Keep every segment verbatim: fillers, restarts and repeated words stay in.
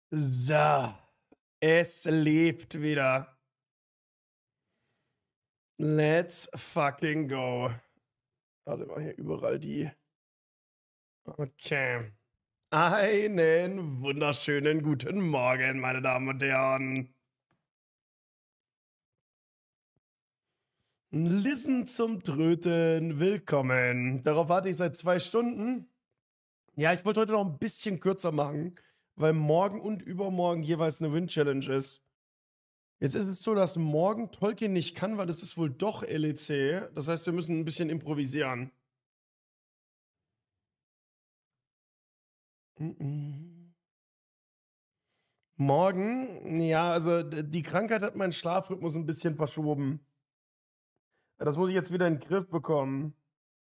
So, es lebt wieder. Let's fucking go. Warte mal, hier überall die. Okay. Einen wunderschönen guten Morgen, meine Damen und Herren. Listen zum Tröten, willkommen. Darauf warte ich seit zwei Stunden. Ja, ich wollte heute noch ein bisschen kürzer machen, weil morgen und übermorgen jeweils eine Win-Challenge ist. Jetzt ist es so, dass morgen Tolkien nicht kann, weil es ist wohl doch L E C. Das heißt, wir müssen ein bisschen improvisieren. Mhm. Morgen, ja, also die Krankheit hat meinen Schlafrhythmus ein bisschen verschoben. Das muss ich jetzt wieder in den Griff bekommen.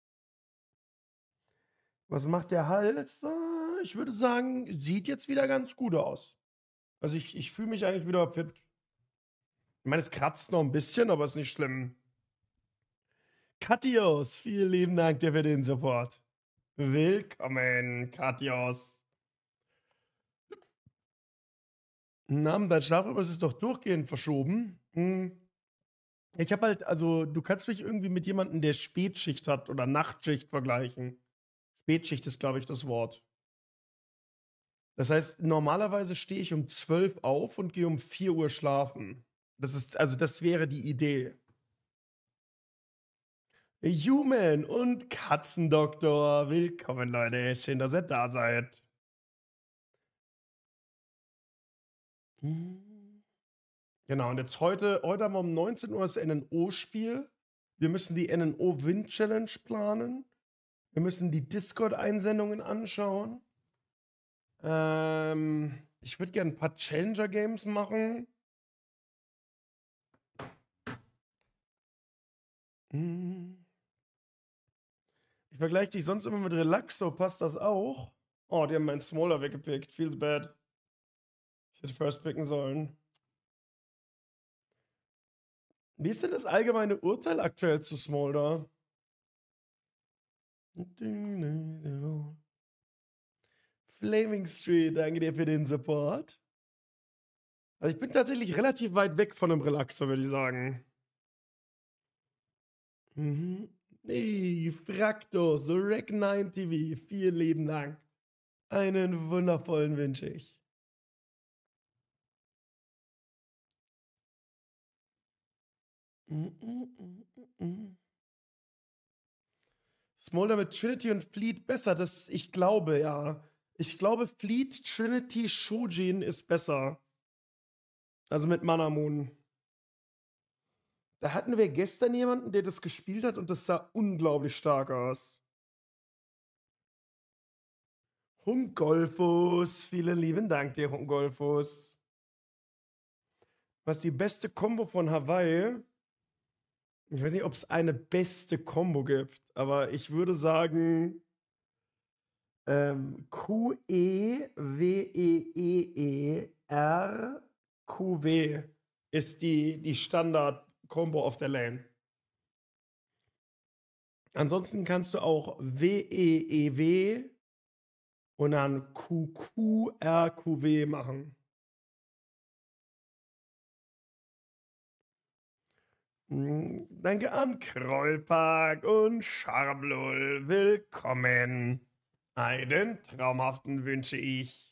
Was macht der Hals? Äh, Ich würde sagen, sieht jetzt wieder ganz gut aus. Also ich, ich fühle mich eigentlich wieder fit. Ich meine, es kratzt noch ein bisschen, aber ist nicht schlimm. Katios, vielen lieben Dank dir für den Support. Willkommen, Katios. Na, dein Schlafrhythmus ist doch durchgehend verschoben. Hm. Ich habe halt, also, du kannst mich irgendwie mit jemandem, der Spätschicht hat oder Nachtschicht vergleichen. Spätschicht ist, glaube ich, das Wort. Das heißt, normalerweise stehe ich um zwölf auf und gehe um vier Uhr schlafen. Das ist, also, das wäre die Idee. Human und Katzendoktor, willkommen, Leute. Schön, dass ihr da seid. Hm. Genau, und jetzt heute, heute haben wir um neunzehn Uhr das N N O-Spiel. Wir müssen die N N O-Win-Challenge planen. Wir müssen die Discord-Einsendungen anschauen. Ähm, ich würde gerne ein paar Challenger-Games machen. Hm. Ich vergleiche dich sonst immer mit Relaxo, passt das auch? Oh, die haben meinen Smolder weggepickt. Feels bad. Ich hätte First picken sollen. Wie ist denn das allgemeine Urteil aktuell zu Smolder? Flaming Street, danke dir für den Support. Also ich bin tatsächlich relativ weit weg von einem Relaxer, würde ich sagen. Mhm. Hey, Fraktos, Rack neun T V, vielen lieben Dank. Einen wundervollen wünsche ich. Mm, mm, mm, mm, mm. Smolder mit Trinity und Fleet besser, das, ich glaube, ja. Ich glaube, Fleet, Trinity, Shojin ist besser. Also mit Manamon. Da hatten wir gestern jemanden, der das gespielt hat und das sah unglaublich stark aus. Hungolfus, vielen lieben Dank dir, Hungolfus. Was die beste Combo von Hawaii? Ich weiß nicht, ob es eine beste Combo gibt, aber ich würde sagen ähm, Q E W E E E R Q W ist die, die Standard-Combo auf der Lane. Ansonsten kannst du auch W E E W und dann Q Q R Q W machen. Hm, danke an Krollpark und Charblul. Willkommen. Einen traumhaften wünsche ich.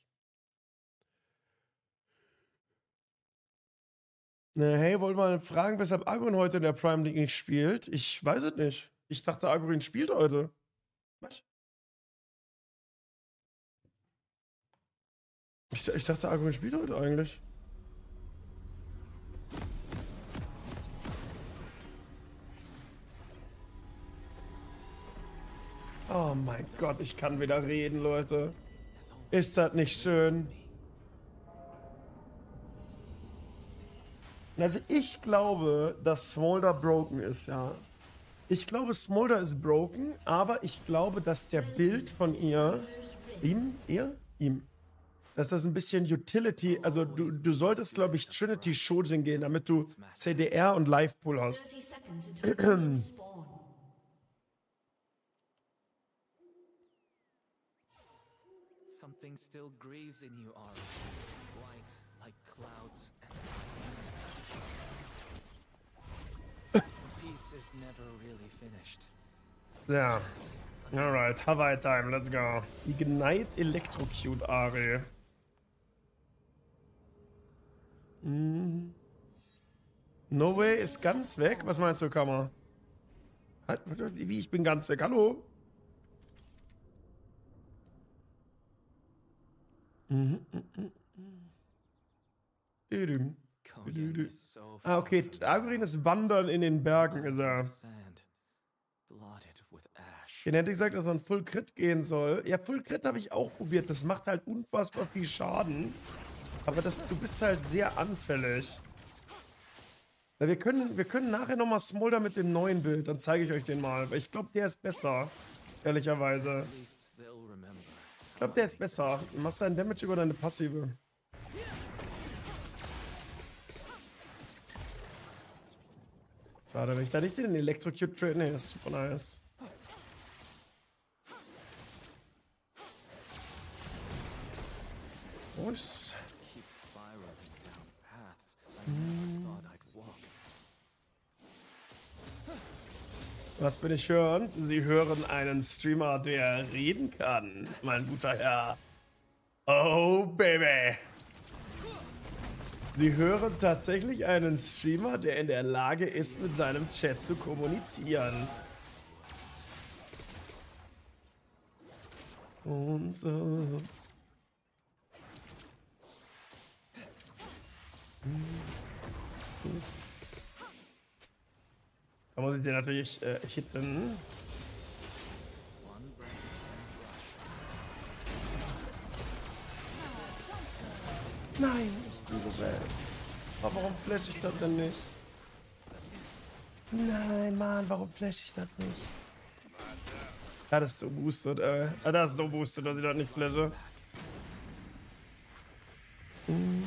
Na, hey, wollt mal fragen, weshalb Agurin heute in der Prime League nicht spielt? Ich weiß es nicht. Ich dachte, Agurin spielt heute. Was? Ich, ich dachte, Agurin spielt heute eigentlich. Oh mein Gott, ich kann wieder reden, Leute. Ist das nicht schön? Also ich glaube, dass Smolder broken ist, ja. Ich glaube, Smolder ist broken, aber ich glaube, dass der Bild von ihr, ihm, ihr, ihm, dass das ein bisschen Utility, also du, du solltest, glaube ich, Trinity Shojin gehen, damit du C D R und Live-Pool hast. Something still grieves in you, Aura. Why clouds and peace is never really finished. Ja. Alright, Hawaii Time, let's go. Ignite Electrocute Ari. Mm. No Way ist ganz weg. Was meinst du, Kammer? Halt, wie, ich bin ganz weg. Hallo? Mhm, mhm, mhm. Ah, okay. Agorin ist Wandern in den Bergen, ist er. Den hätte gesagt, dass man Full Crit gehen soll. Ja, Full Crit habe ich auch probiert. Das macht halt unfassbar viel Schaden. Aber das, du bist halt sehr anfällig. Ja, wir können, wir können nachher nochmal Smolder mit dem neuen Bild. Dann zeige ich euch den mal. Weil ich glaube, der ist besser. Ehrlicherweise. Ich glaube, der ist besser. Du machst deinen Damage über deine Passive. Schade, wenn ich da nicht den Electrocute trade. Ne, das ist super nice. Was? Was bin ich hören? Sie hören einen Streamer, der reden kann, mein guter Herr. Oh, Baby. Sie hören tatsächlich einen Streamer, der in der Lage ist, mit seinem Chat zu kommunizieren. Und so. Da muss ich dir natürlich äh, hitten. Nein, ich bin so bad. Aber warum flash ich das denn nicht? Nein, Mann, warum flash ich das nicht? Ja, das ist so boosted, äh. Ja, das ist so boosted, dass ich das nicht flashe. Hm.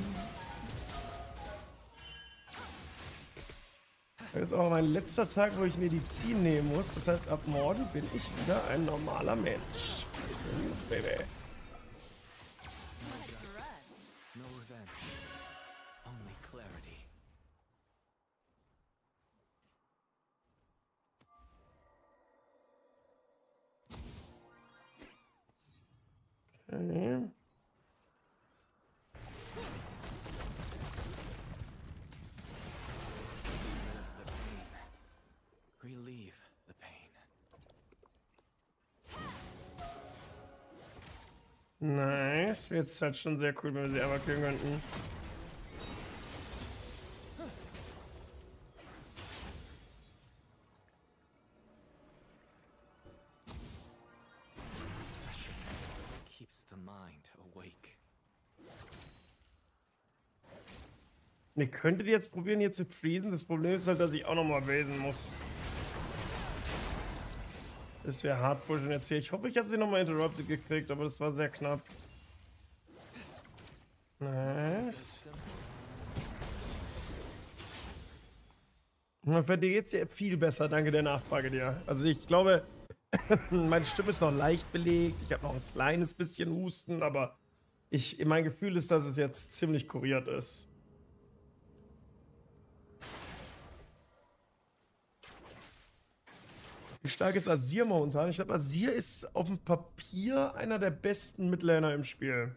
Das ist auch mein letzter Tag, wo ich Medizin nehmen muss. Das heißt, ab morgen bin ich wieder ein normaler Mensch. Oh, Baby. Okay. Relieve the pain. Nice. Jetzt ist halt schon sehr cool, wenn wir sie einmal killen könnten. Keeps the mind awake. Ihr könntet jetzt probieren, hier zu freezen. Das Problem ist halt, dass ich auch nochmal basen muss. Das wäre hart pushen jetzt hier. Ich hoffe, ich habe sie nochmal interrupted gekriegt, aber das war sehr knapp. Nice. Bei dir geht's ja viel besser, danke der Nachfrage dir. Also ich glaube, meine Stimme ist noch leicht belegt. Ich habe noch ein kleines bisschen Husten, aber ich, mein Gefühl ist, dass es jetzt ziemlich kuriert ist. Wie stark ist Azir momentan? Ich glaube, Azir ist auf dem Papier einer der besten Midlaner im Spiel.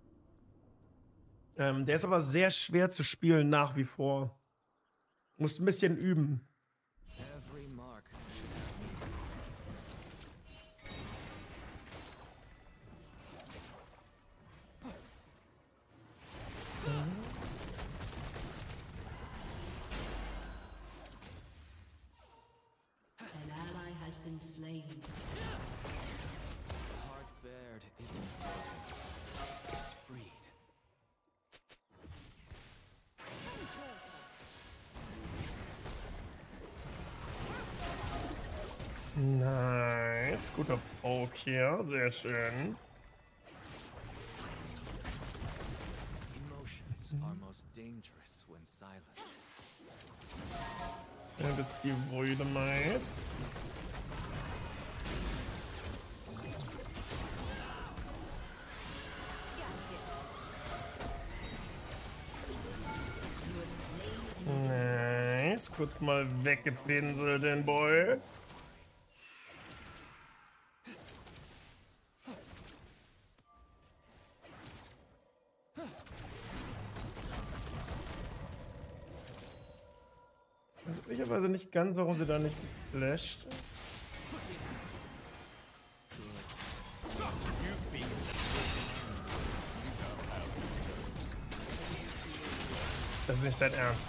Ähm, der ist aber sehr schwer zu spielen nach wie vor. Muss ein bisschen üben. Nice, guter Poke hier, sehr schön. Und jetzt die Voidemite. kurz mal weggepinselt, den Boy. Ich weiß ehrlicherweise nicht ganz, warum sie da nicht geflasht ist. Das ist nicht dein Ernst.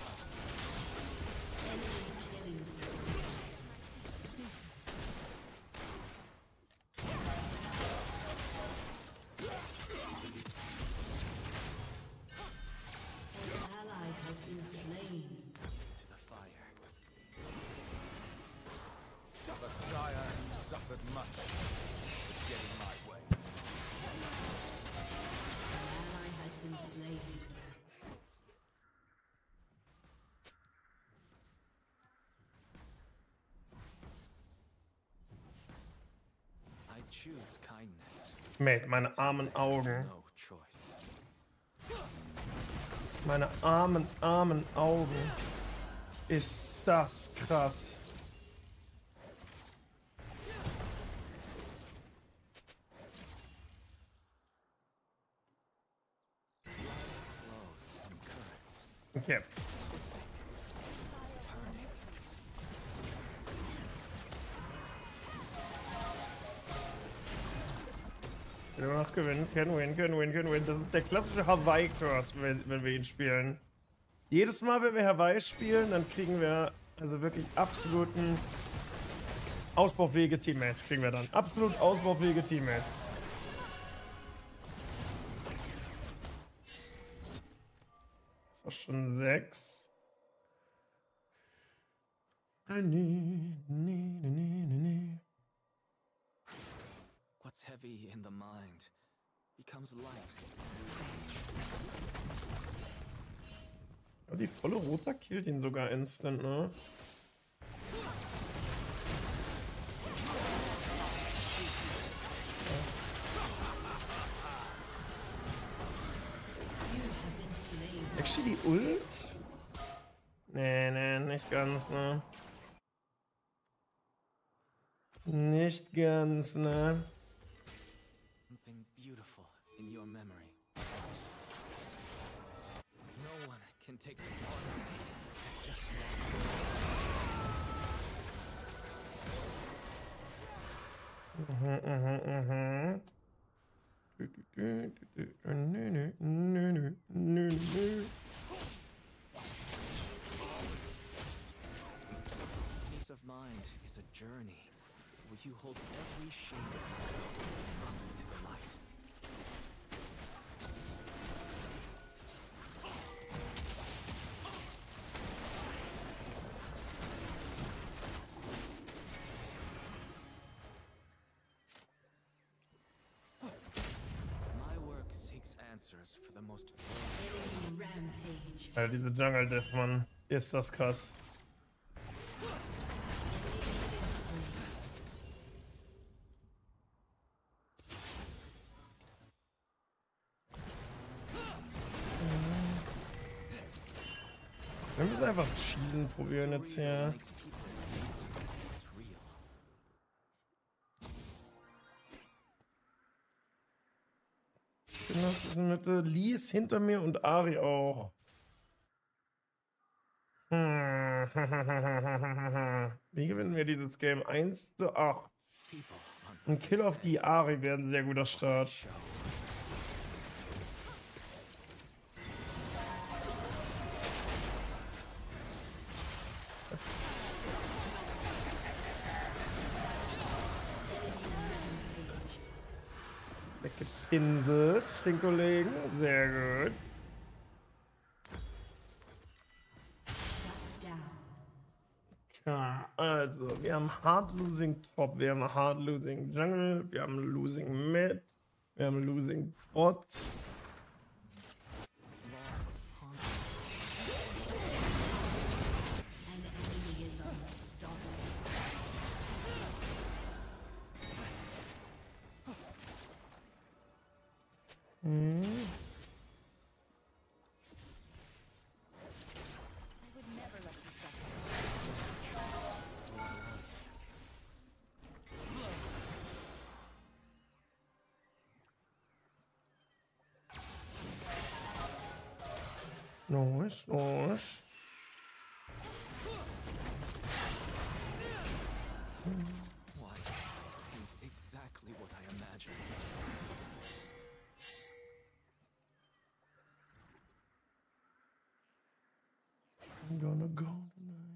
Choose kindness. Mate, meine armen Augen. No choice. Meine armen, armen Augen. Ist das krass. Flows and currents. Okay. Twisting. Turning. Wir noch gewinnen, can win, can win, can win. Das ist der klassische Hawaii-Curse, wenn, wenn wir ihn spielen. Jedes Mal, wenn wir Hawaii spielen, dann kriegen wir also wirklich absoluten ausbaufähige Teammates. Kriegen wir dann. Absolut ausbaufähige Teammates. Das ist schon sechs. Nee, nee, nee, nee, nee. What's heavy in the mind becomes light. Ja, die volle Roter killt ihn sogar instant, ne? Actually die Ult? Nee, nee, nicht ganz, ne? Nicht ganz, ne? Something beautiful in your memory. No one can take the part of me that just Mhm, mhm, mhm. Nö, nö, nö, nö, nö, nö. Peace of mind is a journey where you hold every shade of yourself up to the light. My work seeks answers for the most Rampage. Alter, diese Jungle Death, Mann. Ist das krass. Wir müssen einfach schießen probieren jetzt hier. makes people believe it's real. Was ist in der Mitte? Lee ist hinter mir und Ari auch. Hm. Wie gewinnen wir dieses Game? eins zu acht. People on Ein Kill auf die Ari wäre ein sehr guter Start. show. Weggepinselt, den Kollegen. Sehr gut. Down. Ja, also, wir haben Hard Losing Top, wir haben Hard Losing Jungle, wir haben Losing Mid, wir haben Losing Bot. Loss haunts An enemy is unstoppable. Hm. I would never let you suffer. Nice, nice. Why? He's exactly what I imagined. I'm gonna go tonight.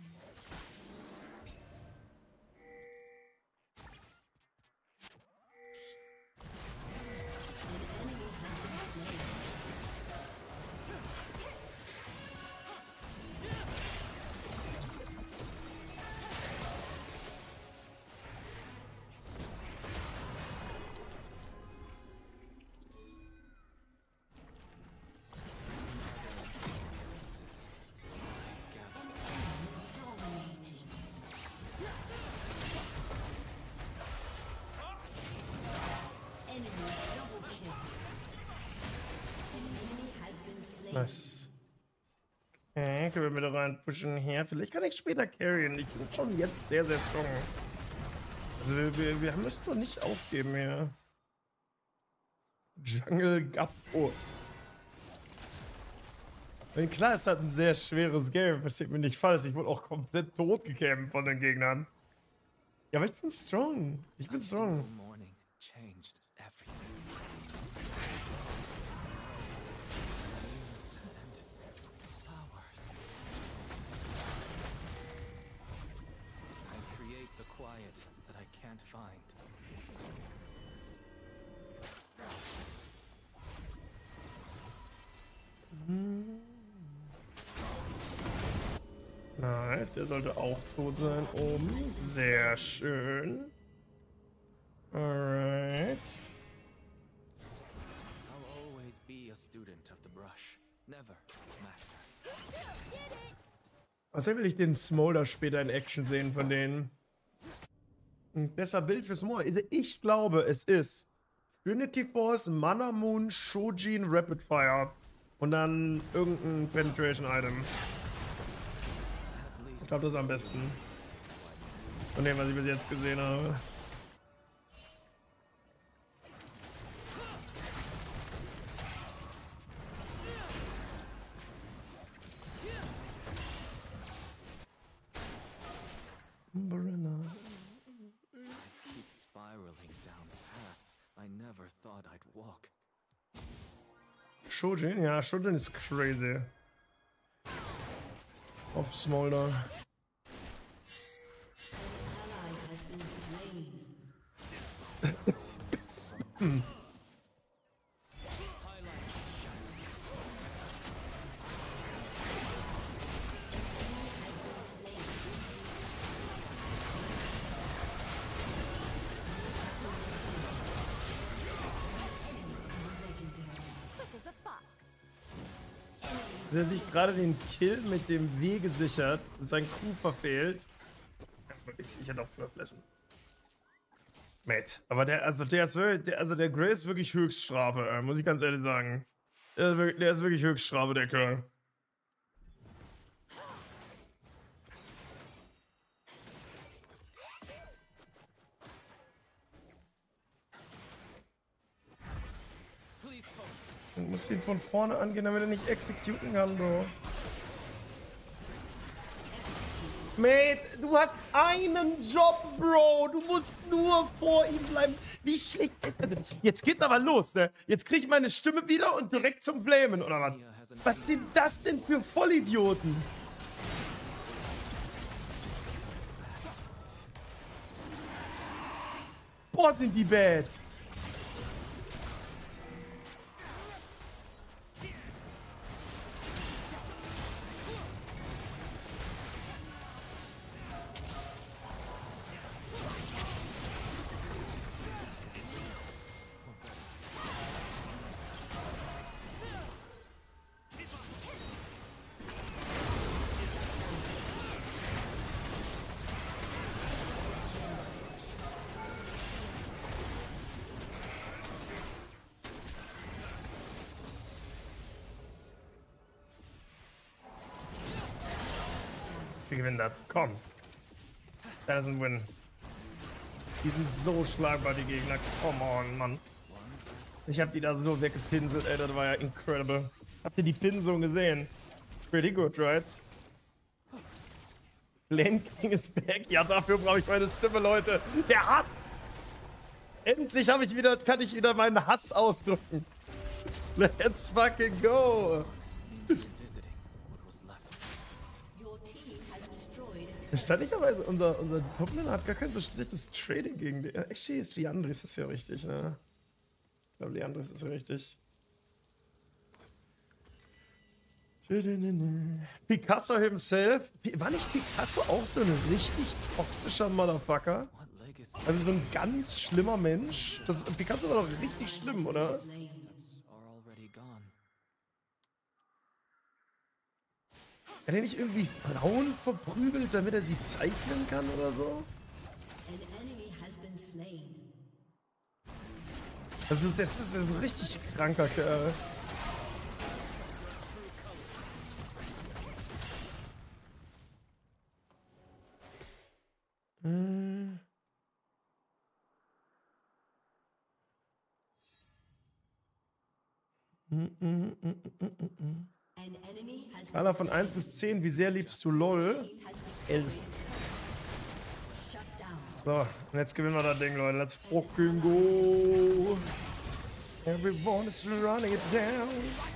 Nice. Okay, können wir mit rein pushen her. Vielleicht kann ich später carryen. Ich bin schon jetzt sehr, sehr strong. Also wir, wir, wir müssen doch nicht aufgeben hier. Jungle Gappo. Und klar, ist das ein sehr schweres Game. Versteht mich nicht falsch. Ich wurde auch komplett tot gekämpft von den Gegnern. Ja, aber ich bin strong. Ich bin strong. Morning changed everything. I create the quiet that I can't find. Nice, der sollte auch tot sein oben. Sehr schön. Alright. I'll always be a student of the brush, never master. Was will ich den Smolder später in Action sehen von denen? Ein besser Bild für Smolder. Also ich glaube, es ist Trinity Force, Mana Moon, Shojin, Rapid Fire und dann irgendein Penetration Item. Ich glaube, das ist am besten. Von dem, was ich bis jetzt gesehen habe. Umbrella. I keep spiraling down paths I never thought I'd walk. Shojin? Ja, Shojin ist crazy. Auf Smolder. Ally has been slain. Der hat sich gerade den Kill mit dem W gesichert und sein Crew verfehlt. Ich, ich hätte auch früher flashen. Mate. Aber der, also der ist wirklich, der, also der Grey ist wirklich Höchststrafe, äh, muss ich ganz ehrlich sagen. Der ist wirklich, der ist wirklich Höchststrafe, der Kerl. Please focus. Du musst ihn von vorne angehen, damit er nicht executen kann, Bro. Mate, du hast einen Job, Bro. Du musst nur vor ihm bleiben. Wie schlecht. Also, jetzt geht's aber los, ne? Jetzt krieg ich meine Stimme wieder und direkt zum Flamen, oder was? Was sind das denn für Vollidioten? Boah, sind die bad. Wir gewinnen das. Komm. Das ist ein Win. Die sind so schlagbar, die Gegner. Come on, Mann. Ich hab die da so weggepinselt, ey. Das war ja incredible. Habt ihr die Pinsel gesehen? Pretty good, right? Lane King is back. Ja, dafür brauche ich meine Stimme, Leute. Der Hass! Endlich habe ich wieder, kann ich wieder meinen Hass ausdrücken. Let's fucking go! Revisiting what was left. Your team has destroyed Erstaunlicherweise, unser, unser Topliner hat gar kein bestätigtes Trading gegen die. Actually ist Liandris ist ja richtig, ne? Ich glaube, Liandris ist ja richtig. Picasso himself. War nicht Picasso auch so ein richtig toxischer Motherfucker? What legacy Also so ein ganz schlimmer Mensch? Das, Picasso war doch richtig schlimm, oder? slain. are already gone? Hat er nicht irgendwie Frauen verprügelt, damit er sie zeichnen kann oder so? An enemy has been slain. Also das ist ein richtig kranker Kerl. Hm. Mm, mm, mm, mm, mm, mm. An enemy has been Skala von eins bis zehn, wie sehr liebst du LOL? has destroyed. elf. Shut down. So, und jetzt gewinnen wir das Ding, Leute. Let's fucking go. Everyone is running it down.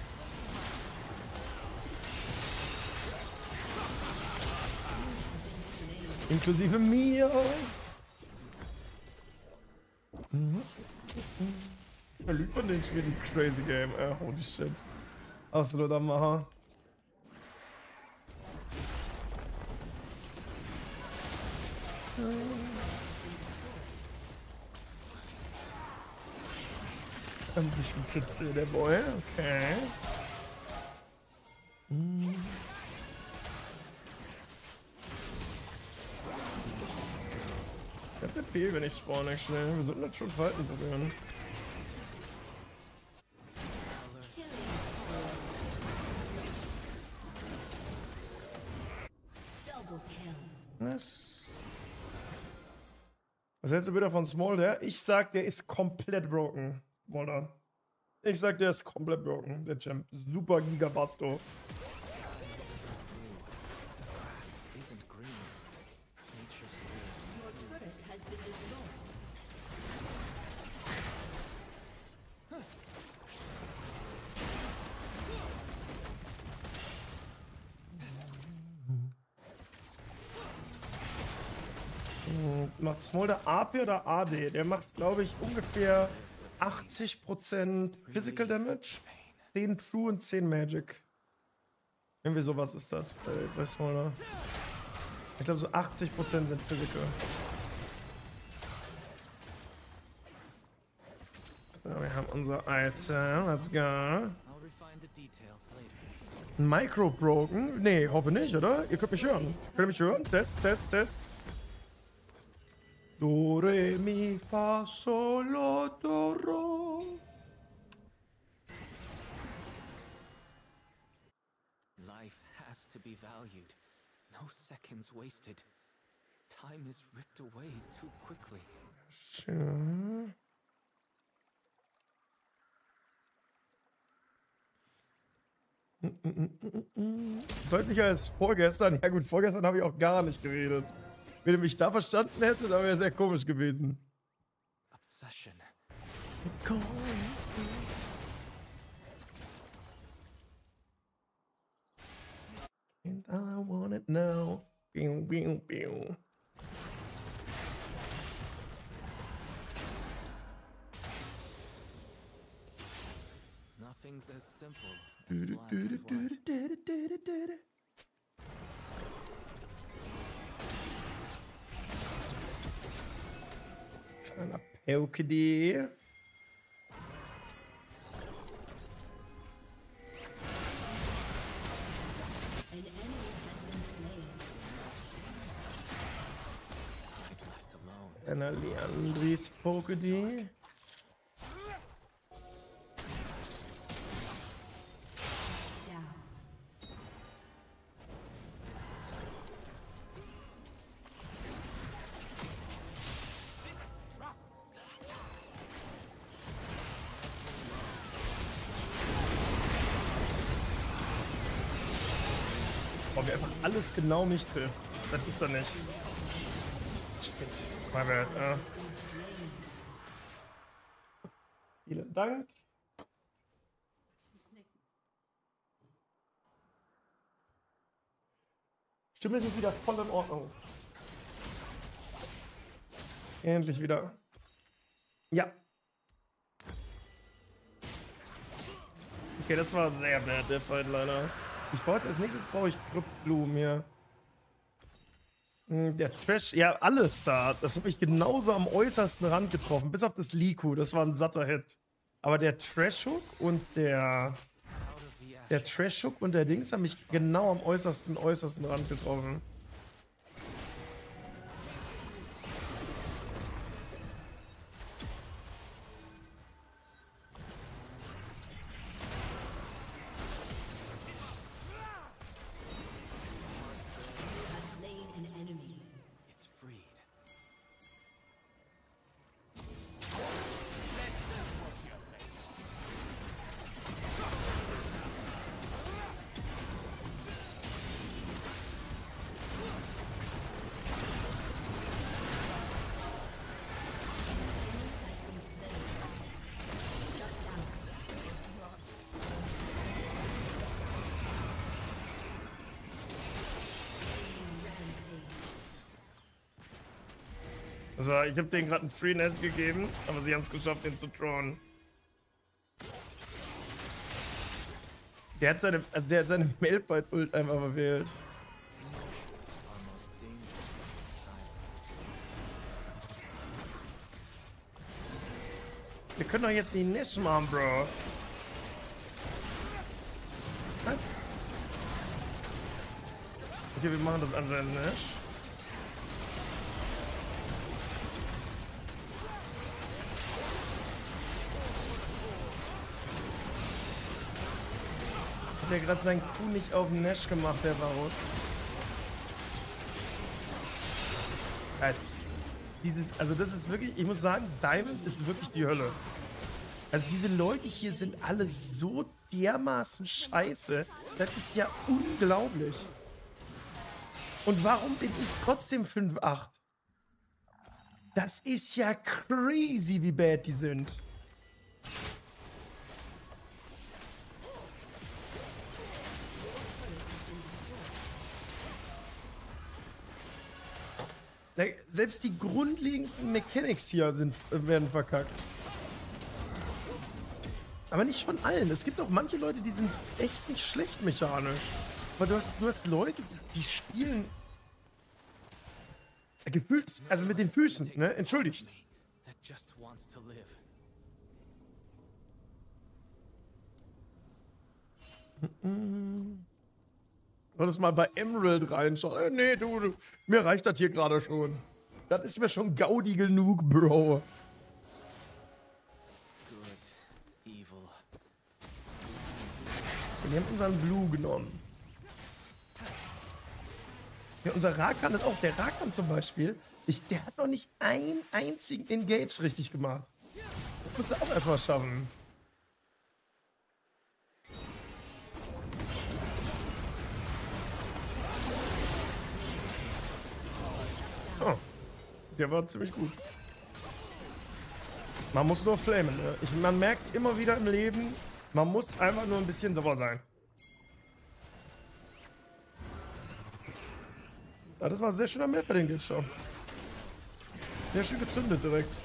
Inklusive mir. Da lügt man den Spiel Crazy Game. Äh, holy shit. Absoluter Macher. Ein bisschen Zitze, der Boy. Okay. Hm. Ich hab den P, wenn ich spawn, actually. Wir sollten das schon Falten probieren. Double kill. Was? Was hältst du bitte von Smolder? Ich sag, der ist komplett broken. Smolder. Ich sag, der ist komplett broken. Der Champ. Super Gigabasto. Isn't green. Nature's Your turret has been destroyed. Hm, Macht Smolder A P oder A D? Der macht, glaube ich, ungefähr achtzig Prozent Physical Damage, zehn True und zehn Magic. Irgendwie sowas ist das bei, bei Smolder. Ich glaube, so achtzig Prozent sind Physical. So, wir haben unser Item. Let's go. I'll refine the details later. Micro broken? Nee, hoffe nicht, oder? Ihr könnt mich hören. Könnt ihr mich hören? Test, Test, Test. Do, re, mi, fa, sol, la, do, ro. Life has to be valued. No seconds wasted. Time is ripped away too quickly. Tja. Deutlicher als vorgestern. Ja gut, vorgestern habe ich auch gar nicht geredet. Wenn ihr mich da verstanden hättet, dann wäre sehr komisch gewesen. Obsession. And I want it now. Pew, pew, pew. Nothing's as simple as black and white. Kleiner Peukedi. An enemy has been slain. Left alone. Einer Leandris Pokedi. Down. Boah, mir einfach alles genau nicht trifft. Das gibt's doch nicht. Shit. My bad, ja. Vielen Dank. Stimme ist wieder voll in Ordnung. Endlich wieder. Ja. Okay, das war sehr bad, der Fight leider. Ich brauche jetzt als nächstes brauche ich Kryptblumen hier. Hm, der Trash, ja, alles da. Das hat mich genauso am äußersten Rand getroffen. Bis auf das Liku, das war ein satter Hit. Aber der Trash-Hook und der. Der Trash-Hook und der Dings haben mich genau am äußersten, äußersten Rand getroffen. It's freed. Das war, ich habe denen gerade ein Freenet gegeben, aber sie haben es geschafft, den zu drawn. Der hat seine, also der hat seine Mailbite-Ult einfach verwählt. Wir können doch jetzt die Nash machen, Bro. Was? Okay, wir machen das anscheinend nicht. Hat er gerade seinen Kuh nicht auf Nash gemacht, der Varus. Heißt, dieses, also das ist wirklich, ich muss sagen, Diamond ist wirklich die Hölle. Also diese Leute hier sind alle so dermaßen scheiße. Das ist ja unglaublich. Und warum bin ich trotzdem fünf acht? Das ist ja crazy, wie bad die sind. Selbst die grundlegendsten Mechanics hier sind, werden verkackt. Aber nicht von allen. Es gibt auch manche Leute, die sind echt nicht schlecht mechanisch. Aber du hast, du hast Leute, die, die spielen gefühlt, also mit den Füßen, ne? Entschuldigt. That just wants to live. Solltest mal bei Emerald reinschauen. Äh, nee, du, du, mir reicht das hier gerade schon. Das ist mir schon Gaudi genug, Bro. Good, evil. Wir haben unseren Blue genommen. Ja, unser Rakan ist auch, der Rakan zum Beispiel, ich, der hat noch nicht einen einzigen Engage richtig gemacht. Das musst du auch erstmal schaffen. Oh, der war ziemlich gut. Man muss nur flamen. Ne? Ich, man merkt es immer wieder im Leben, man muss einfach nur ein bisschen sauber sein. Ja, das war ein sehr schöner Map bei den Gilts schon. Sehr schön gezündet direkt.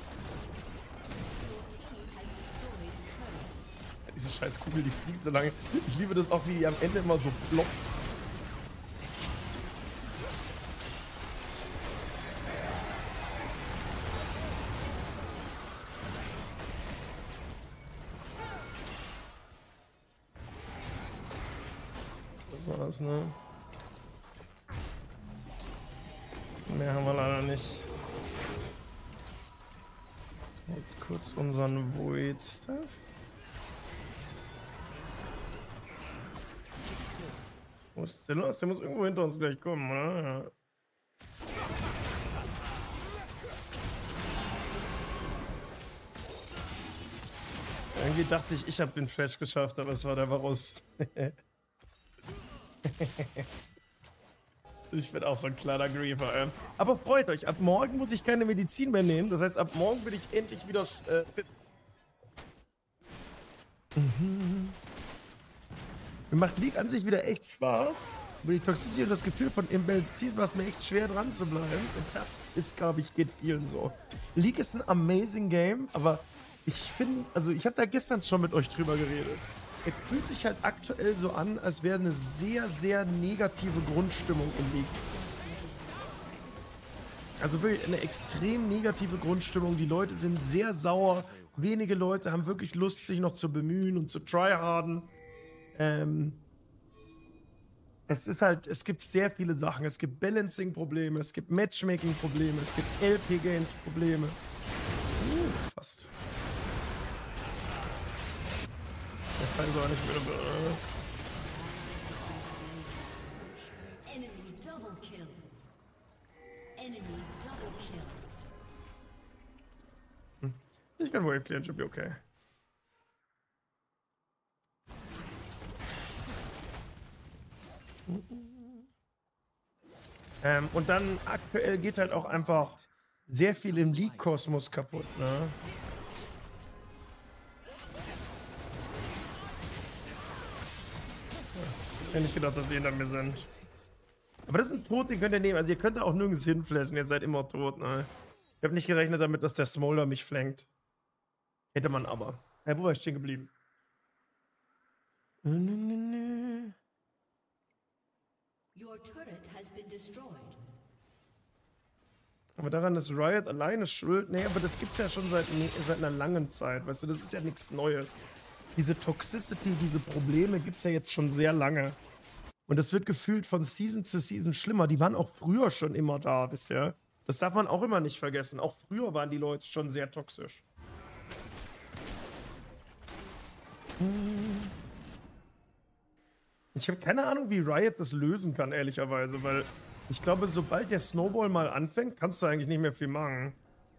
Ja, diese scheiß Kugel, die fliegt so lange. Ich liebe das auch, wie die am Ende immer so ploppt. Das war das, ne? Mehr haben wir leider nicht. Jetzt kurz unseren Void-Stuff. Wo ist Silas? Der muss irgendwo hinter uns gleich kommen, oder? Ja. Irgendwie dachte ich, ich habe den Flash geschafft, aber es war der Varus. Ich bin auch so ein kleiner Griefer, ey. Aber freut euch, ab morgen muss ich keine Medizin mehr nehmen. Das heißt, ab morgen bin ich endlich wieder äh, fit. Mhm. Mir macht League an sich wieder echt Spaß. Aber die Toxicity und das Gefühl von Imbalanced Ziel war es mir echt schwer dran zu bleiben. Und das ist, glaube ich, geht vielen so. League ist ein amazing Game, aber ich finde, also ich habe da gestern schon mit euch drüber geredet. Es fühlt sich halt aktuell so an, als wäre eine sehr, sehr negative Grundstimmung in League. Also wirklich eine extrem negative Grundstimmung. Die Leute sind sehr sauer. Wenige Leute haben wirklich Lust, sich noch zu bemühen und zu tryharden. Ähm, es ist halt, es gibt sehr viele Sachen. Es gibt Balancing-Probleme, es gibt Matchmaking-Probleme, es gibt L P-Games-Probleme. Uh, fast. Ich kann so nicht mehr. Enemy double kill. Enemy double kill. Ich kann Wave clearen, should be okay. Ähm, und dann aktuell geht halt auch einfach sehr viel im League-Kosmos kaputt, ne? Ich hätte nicht gedacht, dass die hinter mir sind. Aber das ist ein Tod, den könnt ihr nehmen. Also ihr könnt da auch nirgends hinflashen, ihr seid immer tot, ne? Ich habe nicht gerechnet damit, dass der Smolder mich flankt. Hätte man aber. Ja, wo war ich stehen geblieben? Your turret has been destroyed. Aber daran ist Riot alleine schuld. Nee, aber das gibt's ja schon seit, nee, seit einer langen Zeit. Weißt du, das ist ja nichts Neues. Diese Toxicity, diese Probleme gibt's ja jetzt schon sehr lange. Und das wird gefühlt von Season zu Season schlimmer. Die waren auch früher schon immer da, wisst ihr? Das darf man auch immer nicht vergessen. Auch früher waren die Leute schon sehr toxisch. Ich habe keine Ahnung, wie Riot das lösen kann, ehrlicherweise, weil ich glaube, sobald der Snowball mal anfängt, kannst du eigentlich nicht mehr viel machen.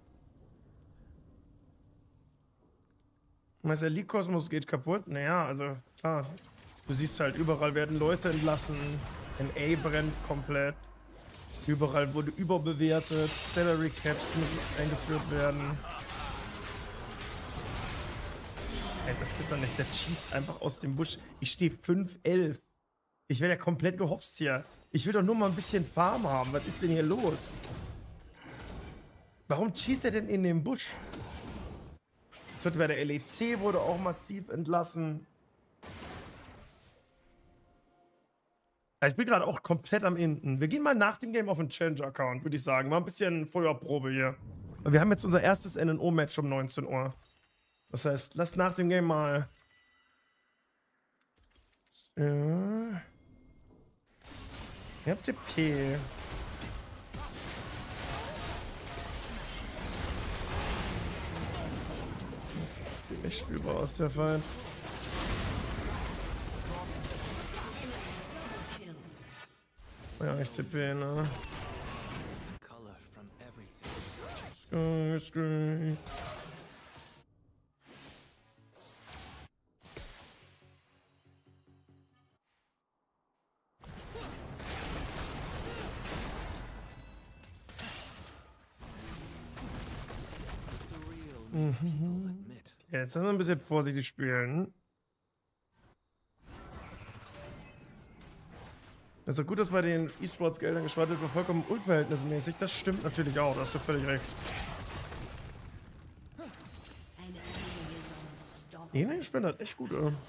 Meinst du, der League-Kosmos geht kaputt? Naja, also klar. Du siehst halt, überall werden Leute entlassen. N A brennt komplett. Überall wurde überbewertet. Salary Caps müssen eingeführt werden. Ey, das ist doch nicht. Der schießt einfach aus dem Busch. Ich stehe fünf elf. Ich werde ja komplett gehopst hier. Ich will doch nur mal ein bisschen Farm haben. Was ist denn hier los? Warum schießt er denn in den Busch? Es wird bei der L E C wurde auch massiv entlassen. Ich bin gerade auch komplett am Enden. Wir gehen mal nach dem Game auf den Challenger-Account, würde ich sagen. Mal ein bisschen Feuerprobe hier. Wir haben jetzt unser erstes N N O-Match um neunzehn Uhr. Das heißt, lass nach dem Game mal... Ja... Ihr habt die P. Ziemlich spielbar aus, der Feind. Ja, ich T P, ne? Color from everything. Oh, ist great. Mhm. Ja, jetzt müssen wir ein bisschen vorsichtig spielen. Das ist doch gut, dass bei den E-Sports-Geldern gespart wird, war vollkommen unverhältnismäßig. Das stimmt natürlich auch, da hast du völlig recht. Nee, nee, ich bin halt echt gut, ey.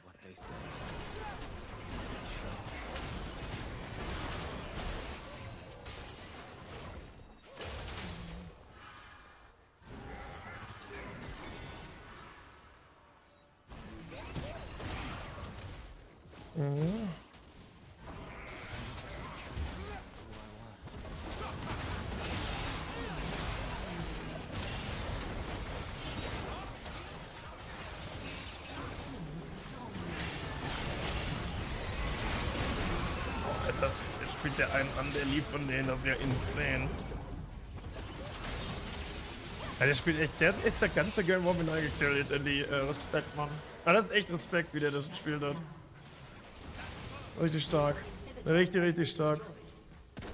Mhm. Jetzt, hat, jetzt spielt der einen an, der liebt von denen, das ist ja insane. Ja, der spielt echt, der hat echt das ganze Game Moment gekillt, Andy. Äh, Respekt, Mann. Ah, das ist echt Respekt, wie der das gespielt hat. Richtig stark. Richtig, richtig stark.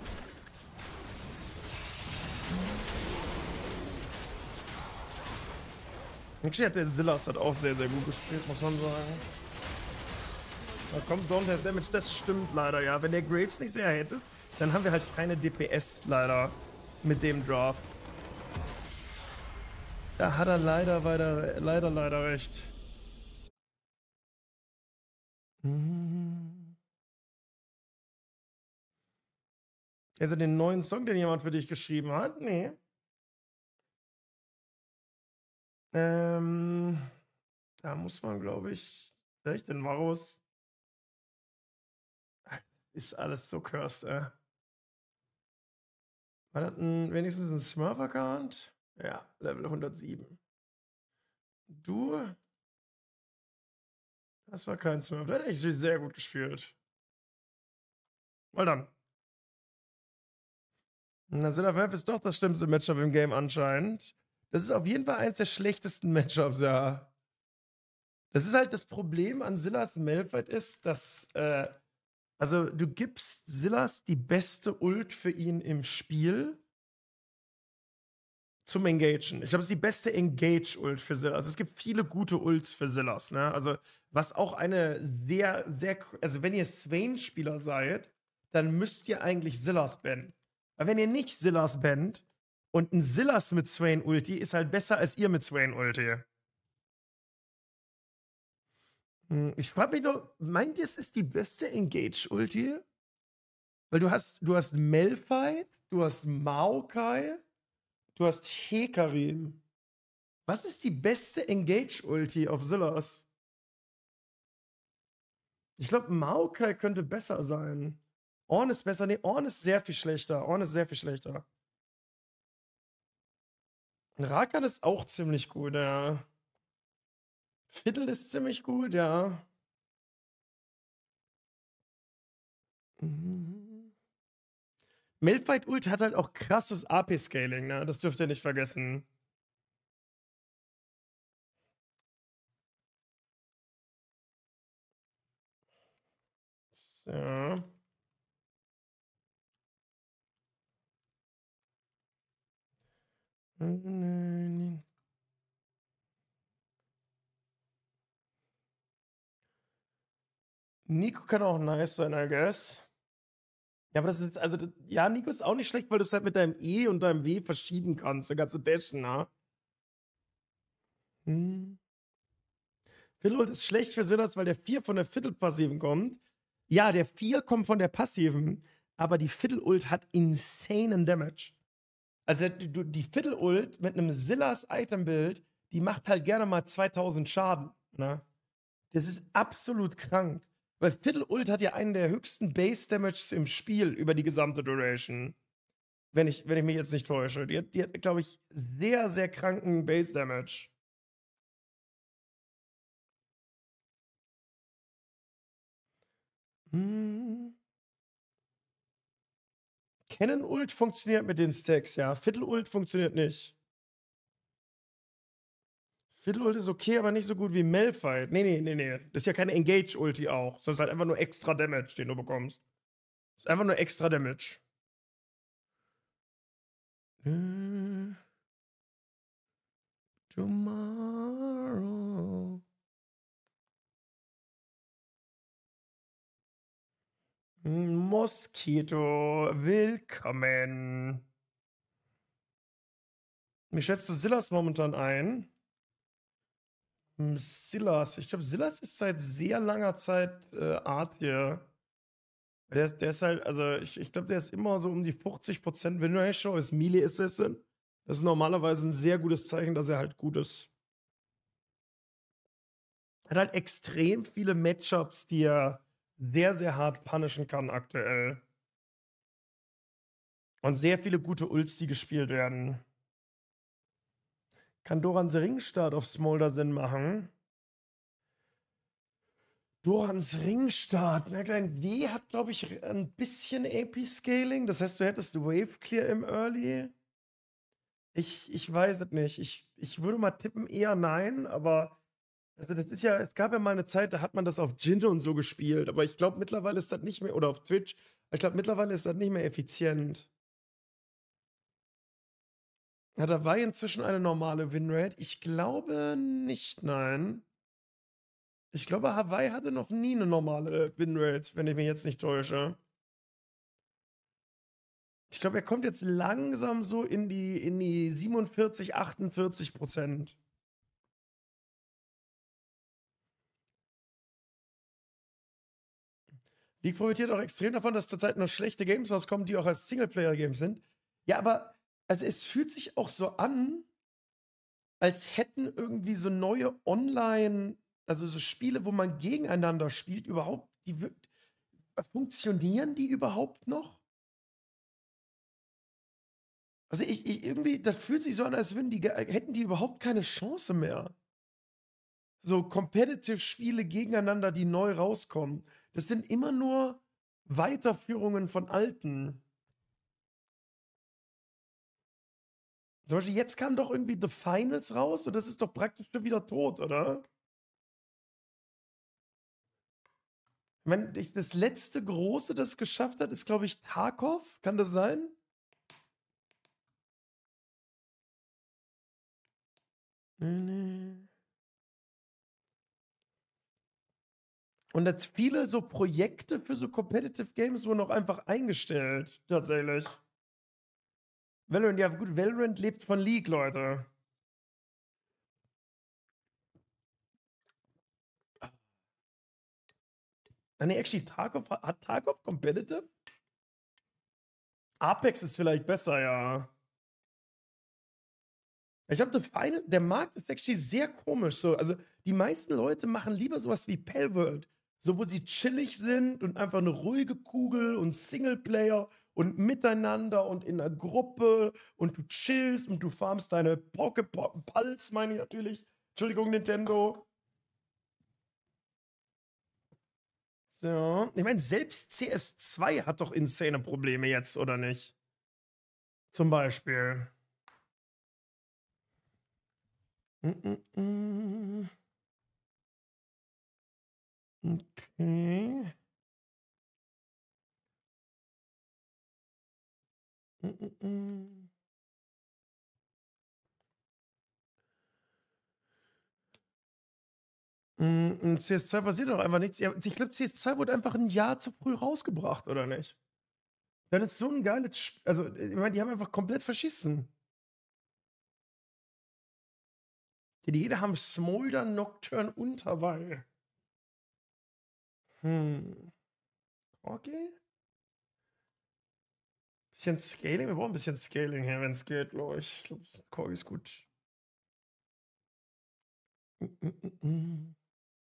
Actually hat der Silas hat auch sehr, sehr gut gespielt, muss man sagen. Da kommt Don't Have Damage, das stimmt leider, ja. Wenn der Graves nicht sehr hättest, dann haben wir halt keine D P S leider mit dem Draft. Da hat er leider, leider, leider, leider recht. Mhm. Also den neuen Song, den jemand für dich geschrieben hat? Nee. Ähm, da muss man, glaube ich, vielleicht den Varus. Ist alles so cursed, ey. War das ein, wenigstens ein Smurf-Account? Ja, Level hundertsieben. Du? Das war kein Smurf. Der hat echt sehr gut gespielt. Mal dann. Na, Sinner Map ist doch das schlimmste Matchup im Game anscheinend. Das ist auf jeden Fall eins der schlechtesten Matchups, ja. Das ist halt das Problem an Silas Malphite ist, dass, äh, also du gibst Silas die beste Ult für ihn im Spiel zum Engagen. Ich glaube, es ist die beste Engage-Ult für Silas. Also es gibt viele gute Ults für Silas, ne? Also, was auch eine sehr, sehr, also wenn ihr Swain-Spieler seid, dann müsst ihr eigentlich Silas bannen. Weil wenn ihr nicht Silas bannt und ein Silas mit Swain-Ulti ist halt besser als ihr mit Swain-Ulti. Hm, ich frage mich nur, meint ihr, es ist die beste Engage-Ulti? Weil du hast, du hast Malphite, du hast Maokai, du hast Hecarim. Was ist die beste Engage-Ulti auf Silas? Ich glaube, Maokai könnte besser sein. Ornn ist besser. Nee, Ornn ist sehr viel schlechter. Ornn ist sehr viel schlechter. Rakan ist auch ziemlich gut, ja. Fiddle ist ziemlich gut, ja. Mhm. Malphite Ult hat halt auch krasses A P-Scaling, ne? Das dürft ihr nicht vergessen. So. Nico kann auch nice sein, I guess. Ja, aber das ist, also, das, ja, Nico ist auch nicht schlecht, weil du es halt mit deinem E und deinem W verschieben kannst. Der ganze Dashen, ne? Hm. Fiddle ist schlecht für Silas, weil der vier von der Fiddle-Passiven kommt. Ja, der vier kommt von der Passiven, aber die Fiddle-Ult hat insanen Damage. Also die, die Fiddle-Ult mit einem Silas-Item-Bild, die macht halt gerne mal zweitausend Schaden. Ne? Das ist absolut krank. Weil Fiddle-Ult hat ja einen der höchsten Base-Damages im Spiel über die gesamte Duration. Wenn ich, wenn ich mich jetzt nicht täusche. Die hat, die hat glaube ich, sehr, sehr kranken Base-Damage. Hm. Cannon-Ult funktioniert mit den Stacks, ja. Fiddle-Ult funktioniert nicht. Fiddle-Ult ist okay, aber nicht so gut wie Malphite. Nee, nee, nee, nee. Das ist ja keine Engage-Ulti auch. Das ist halt einfach nur extra Damage, den du bekommst. Das ist einfach nur extra Damage. Äh, tomorrow. Moskito, willkommen. Wie schätzt du Silas momentan ein? Silas, ich glaube, Silas ist seit sehr langer Zeit äh, Art hier. Der ist, der ist halt, also ich, ich glaube, der ist immer so um die fünfzig Prozent Win-Ratio, ist Melee Assassin. Das ist normalerweise ein sehr gutes Zeichen, dass er halt gut ist. Er hat halt extrem viele Matchups, die er sehr, sehr hart punishen kann aktuell. Und sehr viele gute Ults, die gespielt werden. Kann Dorans Ringstart auf Smolder Sinn machen? Dorans Ringstart. Na, klein W hat, glaube ich, ein bisschen A P-Scaling. Das heißt, du hättest Wave Clear im Early. Ich, ich weiß es nicht. Ich, ich würde mal tippen, eher nein, aber also das ist ja, es gab ja mal eine Zeit, da hat man das auf Jin und so gespielt, aber ich glaube, mittlerweile ist das nicht mehr, oder auf Twitch, ich glaube, mittlerweile ist das nicht mehr effizient. Hat Hawaii inzwischen eine normale Winrate? Ich glaube nicht, nein. Ich glaube, Hawaii hatte noch nie eine normale Winrate, wenn ich mich jetzt nicht täusche. Ich glaube, er kommt jetzt langsam so in die, in die siebenundvierzig, achtundvierzig Prozent. League profitiert auch extrem davon, dass zurzeit nur schlechte Games rauskommen, die auch als Singleplayer-Games sind. Ja, aber also es fühlt sich auch so an, als hätten irgendwie so neue Online, also so Spiele, wo man gegeneinander spielt, überhaupt, die funktionieren die überhaupt noch? Also ich, ich irgendwie, das fühlt sich so an, als würden die, hätten die überhaupt keine Chance mehr. So Competitive-Spiele gegeneinander, die neu rauskommen. Das sind immer nur Weiterführungen von alten. Zum Beispiel, jetzt kam doch irgendwie The Finals raus und das ist doch praktisch schon wieder tot, oder? Ich meine, das letzte große, das es geschafft hat, ist, glaube ich, Tarkov. Kann das sein? Nee, nee. Und jetzt viele so Projekte für so Competitive Games wurden auch einfach eingestellt, tatsächlich. Valorant, ja gut, Valorant lebt von League, Leute. Ah, nee, actually, Tarkov, hat Tarkov Competitive? Apex ist vielleicht besser, ja. Ich glaube, der Markt ist actually sehr komisch. So. Also, die meisten Leute machen lieber sowas wie Palworld. So, wo sie chillig sind und einfach eine ruhige Kugel und Singleplayer und miteinander und in einer Gruppe und du chillst und du farmst deine Pocket Pulse, meine ich natürlich. Entschuldigung, Nintendo. So. Ich meine, selbst C S zwei hat doch insane Probleme jetzt, oder nicht? Zum Beispiel. Mm -mm. Okay. Mm -mm. In C S zwei passiert doch einfach nichts. Ja, ich glaube, C S zwei wurde einfach ein Jahr zu früh rausgebracht, oder nicht? Das ist so ein geiles Spiel. Also, ich meine, die haben einfach komplett verschissen. Die jeder haben Smolder, Nocturne und Hawaii. Hm. Okay. Bisschen Scaling. Wir brauchen ein bisschen Scaling hier, wenn es geht, glaube ich. Ich glaube, Corgi ist gut. Mm -mm -mm.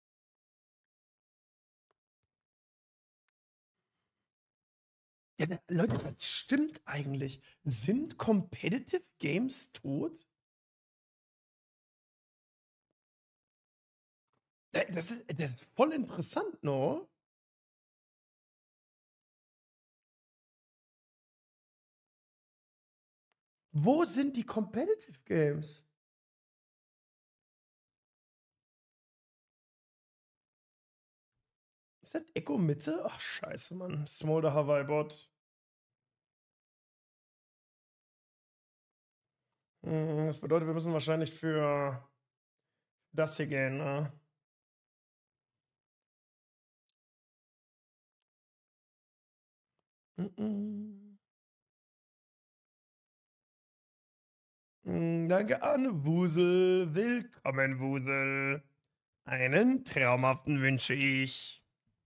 Ja, Leute, das stimmt eigentlich. Sind Competitive Games tot? Das ist, das ist voll interessant, no? Wo sind die Competitive Games? Ist das Echo Mitte? Ach, scheiße, Mann. Smolder Hawaii Bot. Hm, das bedeutet, wir müssen wahrscheinlich für das hier gehen, ne? Mm -mm. Danke, Anne Wusel. Willkommen, Wusel. Einen traumhaften wünsche ich.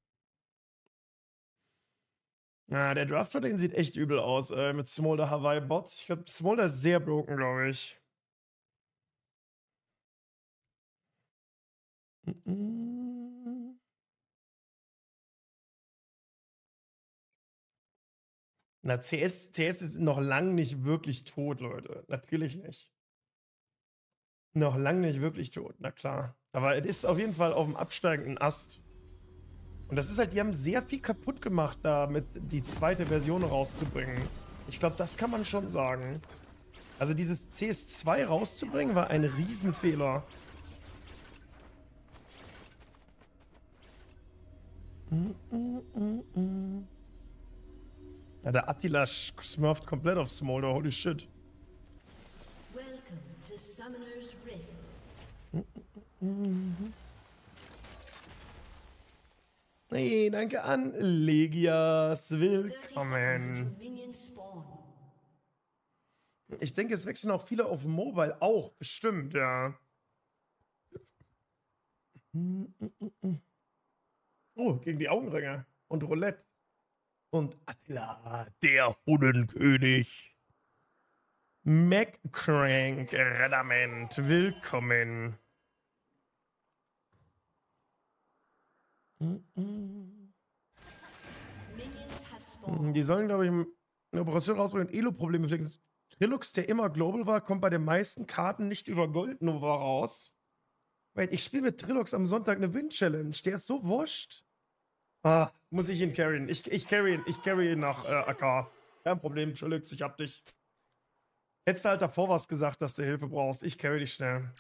Ah, der Draft den sieht echt übel aus, äh, mit Smolder Hawaii Bot. Ich glaube, Smolder ist sehr broken, glaube ich. Mm -mm. Na, C S, C S ist noch lang nicht wirklich tot, Leute. Natürlich nicht. Noch lang nicht wirklich tot, na klar. Aber es ist auf jeden Fall auf dem absteigenden Ast. Und das ist halt, die haben sehr viel kaputt gemacht, damit die zweite Version rauszubringen. Ich glaube, das kann man schon sagen. Also dieses C S zwei rauszubringen, war ein Riesenfehler. Mm -mm -mm -mm. Ja, der Attila smurft komplett auf Smolder, holy shit. Mhm. Nee, danke an Legias. Willkommen. Ich denke, es wechseln auch viele auf Mobile. Auch, bestimmt, ja. Oh, gegen die Augenringe. Und Roulette. Und Attila, der Hunnenkönig. MacCrank Redament. Willkommen. Die sollen, glaube ich, eine Operation rausbringen und Elo-Probleme fliegen. Trilux, der immer global war, kommt bei den meisten Karten nicht über Goldnova raus. Weil ich spiele mit Trilux am Sonntag eine Win-Challenge. Der ist so wurscht. Ah, muss ich ihn carryen. Ich, ich carry ihn. Ich carry ihn nach äh, A K. Kein Problem, Trilux, ich hab dich. Hättest du halt davor was gesagt, dass du Hilfe brauchst. Ich carry dich schnell.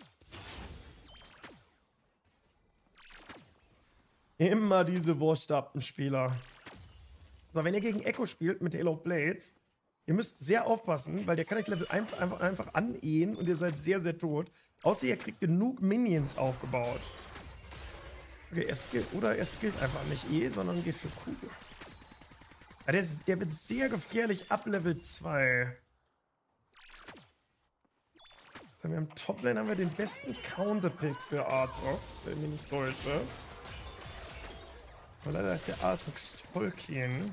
Immer diese Wurstappenspieler. So, wenn ihr gegen Echo spielt mit Halo of Blades, ihr müsst sehr aufpassen, weil der kann euch Level einfach, einfach, einfach anehen und ihr seid sehr, sehr tot. Außer ihr kriegt genug Minions aufgebaut. Okay, er skillt, oder er skillt einfach nicht E, sondern geht für Kugel. Ja, der, ist, der wird sehr gefährlich ab Level zwei. Dann wir im Toplane haben wir den besten Counterpick für Aatrox, wenn ich mich nicht täusche. Aber leider ist der Aatrox Tolkien.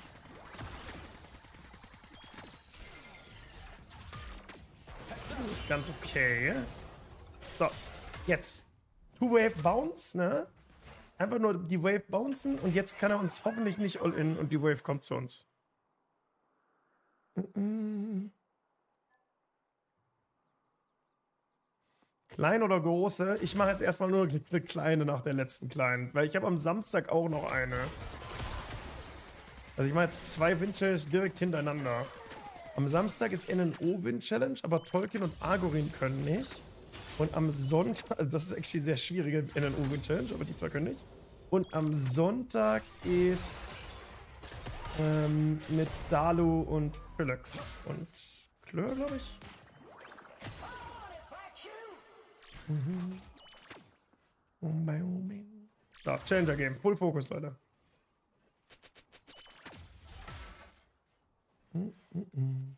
Das ist ganz okay. So, jetzt. Two-Wave Bounce, ne? Einfach nur die Wave bouncen und jetzt kann er uns hoffentlich nicht all-in und die Wave kommt zu uns. Klein oder große? Ich mache jetzt erstmal nur eine kleine nach der letzten kleinen, weil ich habe am Samstag auch noch eine. Also ich mache jetzt zwei Wind-Challenges direkt hintereinander. Am Samstag ist N N O Wind-Challenge, aber Tolkien und Argorin können nicht. Und am Sonntag, also das ist actually sehr schwierige N N O Wind-Challenge, aber die zwei können nicht. Und am Sonntag ist ähm, mit Dalu und Trilux und Klör, glaube ich. Mhm. So, Challenger Game. Full Focus, Leute. Mm -mm -mm.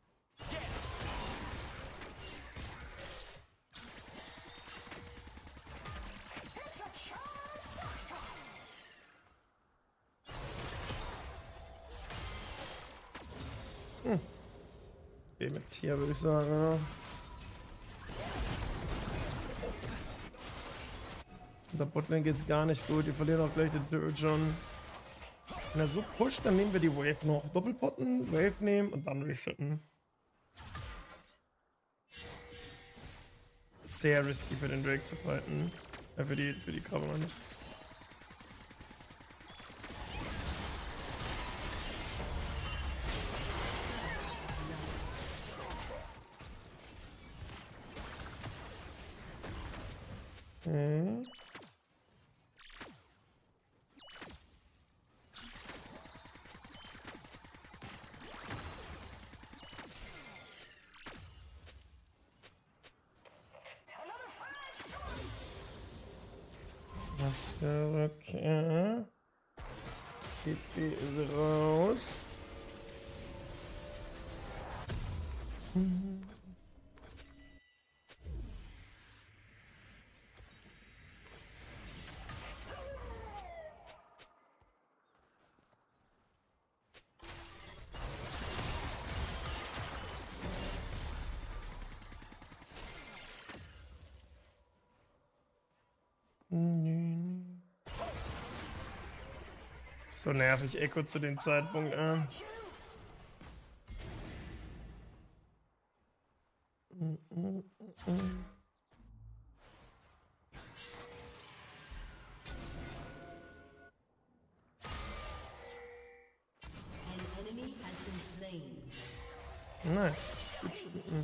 Hm. Okay, mit Tier würde ich sagen, ja. In der Botlane geht's gar nicht gut. Die verlieren auch gleich den Turret schon. Wenn er so pusht, dann nehmen wir die Wave noch. Doppelpotten, Wave nehmen und dann resetten. Sehr risky für den Drake zu fighten. Ja, für die, für die Krabbe, meine ich. Hm. Okay. T P ist raus. Mhm. So nervig, Echo zu dem Zeitpunkt, äh. Mm, mm, mm. Nice. Gut schon.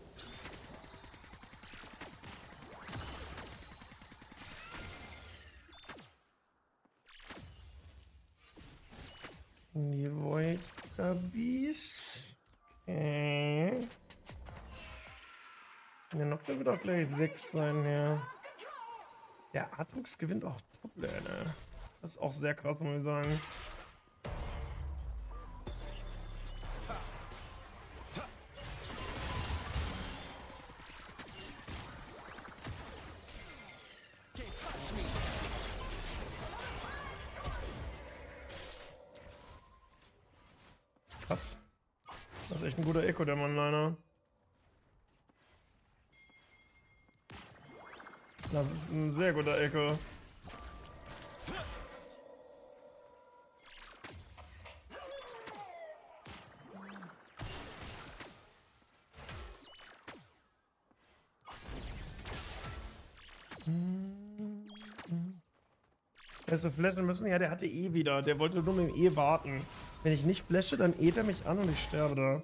Die Void Beast. Okay. Der Nocturne wird auch gleich weg sein, ja. Der Atrox gewinnt auch Top-Lane. Das ist auch sehr krass, muss ich sagen. Krass. Das ist echt ein guter Echo, der One-Liner. Das ist ein sehr guter Echo. Hättest du flashen müssen? Ja, der hatte eh wieder. Der wollte nur mit dem E warten. Wenn ich nicht flashe, dann eht er mich an und ich sterbe da.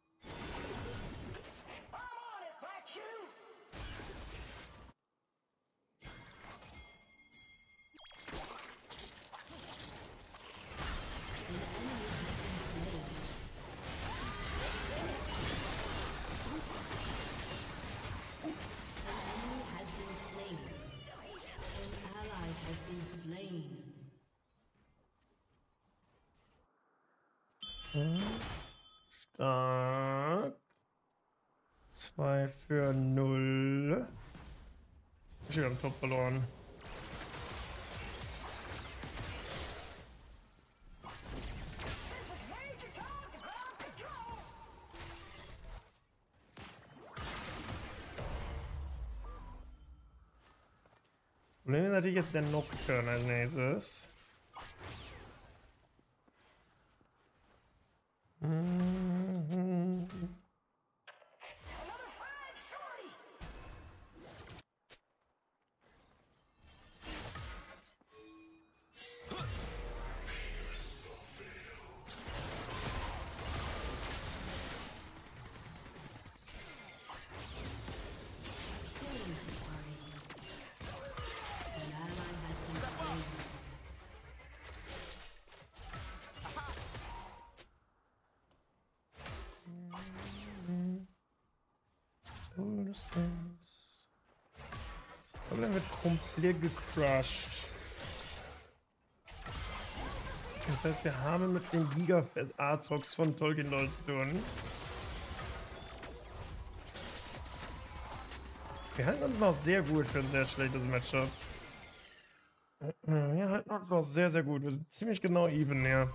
Stark. zwei für null. Ich habe Top verloren. Problem ist natürlich jetzt der Nocturne als nächstes. Mhm. Aber dann wird komplett gecrushed. Das heißt, wir haben mit dem Gigafett Aatrox von Tolkien Lord zu tun. Wir halten uns noch sehr gut für ein sehr schlechtes Matchup. Wir halten uns noch sehr, sehr gut. Wir sind ziemlich genau even, ja.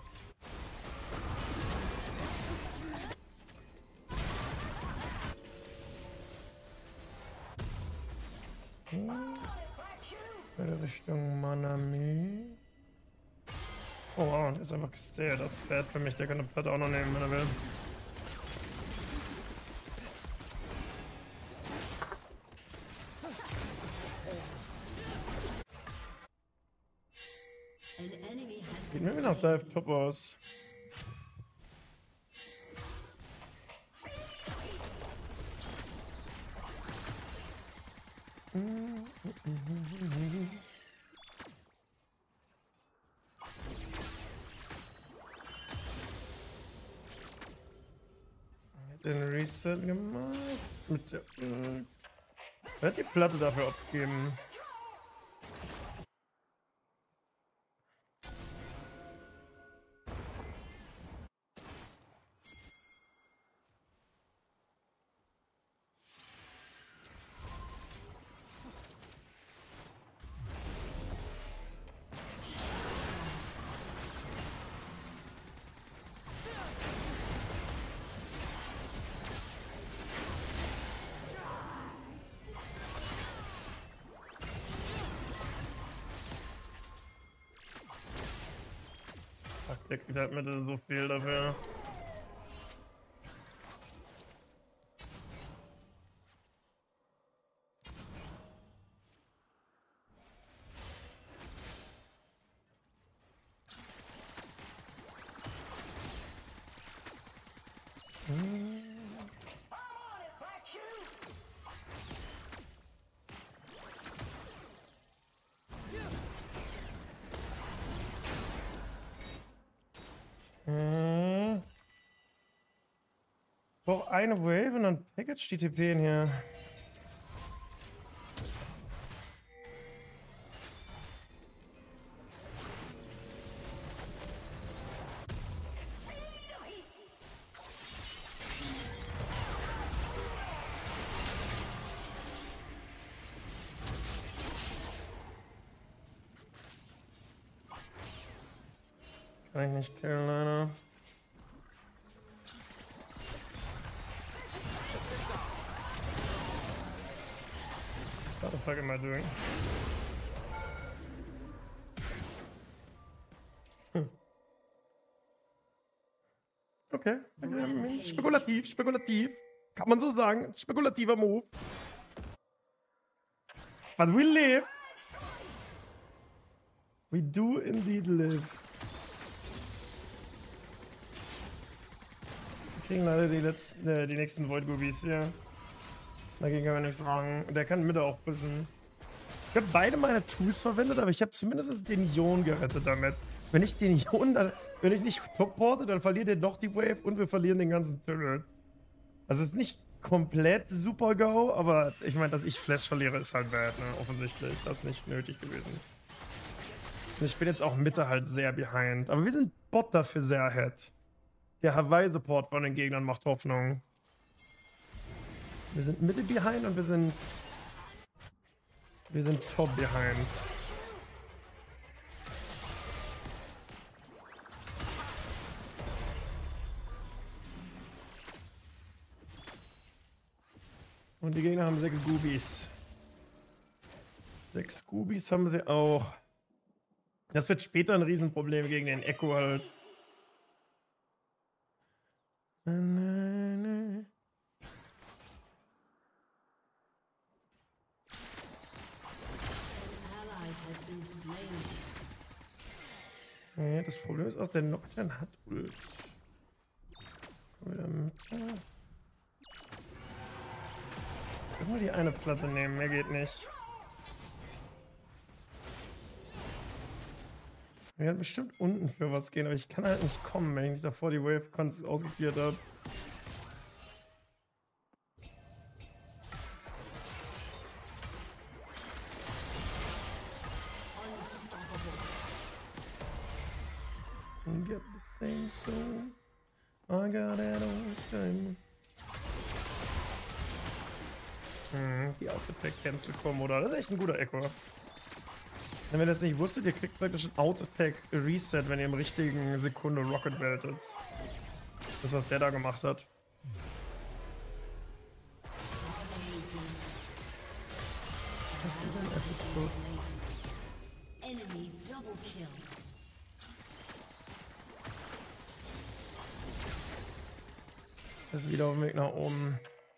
Richtung Manami. Oh wow, ist einfach gestayed. Das ist bad für mich. Der kann eine Platte auch noch nehmen, wenn er will. Sieht mir wieder nach Dive Top aus. Den Reset gemacht. Mit der. Äh, wer hat die Platte dafür abgegeben? Der kriegt halt mit so viel dafür. Hm. Hm. Brauch eine Wave und dann Package die T P in hier. Kann ich nicht killen, leider. What the fuck am I doing? Hm. Okay. okay. Spekulativ, spekulativ. Kann man so sagen. Spekulativer Move. But we live. We do indeed live. Wir kriegen leider die letzten, äh, die nächsten Void Goobies hier. Dagegen kann man nichts sagen. Der kann Mitte auch bisschen. Ich habe beide meine Tools verwendet, aber ich habe zumindest den Ion gerettet damit. Wenn ich den Ion dann, wenn ich nicht porte, dann verliert er doch die Wave und wir verlieren den ganzen Turret. Also es ist nicht komplett super Go, aber ich meine, dass ich Flash verliere, ist halt bad, ne? Offensichtlich. Das ist nicht nötig gewesen. Und ich bin jetzt auch Mitte halt sehr behind. Aber wir sind Bot dafür sehr ahead. Der Hawaii-Support von den Gegnern macht Hoffnung. Wir sind Mitte behind und wir sind... Wir sind top behind. Und die Gegner haben sechs Goobies. Sechs Goobies haben sie auch. Das wird später ein Riesenproblem gegen den Echo halt. Na, na, na. Nee, das Problem ist auch, der Nocturne hat Ult. Wieder Mitte. Ich muss die eine Platte nehmen, mehr geht nicht. Wir werden bestimmt unten für was gehen, aber ich kann halt nicht kommen, wenn ich nicht davor die Wave ausgeführt habe. Get the same soul. I got it all time. Hm, die Auto-Attack Cancel Combo da. Das ist echt ein guter Echo. Wenn ihr das nicht wusstet, ihr kriegt praktisch ein Auto-Attack Reset, wenn ihr im richtigen Sekunde Rocket beltet. Das ist, was der da gemacht hat. Was ist denn F ist tot? Enemy double kill. Das ist wieder auf dem Weg nach oben.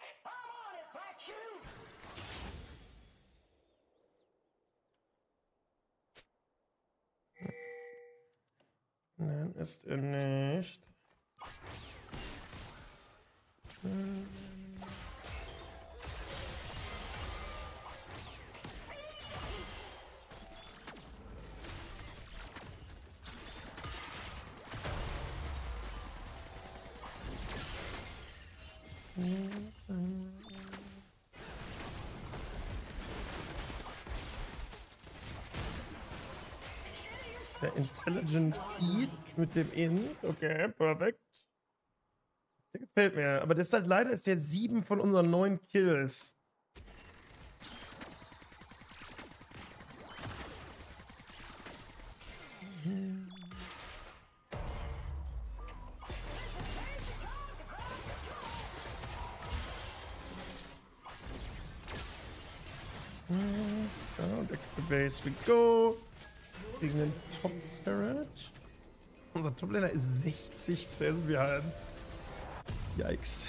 Nein, ist er nicht. Hm. Der Intelligent Feed mit dem Int. Okay, perfekt. Der gefällt mir. Aber das ist halt leider ist der sieben von unseren neun Kills. Mhm. So, back to base we go. Gegen den Top Turret. Unser Top-Laner ist sechzig C S behind. Yikes.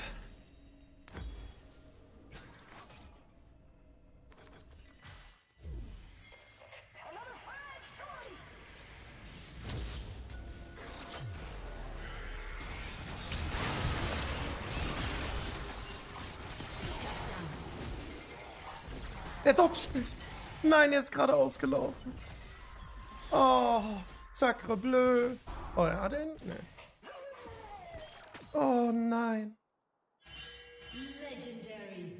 Der dodgt nicht. Nein, er ist gerade ausgelaufen. Oh, sacre bleu. Oh, er hat ihn? Nee. Oh nein. Legendary.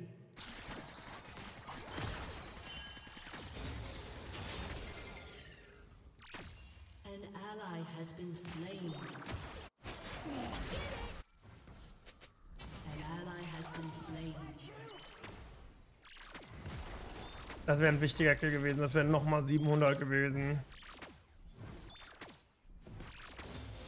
An ally has been slain. An ally has been slain. Das wäre ein wichtiger Kill gewesen. Das wären nochmal siebenhundert gewesen.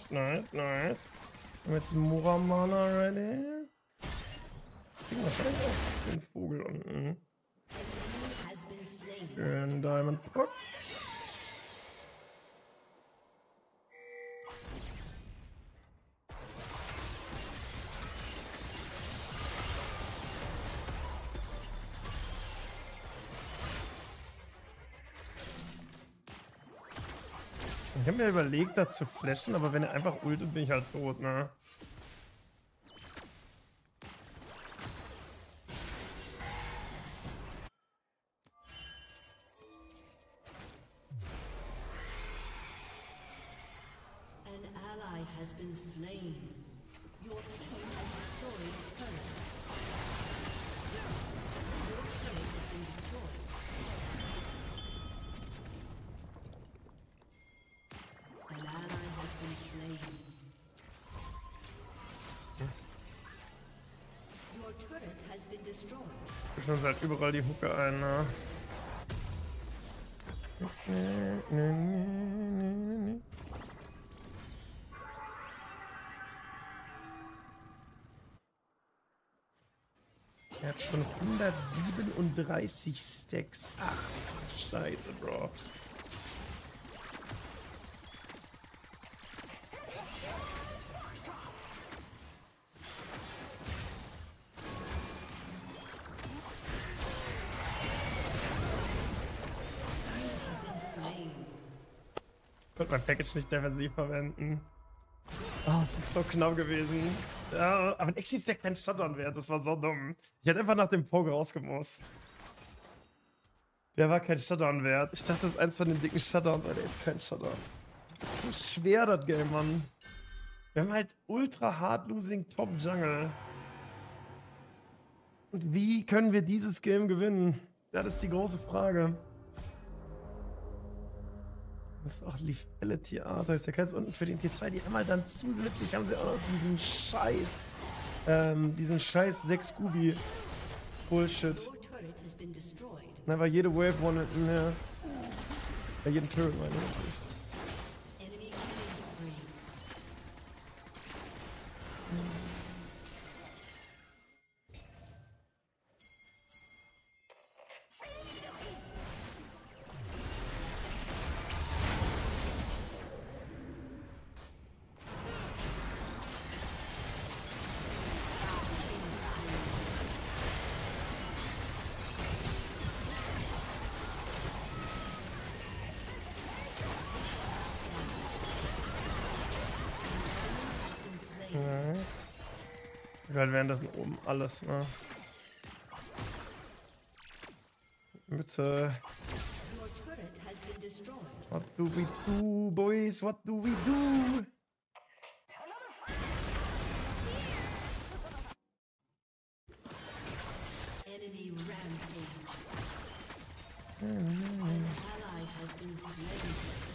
nice, nice. Haben wir jetzt Muramana ready? Kriegen wahrscheinlich auch den Vogel unten. Schön Diamond Box. Ich habe mir überlegt, da zu flashen, aber wenn er einfach ultet, bin ich halt tot, ne? An ally has been slain. Your team has destroyed a turret. Your turret has been destroyed. An ally has been slain. Your turret has been destroyed. Ich schon seit überall die Hucke ein, ne? Er hat schon hundertsiebenunddreißig Stacks. Ach, scheiße, Bro. Ich konnte mein Package nicht defensiv verwenden. Oh, es ist so knapp gewesen. Ja, aber actually ist der kein Shutdown wert. Das war so dumm. Ich hätte einfach nach dem Poke rausgemusst. Der war kein Shutdown wert. Ich dachte, das ist eins von den dicken Shutdowns, aber der ist kein Shutdown. Das ist so schwer, das Game, Mann. Wir haben halt ultra hard losing Top Jungle. Und wie können wir dieses Game gewinnen? Das ist die große Frage. Das ist auch Lethality Arthur. Ist der ganz unten für den T zwei. Die einmal dann zusätzlich haben sie auch noch diesen Scheiß. Ähm, diesen Scheiß sechs Scooby Bullshit. Your turret has been destroyed. Einfach jede Wave One in der. Bei jedem Turret meine ich natürlich. Enemy killing spree. Nice. Wir werden das oben alles, ne? Bitte. Your turret has been destroyed. What do we do, boys? What do we do? Enemy rampage. An ally has been slain.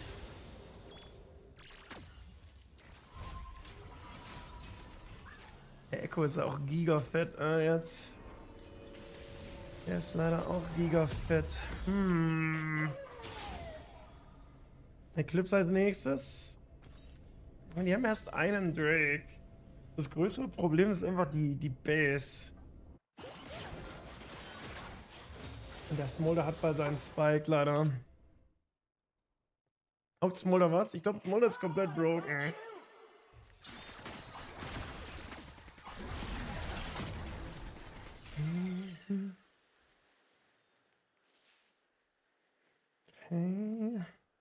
Der Echo ist auch gigafett, äh, jetzt. Der ist leider auch gigafett. Hm. Eclipse als nächstes. Und die haben erst einen Drake. Das größere Problem ist einfach die, die Base. Und der Smolder hat bald seinen Spike, leider. Auch Smolder was? Ich glaube, Smolder ist komplett broken. Okay.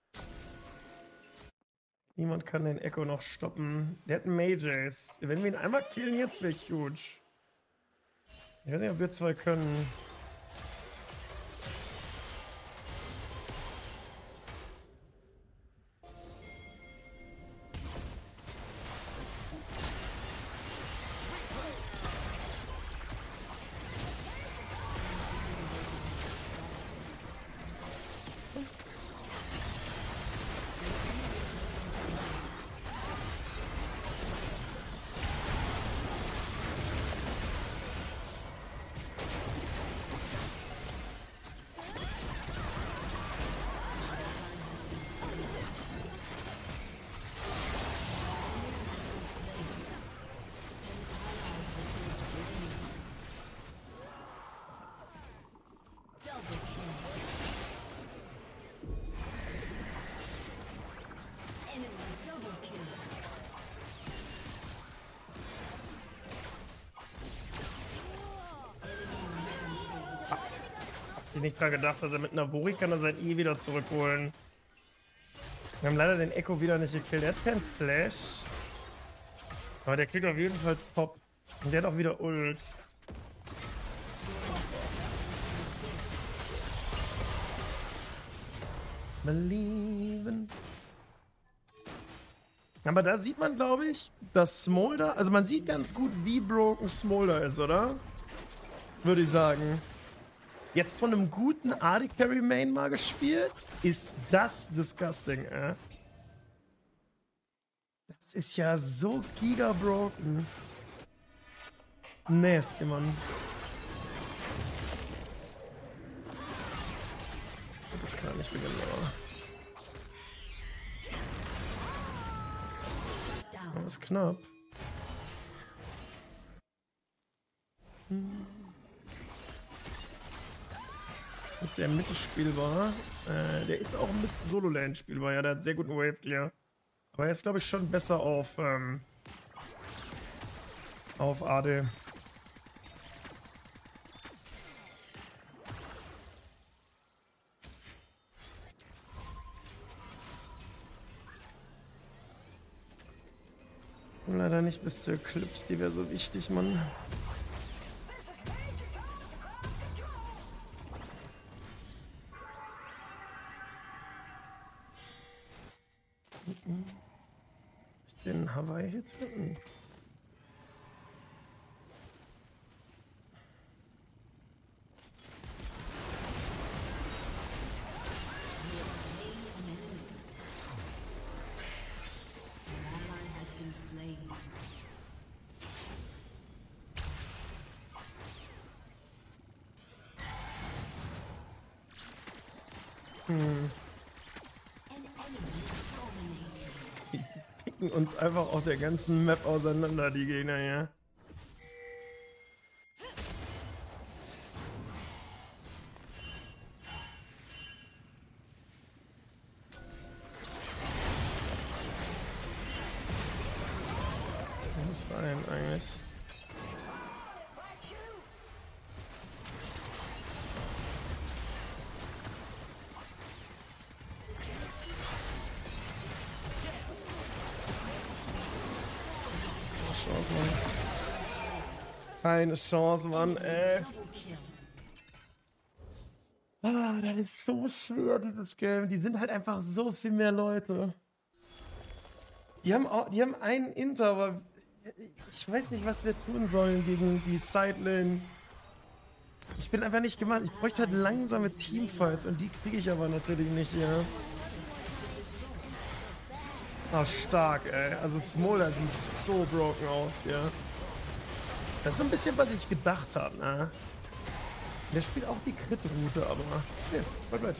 Niemand kann den Echo noch stoppen. Der hat einen Mages. Wenn wir ihn einmal killen, jetzt wäre huge. Ich weiß nicht, ob wir zwei können. Ich nicht dran gedacht, dass er mit einer Wori kann er sein E wieder zurückholen. Wir haben leider den Echo wieder nicht gekillt. Er hat keinen Flash. Aber der kriegt auf jeden Fall top. Und der hat auch wieder Ult. Belieben. Aber da sieht man, glaube ich, dass Smolder, also man sieht ganz gut, wie broken Smolder ist, oder? Würde ich sagen. Jetzt von einem guten A D Carry Main mal gespielt, ist das disgusting, äh. Das ist ja so giga broken. Nasty, Mann. Das kann er nicht gewinnen, aber. Das ist knapp. Hm. Ist der mittelspielbar? Äh, der ist auch mit Solo-Lane spielbar, ja, der hat sehr guten Wave-Clear. Aber er ist, glaube ich, schon besser auf, ähm, auf A D. Leider nicht bis zur Eclipse, die wäre so wichtig, Mann. Den Hawaii-Hit finden. Hm. Die picken uns einfach auf der ganzen Map auseinander, die Gegner, ja. Muss rein eigentlich. Chance, Mann. Keine Chance, Mann, ey. Ah, das ist so schwer, dieses Game. Die sind halt einfach so viel mehr Leute. Die haben, auch, die haben einen Inter, aber ich weiß nicht, was wir tun sollen gegen die Sidelane. Ich bin einfach nicht gemacht. Ich bräuchte halt langsame Teamfights und die kriege ich aber natürlich nicht hier. Ah, stark, ey. Also Smolder sieht so broken aus hier. Das ist so ein bisschen, was ich gedacht habe, ne? Der spielt auch die Crit-Route, aber... Ne, weit, weit.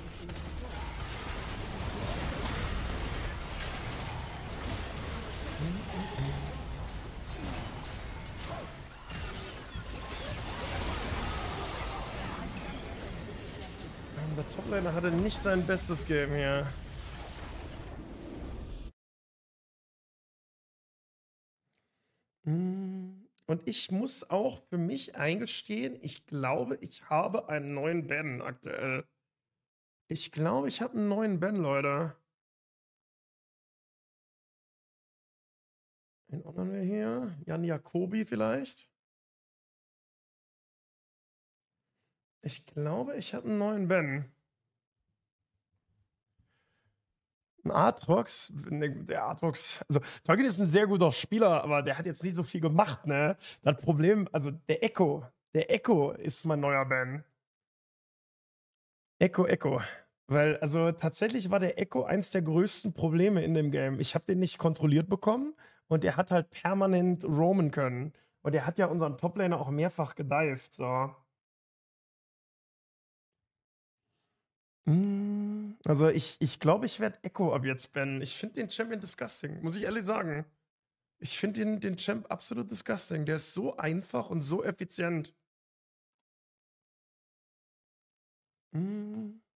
Unser Toplaner hatte nicht sein bestes Game hier. Und ich muss auch für mich eingestehen, ich glaube, ich habe einen neuen Ban aktuell. Ich glaube, ich habe einen neuen Ban, Leute. Wen ordnen wir hier? Jan Jacobi vielleicht? Ich glaube, ich habe einen neuen Ben. Ein Aatrox, ne, der Aatrox, also Tolkien ist ein sehr guter Spieler, aber der hat jetzt nicht so viel gemacht, ne? Das Problem, also der Echo, der Echo ist mein neuer Ben. Echo, Echo. Weil, also tatsächlich war der Echo eins der größten Probleme in dem Game. Ich habe den nicht kontrolliert bekommen und der hat halt permanent roamen können. Und der hat ja unseren Toplaner auch mehrfach gedived, so. Also ich ich glaube, ich werde Echo ab jetzt bannen. Ich finde den Champion disgusting, muss ich ehrlich sagen. Ich finde den, den Champ absolut disgusting. Der ist so einfach und so effizient. Hm.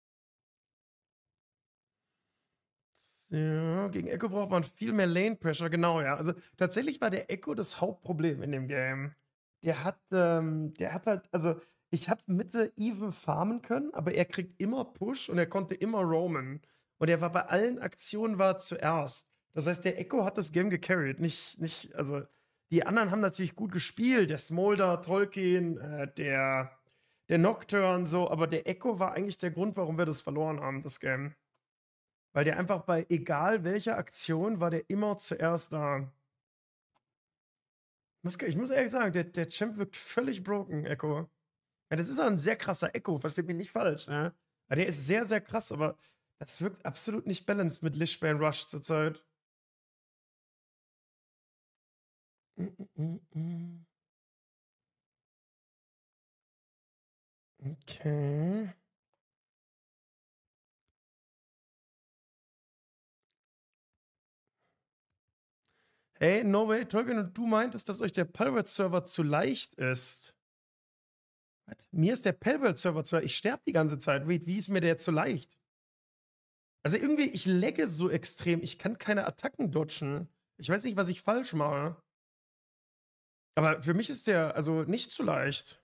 Ja, gegen Echo braucht man viel mehr Lane Pressure, genau, ja. Also tatsächlich war der Echo das Hauptproblem in dem Game. Der hat, ähm, der hat halt, also ich habe Mitte even farmen können, aber er kriegt immer Push und er konnte immer roamen. Und er war bei allen Aktionen war zuerst. Das heißt, der Echo hat das Game gecarried. Nicht, nicht, also die anderen haben natürlich gut gespielt. Der Smolder, Tolkien, äh, der, der Nocturne, so, aber der Echo war eigentlich der Grund, warum wir das verloren haben, das Game. Weil der einfach bei egal welcher Aktion war der immer zuerst da. Ich muss, ich muss ehrlich sagen, der, der Champ wirkt völlig broken, Echo. Ja, das ist auch ein sehr krasser Echo, versteht mich nicht falsch, ne? Ja, der ist sehr, sehr krass, aber das wirkt absolut nicht balanced mit Lishbane Rush zurzeit. Mm, mm, mm. Okay. Hey, no way, Tolkien, und du meintest, dass euch der Palworld-Server zu leicht ist. Was? Mir ist der Palworld-Server zu leicht. Ich sterbe die ganze Zeit. Wait, wie ist mir der zu leicht? Also irgendwie, ich lagge so extrem. Ich kann keine Attacken dodgen. Ich weiß nicht, was ich falsch mache. Aber für mich ist der also nicht zu leicht.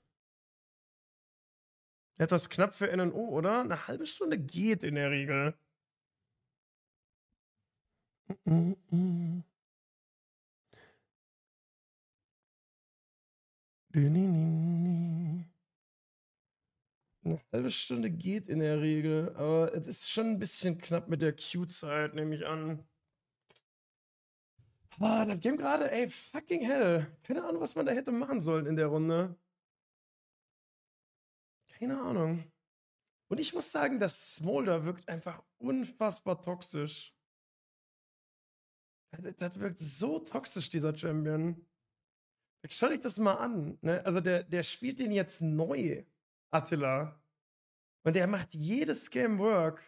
Etwas knapp für N N O, oder? Eine halbe Stunde geht in der Regel. Mm -mm. Eine halbe Stunde geht in der Regel, aber es ist schon ein bisschen knapp mit der Q-Zeit, nehme ich an. Ah, das Game gerade, ey, fucking hell. Keine Ahnung, was man da hätte machen sollen in der Runde. Keine Ahnung. Und ich muss sagen, das Smolder wirkt einfach unfassbar toxisch. Das, das wirkt so toxisch, dieser Champion. Jetzt schau dich das mal an. Ne? Also der, der spielt den jetzt neu, Attila. Und der macht jedes Game Work.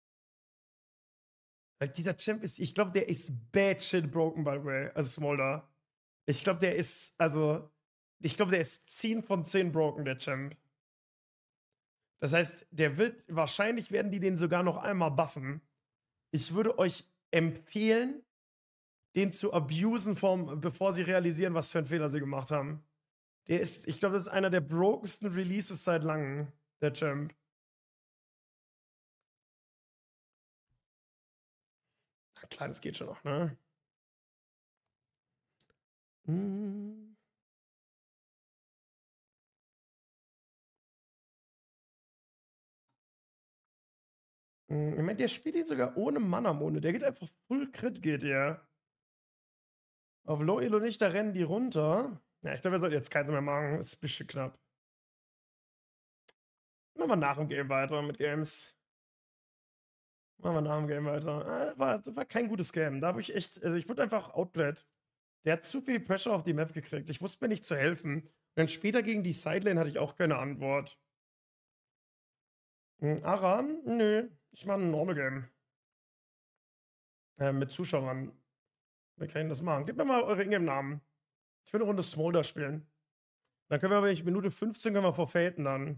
Weil dieser Champ ist, ich glaube, der ist bad shit broken, by the way. Also Smolder. Ich glaube, der ist, also, ich glaube, der ist zehn von zehn broken, der Champ. Das heißt, der wird, wahrscheinlich werden die den sogar noch einmal buffen. Ich würde euch empfehlen, den zu abusen, vom, bevor sie realisieren, was für einen Fehler sie gemacht haben. Der ist, ich glaube, das ist einer der brokensten Releases seit langem, der Champ. Na klar, das geht schon noch, ne? Hm. Ich meine, der spielt ihn sogar ohne Mana-Mone. Der geht einfach Full Crit, geht der. Auf Low Elo nicht, da rennen die runter. Ja, ich glaube, wir sollten jetzt keins mehr machen. Das ist ein bisschen knapp. Machen wir nach dem Game weiter mit Games. Machen wir nach dem Game weiter. Das war, das war kein gutes Game. Da habe ich echt, also ich wurde einfach outplayed. Der hat zu viel Pressure auf die Map gekriegt. Ich wusste mir nicht zu helfen. Und dann später gegen die Sidelane hatte ich auch keine Antwort. Hm, Aram? Nö. Ich mache ein Normal Game. Äh, mit Zuschauern. Wir können das machen. Gebt mir mal eure Ingame-Namen. Ich will eine Runde Smolder spielen. Dann können wir aber in Minute fünfzehn können wir verfaten dann.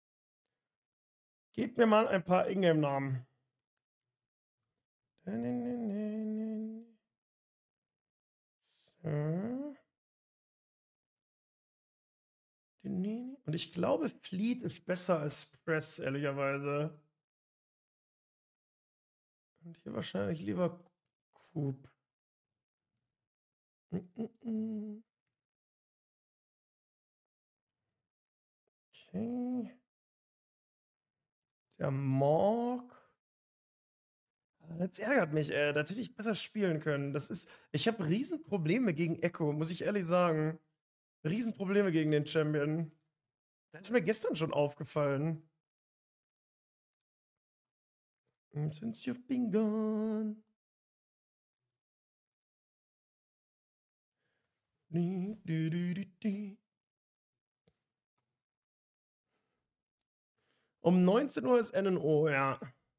Gebt mir mal ein paar Ingame-Namen. So. Und ich glaube, Fleet ist besser als Press, ehrlicherweise. Und hier wahrscheinlich lieber Coop. Mm -mm -mm. Okay. Der Morg. Jetzt ärgert mich, ey. Das hätte ich besser spielen können. Das ist. Ich habe Riesenprobleme gegen Echo, muss ich ehrlich sagen. Riesenprobleme gegen den Champion. Das ist mir gestern schon aufgefallen. Since you've been gone. Die, die, die, die, die. Um neunzehn Uhr ist N N O, ja.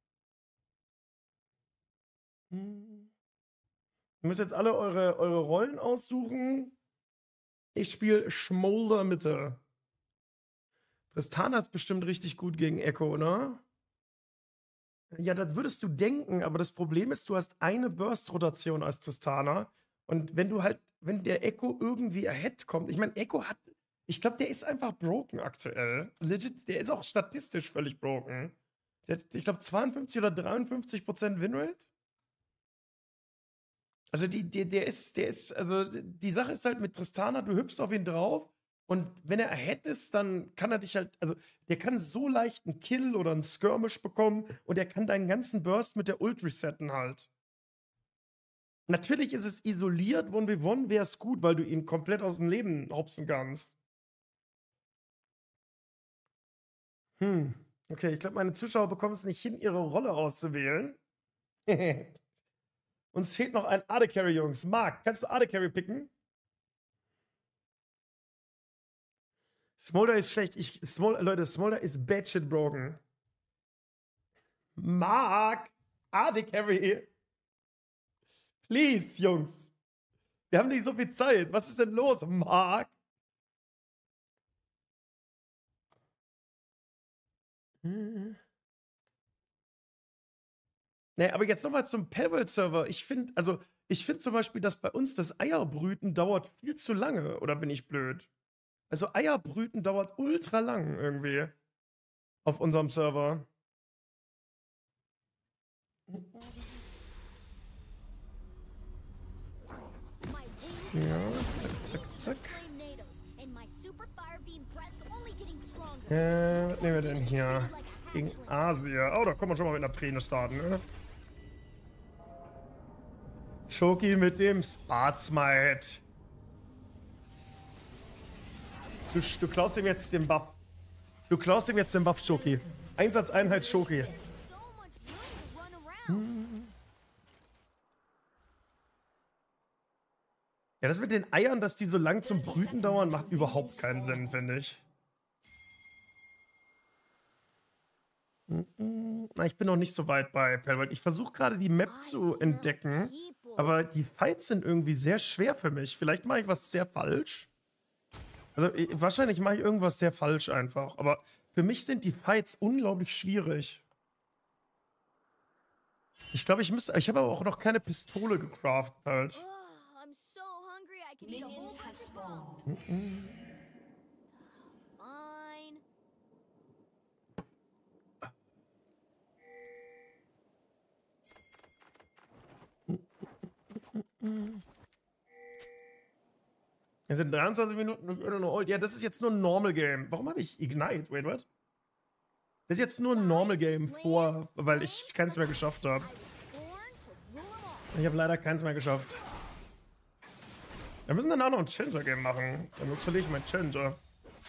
Hm. Ihr müsst jetzt alle eure, eure Rollen aussuchen. Ich spiele Smolder Mitte. Tristan hat bestimmt richtig gut gegen Echo, oder? Ja, das würdest du denken, aber das Problem ist, du hast eine Burst-Rotation als Tristana. Und wenn du halt, wenn der Echo irgendwie ahead kommt, ich meine, Echo hat, Ich glaube, der ist einfach broken aktuell. Legit, der ist auch statistisch völlig broken. Der hat, ich glaube, zweiundfünfzig oder dreiundfünfzig Prozent Winrate. Also die, die, der ist, der ist, also die Sache ist halt mit Tristana, du hüpfst auf ihn drauf und wenn er ahead ist, dann kann er dich halt, also der kann so leicht einen Kill oder einen Skirmish bekommen und er kann deinen ganzen Burst mit der Ult resetten halt. Natürlich ist es isoliert, eins gegen eins wäre es gut, weil du ihn komplett aus dem Leben hopsen kannst. Hm, okay, ich glaube, meine Zuschauer bekommen es nicht hin, ihre Rolle auszuwählen. Uns fehlt noch ein A D Carry, Jungs. Marc, kannst du A D Carry picken? Smolder ist schlecht. Ich, Smolder, Leute, Smolder ist bad shit broken. Marc, A D Carry. Please, Jungs. Wir haben nicht so viel Zeit. Was ist denn los, Marc? Hm. Nee, aber jetzt nochmal zum Palworld-Server. Ich finde, also, ich finde zum Beispiel, dass bei uns das Eierbrüten dauert viel zu lange. Oder bin ich blöd? Also, Eierbrüten dauert ultra lang irgendwie. Auf unserem Server. Ja, zack, zack, zack. Äh, was nehmen wir denn hier? Gegen Asia. Oh, da kann man schon mal mit einer Träne starten, ne? Shoki mit dem Spart-Smite. Du, du klaust ihm jetzt den Buff. Du klaust ihm jetzt den Buff, Shoki. Einsatzeinheit Shoki. Hm. Ja, das mit den Eiern, dass die so lang zum Brüten dauern, macht überhaupt keinen Sinn, finde ich. Na, ich bin noch nicht so weit bei Palworld. Ich versuche gerade die Map zu entdecken, aber die Fights sind irgendwie sehr schwer für mich. Vielleicht mache ich was sehr falsch. Also wahrscheinlich mache ich irgendwas sehr falsch einfach, aber für mich sind die Fights unglaublich schwierig. Ich glaube, ich müsste, ich habe aber auch noch keine Pistole gecraftet halt. Minions have spawned. Mhm. Es sind dreiundzwanzig Minuten durch oder nur Old. Ja, das ist jetzt nur ein Normal Game. Warum habe ich Ignite? Wait, what? Das ist jetzt nur ein Normal Game vor, weil ich keins mehr geschafft habe. Ich habe leider keins mehr geschafft. Wir müssen dann auch noch ein Challenger Game machen. Dann verliere ich meinen Challenger.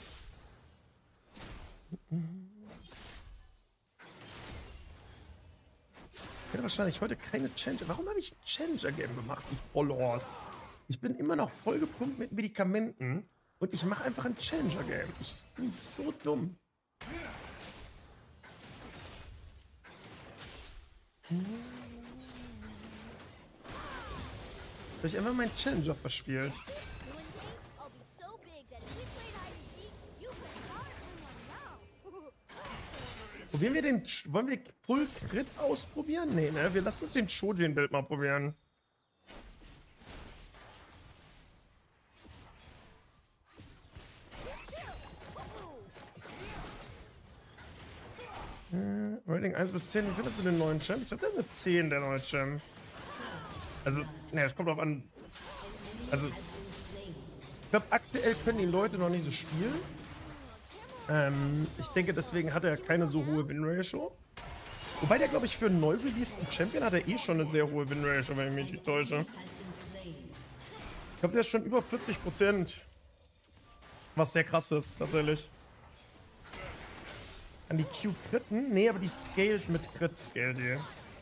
Ich werde wahrscheinlich heute keine Challenger. Warum habe ich ein Challenger Game gemacht? Ich Vollhorst. Ich bin immer noch voll gepumpt mit Medikamenten und ich mache einfach ein Challenger Game. Ich bin so dumm. Habe ich einfach meinen Challenger verspielt. Probieren wir den. Wollen wir Pull Crit ausprobieren? Nee, ne? Wir lassen uns den Shojin-Bild mal probieren. Äh, Rating eins bis zehn. Wie findest du den neuen Champ? Ich glaube, der ist eine zehn, der neue Champ. Also, ne, es kommt drauf an. Also, ich glaube, aktuell können die Leute noch nicht so spielen. Ähm, ich denke, deswegen hat er keine so hohe Win-Ratio. Wobei der, glaube ich, für einen neu releaseden Champion hat er eh schon eine sehr hohe Win-Ratio, wenn ich mich nicht täusche. Ich glaube, der ist schon über vierzig Prozent. Was sehr krass ist, tatsächlich. An die Q critten? Nee, aber die scaled mit Crit, scaled die.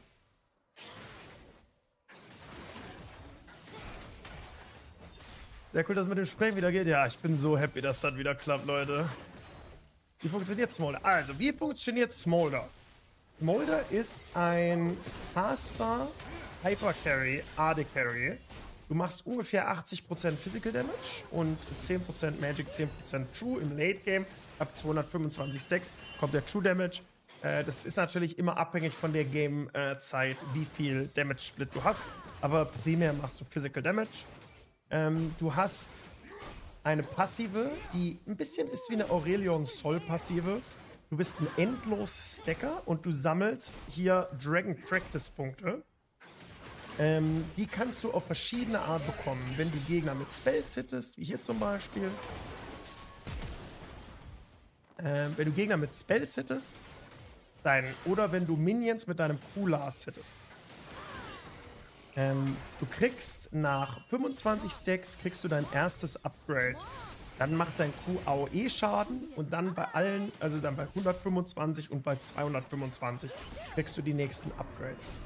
Sehr cool, dass mit dem Spray wieder geht. Ja, ich bin so happy, dass das wieder klappt, Leute. Wie funktioniert Smolder? Also, wie funktioniert Smolder? Smolder ist ein Caster Hyper Carry, A D Carry. Du machst ungefähr achtzig Prozent Physical Damage und zehn Prozent Magic, zehn Prozent True im Late Game. Ab zweihundertfünfundzwanzig Stacks kommt der True Damage. Äh, das ist natürlich immer abhängig von der Game-Zeit, wie viel Damage Split du hast. Aber primär machst du Physical Damage. Ähm, du hast eine Passive, die ein bisschen ist wie eine Aurelion Sol-Passive. Du bist ein endlos Stacker und du sammelst hier Dragon Practice Punkte. Ähm, die kannst du auf verschiedene Art bekommen. Wenn du Gegner mit Spells hittest, wie hier zum Beispiel. Ähm, wenn du Gegner mit Spells hittest, dein, oder wenn du Minions mit deinem Q-Last hittest. Ähm, du kriegst nach fünfundzwanzig Stacks kriegst du dein erstes Upgrade. Dann macht dein Q A O E-Schaden und dann bei allen, also dann bei hundertfünfundzwanzig und bei zweihundertfünfundzwanzig kriegst du die nächsten Upgrades.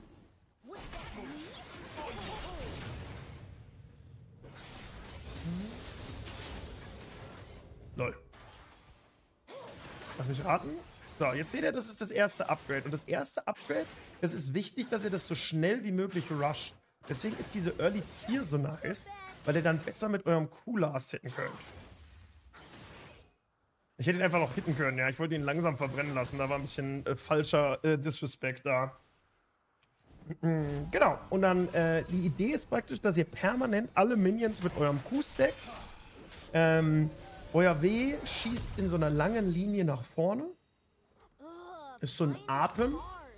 Lol. Lass mich raten. So, jetzt seht ihr, das ist das erste Upgrade. Und das erste Upgrade, es ist wichtig, dass ihr das so schnell wie möglich rusht. Deswegen ist diese Early Tier so nice, weil ihr dann besser mit eurem Q-Last hitten könnt. Ich hätte ihn einfach noch hitten können, ja. Ich wollte ihn langsam verbrennen lassen. Da war ein bisschen äh, falscher äh, Disrespect da. Mhm, genau. Und dann, äh, die Idee ist praktisch, dass ihr permanent alle Minions mit eurem Q-Stack. Ähm, euer W schießt in so einer langen Linie nach vorne. Ist so ein Atem.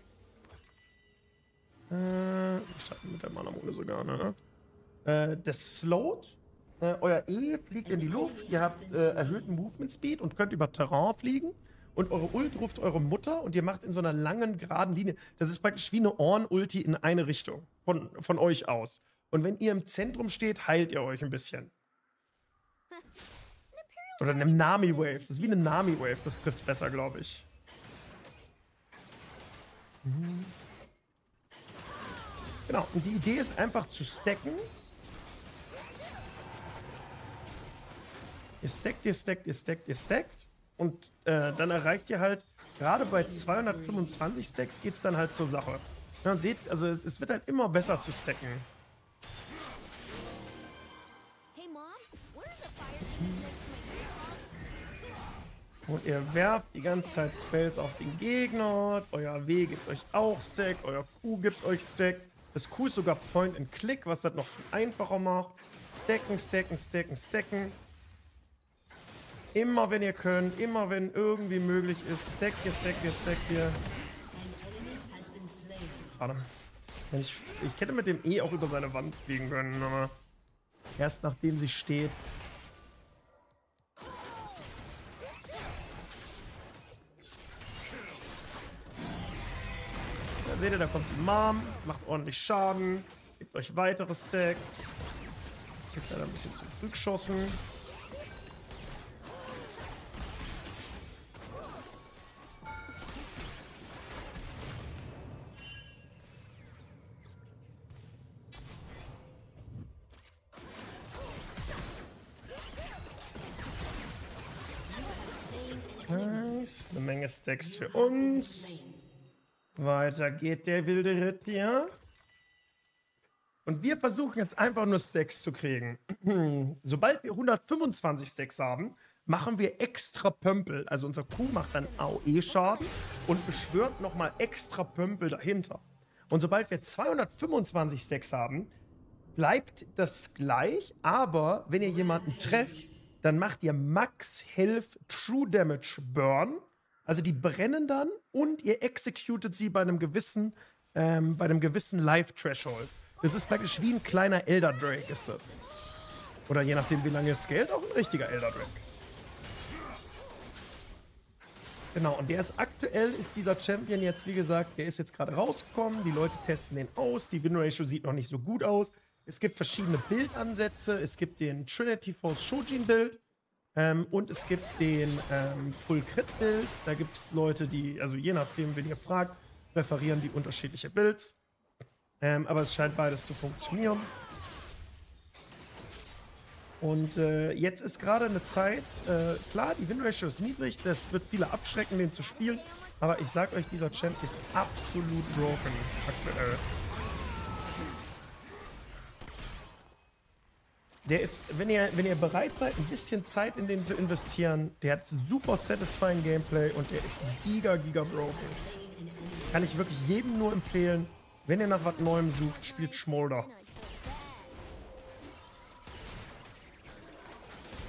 Äh, ich mit der Mana-Mode sogar, ne? Äh, das slowt. Äh, euer E fliegt in die Luft. Ihr habt äh, erhöhten Movement Speed und könnt über Terrain fliegen. Und eure Ult ruft eure Mutter und ihr macht in so einer langen, geraden Linie. Das ist praktisch wie eine Orn-Ulti in eine Richtung. Von, von euch aus. Und wenn ihr im Zentrum steht, heilt ihr euch ein bisschen. Oder eine Nami-Wave. Das ist wie eine Nami-Wave. Das trifft es besser, glaube ich. Mhm. Genau. Und die Idee ist einfach zu stacken. Ihr stackt, ihr stackt, ihr stackt, ihr stackt. Und äh, dann erreicht ihr halt, gerade bei zweihundertfünfundzwanzig Stacks geht es dann halt zur Sache. Ja, und seht, also es, es wird halt immer besser zu stacken. Und ihr werft die ganze Zeit Spells auf den Gegner. Euer W gibt euch auch Stack. Euer Q gibt euch Stacks. Das Q ist sogar Point and Click, was das noch viel einfacher macht. Stacken, stacken, stacken, stacken. Immer wenn ihr könnt, immer wenn irgendwie möglich ist. Stack ihr, stack ihr, stack ihr. Schade. Ich, ich hätte mit dem E auch über seine Wand fliegen können, aber erst nachdem sie steht. Da seht ihr, da kommt die Mom, macht ordentlich Schaden, gibt euch weitere Stacks. Gibt leider ein bisschen zurückgeschossen. Nice, eine Menge Stacks für uns. Weiter geht der wilde Ritt hier. Und wir versuchen jetzt einfach nur Stacks zu kriegen. Sobald wir hundertfünfundzwanzig Stacks haben, machen wir extra Pömpel. Also unser Q macht dann A O E-Schaden und beschwört nochmal extra Pömpel dahinter. Und sobald wir zweihundertfünfundzwanzig Stacks haben, bleibt das gleich. Aber wenn ihr jemanden trefft, dann macht ihr Max Health True Damage Burn. Also die brennen dann und ihr executet sie bei einem gewissen, ähm, bei einem gewissen Life-Threshold. Das ist praktisch wie ein kleiner Elder Drake, ist das. Oder je nachdem, wie lange es scaled, auch ein richtiger Elder Drake. Genau, und der ist aktuell, ist dieser Champion jetzt, wie gesagt, der ist jetzt gerade rausgekommen. Die Leute testen den aus. Die Win-Ratio sieht noch nicht so gut aus. Es gibt verschiedene Bildansätze. Es gibt den Trinity Force Shojin-Bild. Ähm, und es gibt den ähm, Full-Crit-Bild. Da gibt es Leute, die, also je nachdem, wen ihr fragt, präferieren die unterschiedliche Builds. Ähm, aber es scheint beides zu funktionieren. Und äh, jetzt ist gerade eine Zeit, äh, klar, die Win-Ratio ist niedrig, das wird viele abschrecken, den zu spielen. Aber ich sag euch, dieser Champ ist absolut broken aktuell. Der ist, wenn ihr, wenn ihr bereit seid, ein bisschen Zeit in den zu investieren, der hat super satisfying Gameplay und der ist giga, giga broken. Kann ich wirklich jedem nur empfehlen, wenn ihr nach was Neuem sucht, spielt Smolder.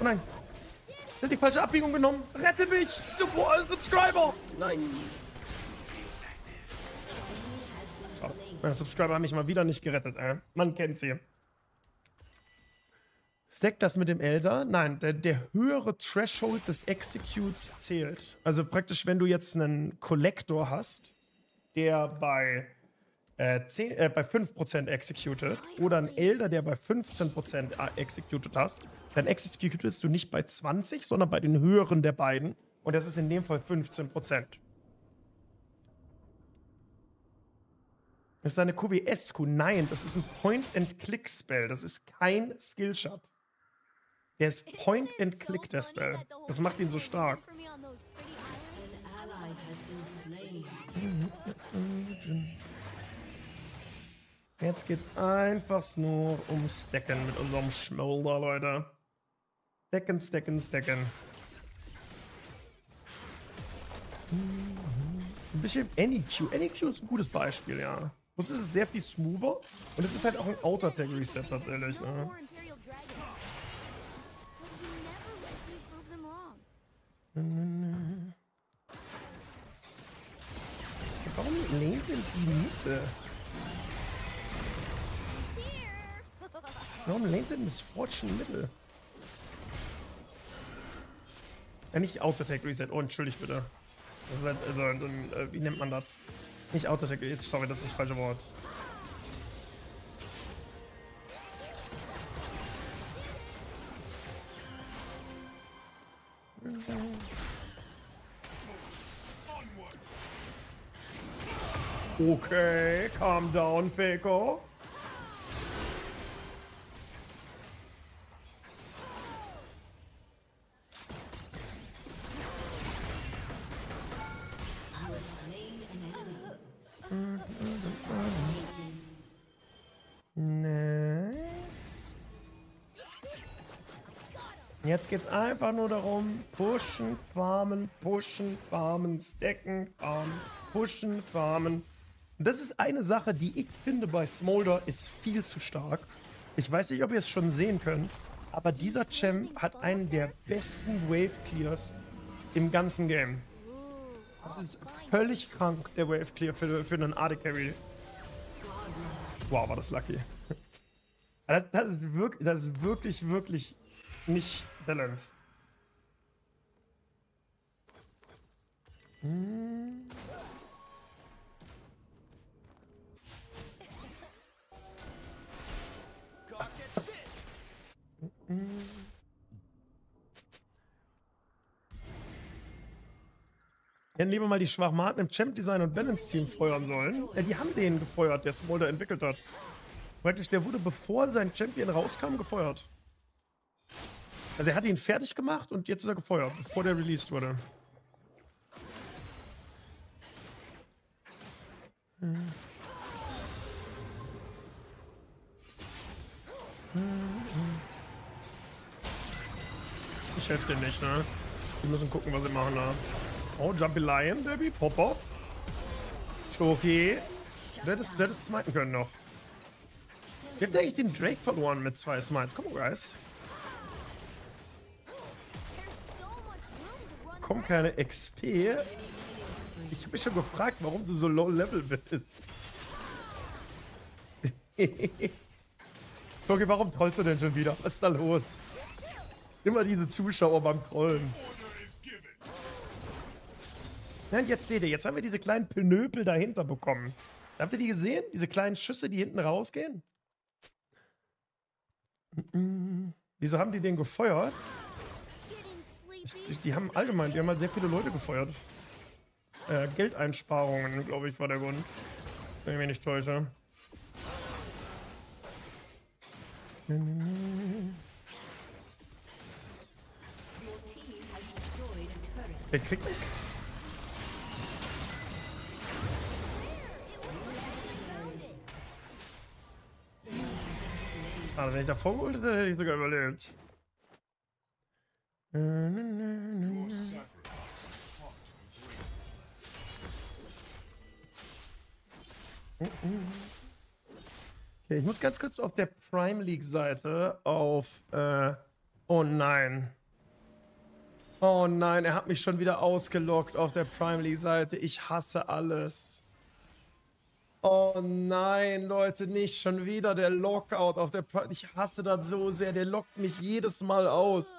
Oh nein. Ich hab die falsche Abbiegung genommen. Rette mich! Sofort, Subscriber! Nein. Oh, meine Subscriber haben mich mal wieder nicht gerettet, äh. Man kennt sie. Stackt das mit dem Elder? Nein, der, der höhere Threshold des Executes zählt. Also praktisch, wenn du jetzt einen Collector hast, der bei, äh, zehn, äh, bei fünf Prozent executed oder einen Elder, der bei fünfzehn Prozent executed hast, dann executest du nicht bei zwanzig, sondern bei den höheren der beiden. Und das ist in dem Fall fünfzehn Prozent. Das ist eine Q W S-Q. Nein, das ist ein Point-and-Click-Spell. Das ist kein Skillshot. Der ist Point-and-Click, der Spell. Das macht ihn so stark. Jetzt geht's einfach nur um Stacken mit unserem Schmolder, Leute. Stacken, stacken, stacken. Ein bisschen N E Q. N E Q ist ein gutes Beispiel, ja. Das ist sehr viel smoother. Und es ist halt auch ein Auto-Attack-Reset tatsächlich, ne? Warum lehnt denn die Mitte? Warum lehnt denn Miss Fortune Mittel? Ja, nicht Auto-Attack Reset. Oh, entschuldigt bitte. Das wird, also, äh, wie nennt man das? Nicht Auto-Attack, sorry, das ist das falsche Wort. Okay, calm down, Peko. Nice. Jetzt geht's einfach nur darum, pushen, farmen, pushen, farmen, stacken, farmen, pushen, farmen. Und das ist eine Sache, die ich finde bei Smolder ist viel zu stark. Ich weiß nicht, ob ihr es schon sehen könnt, aber dieser Champ hat einen der besten Wave Clears im ganzen Game. Das ist völlig krank, der Wave Clear für, für einen A D Carry. Wow, war das lucky. Das, das, ist wirklich, das ist wirklich, wirklich nicht balanced. Hm. Hätten lieber mal die Schwachmaten im Champ-Design und Balance-Team feuern sollen. Ja, die haben den gefeuert, der Smolder entwickelt hat. Praktisch, der wurde, bevor sein Champion rauskam, gefeuert. Also er hat ihn fertig gemacht und jetzt ist er gefeuert, bevor der released wurde. Hm. Hm. Ich helfe dir nicht, ne? Wir müssen gucken, was sie machen da. Oh, Jumpy Lion, Baby, Popper. Choki. Du hättest, du hättest smiten können noch. Wir haben eigentlich den Drake verloren mit zwei Smites. Komm, Guys. Komm, keine X P. Ich habe mich schon gefragt, warum du so low level bist. Choki, warum trollst du denn schon wieder? Was ist da los? Immer diese Zuschauer beim Trollen. Ja, und jetzt seht ihr, jetzt haben wir diese kleinen Pinöpel dahinter bekommen. Habt ihr die gesehen? Diese kleinen Schüsse, die hinten rausgehen? Mm-mm. Wieso haben die den gefeuert? Ich, die haben allgemein, die haben halt sehr viele Leute gefeuert. Äh, Geldeinsparungen, glaube ich, war der Grund. Wenn ich mich nicht täusche. Der kriegt mich. Also wenn ich davor geholt hätte, hätte ich sogar überlebt. Okay, ich muss ganz kurz auf der Prime League Seite auf, äh, Oh nein. Oh nein, er hat mich schon wieder ausgelockt auf der Prime League-Seite. Ich hasse alles. Oh nein, Leute, nicht schon wieder der Lockout auf der Prime. Ich hasse das so sehr. Der lockt mich jedes Mal aus.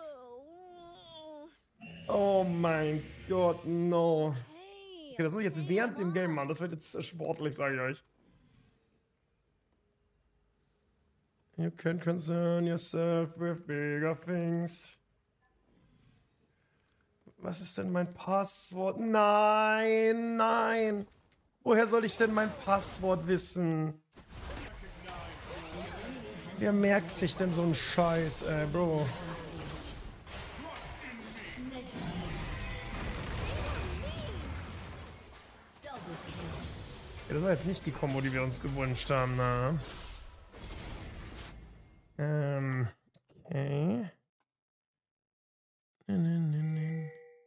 Oh mein Gott, no. Okay, das muss ich jetzt während dem Game machen. Das wird jetzt sportlich, sage ich euch. You can concern yourself with bigger things. Was ist denn mein Passwort? Nein, nein. Woher soll ich denn mein Passwort wissen? Wer merkt sich denn so einen Scheiß, ey, Bro? Ja, das war jetzt nicht die Kombo, die wir uns gewünscht haben, na. Ähm, okay. Nee, nee, nee, nee.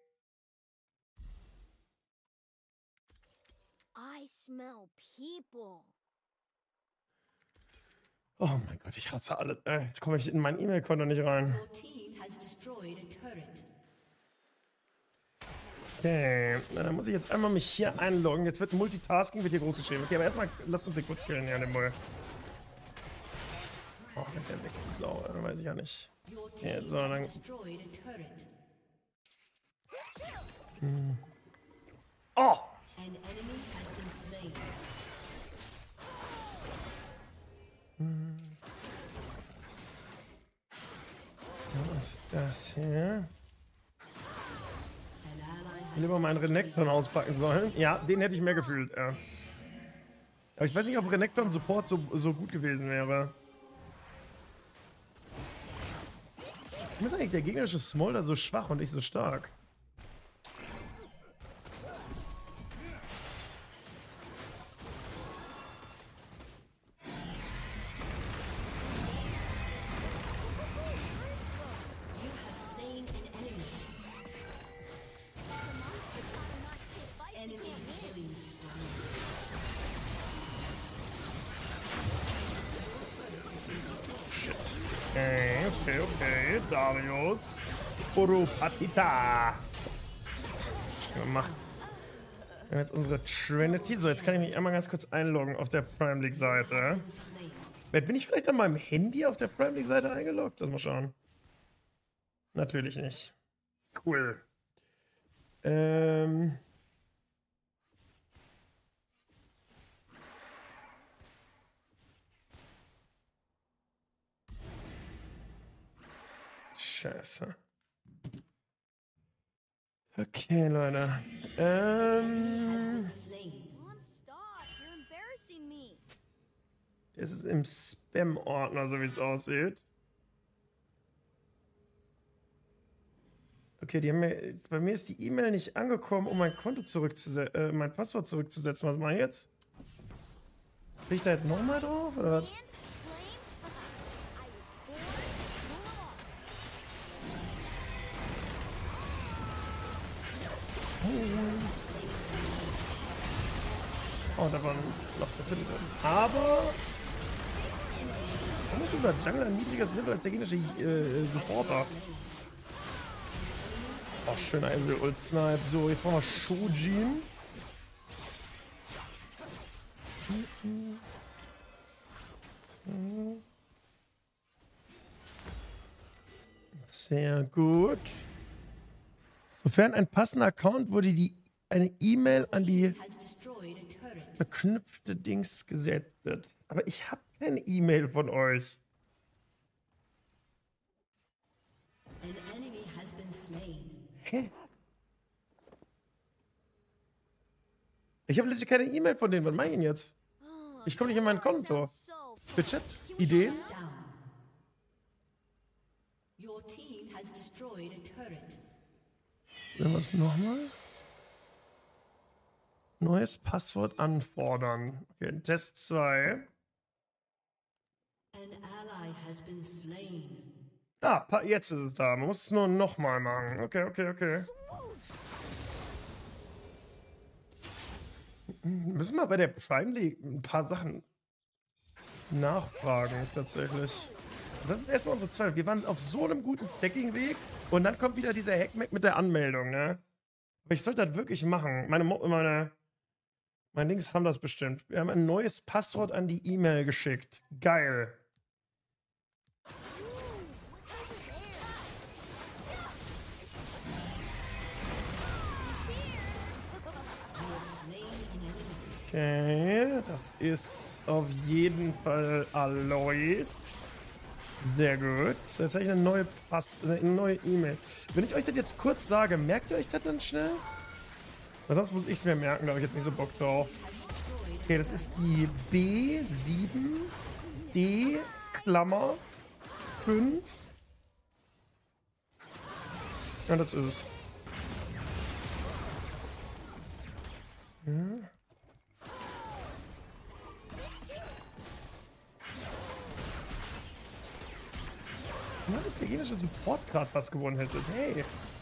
I smell people. Oh mein Gott, ich hasse alle. Äh, jetzt komme ich in mein E-Mail-Konto nicht rein. Your team has destroyed a turret. Okay, na, dann muss ich jetzt einmal mich hier einloggen. Jetzt wird Multitasking, wird hier groß geschrieben. Okay, aber erstmal lasst uns hier kurz killen, ja, den Bull. Oh, der weg ist Sau, weiß ich ja nicht. Your Okay, team so, dann. has destroyed a turret. Hm. Oh! An enemy has been slain. Hm. Was ist das hier? An ally Ich lieber meinen Renekton auspacken sollen. Ja, den hätte ich mehr gefühlt, ja. Aber ich weiß nicht, ob Renekton Support so, so gut gewesen wäre. Warum ist eigentlich der gegnerische Smolder so schwach und ich so stark? you have slain an enemy. Enemy killing spree. Okay, okay, okay. Darius. Urupatita. Schön gemacht. Wir haben jetzt unsere Trinity. So, jetzt kann ich mich einmal ganz kurz einloggen auf der Prime League Seite. Slain. Bin ich vielleicht an meinem Handy auf der Prime League Seite eingeloggt? Lass mal schauen. Natürlich nicht. Cool. Ähm. Scheiße. Okay, Leute. Ähm. Slain. Come on, stop. You're embarrassing me. Es ist im Spam-Ordner, so wie es aussieht. Okay, die haben mir, bei mir ist die E-Mail nicht angekommen, um mein Konto zurückzusetzen, äh, mein Passwort zurückzusetzen. Was mache ich jetzt? Bin ich da jetzt nochmal drauf, oder was? And Oh, da war ein Loch der Finde drin. Aber. Warum ist unser Jungler ein niedriges Level als der gegnerische äh, Supporter? Oh, schöner Ezreal Ult Snipe. So, jetzt brauchen wir Shojin. Sehr gut. Sofern ein passender Account wurde die eine E-Mail an die Has destroyed a turret. verknüpfte Dings gesendet. Aber ich habe keine E-Mail von euch. An enemy has been slain. Hä? Ich habe letztlich keine E-Mail von denen. Was mache ich denn jetzt? Ich komme nicht in mein Konto. so Für Chat? Ideen? Down. Your team has destroyed a turret. Was nochmal? Neues Passwort anfordern. Okay, Test zwei. An ally has been slain. Ah, pa- jetzt ist es da. Man muss es nur nochmal machen. Okay, okay, okay. Müssen wir bei der Prime League ein paar Sachen nachfragen, tatsächlich. Das ist erstmal unsere Zweifel. Wir waren auf so einem guten Stacking-Weg und dann kommt wieder dieser Hackmack mit der Anmeldung, ne? Aber ich sollte das wirklich machen. Meine, Mo meine, meine Dings haben das bestimmt. Wir haben ein neues Passwort an die E-Mail geschickt. Geil. Okay, das ist auf jeden Fall Alois. Sehr gut. So, jetzt habe ich eine neue Pass, eine neue E-Mail. Wenn ich euch das jetzt kurz sage, merkt ihr euch das dann schnell? Weil sonst muss ich es mir merken, da habe ich jetzt nicht so Bock drauf. Okay, das ist die B sieben D Klammer fünf. Ja, das ist es. So. Ja, dass der italienische Support gerade was gewonnen hätte. Hey.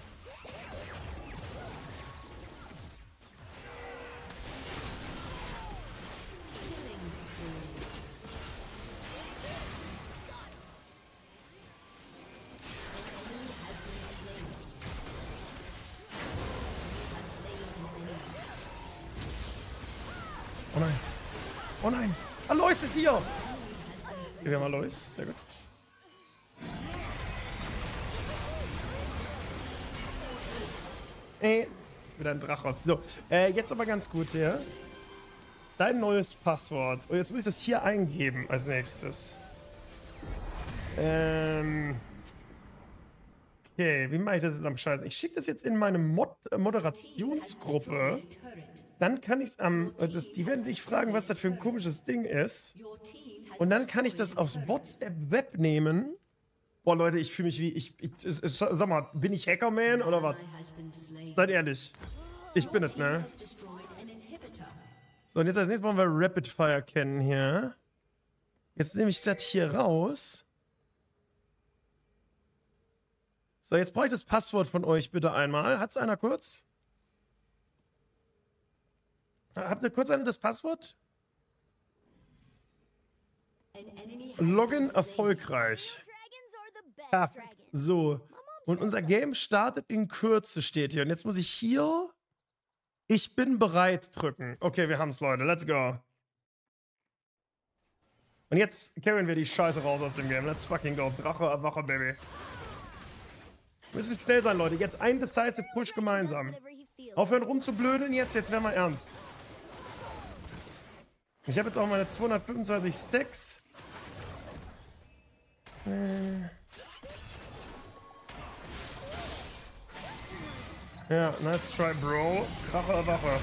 Oh nein. Oh nein. Alois ist hier. Wir haben Alois. Sehr gut. Ey, wieder ein Drache. So, äh, jetzt aber ganz gut hier. Dein neues Passwort. Und jetzt muss ich das hier eingeben als nächstes. Ähm. Okay, wie mache ich das jetzt am Scheiß? Ich schicke das jetzt in meine Mod Moderationsgruppe. Dann kann ich es am. Das, die werden sich fragen, was das für ein komisches Ding ist. Und dann kann ich das aufs WhatsApp-Web nehmen. Boah, Leute, ich fühle mich wie. Ich, ich, ich, sag mal, bin ich Hackerman oder was? Seid ehrlich. Ich bin es, ne? So, und jetzt als nächstes wollen wir Rapid Fire kennen hier. Jetzt nehme ich das hier raus. So, jetzt brauche ich das Passwort von euch bitte einmal. Hat's einer kurz? Habt ihr kurz einer das Passwort? Login erfolgreich. Ja, so. Und unser Game startet in Kürze, steht hier. Und jetzt muss ich hier Ich bin bereit drücken. Okay, wir haben's, Leute. Let's go. Und jetzt carryen wir die Scheiße raus aus dem Game. Let's fucking go. Drache, Erwache, Baby. Wir müssen schnell sein, Leute. Jetzt ein Decisive Push gemeinsam. Aufhören rumzublödeln jetzt. Jetzt werden wir ernst. Ich habe jetzt auch meine zweihundertfünfundzwanzig Stacks. Äh. Ja, nice try, Bro. Drache, Erwache.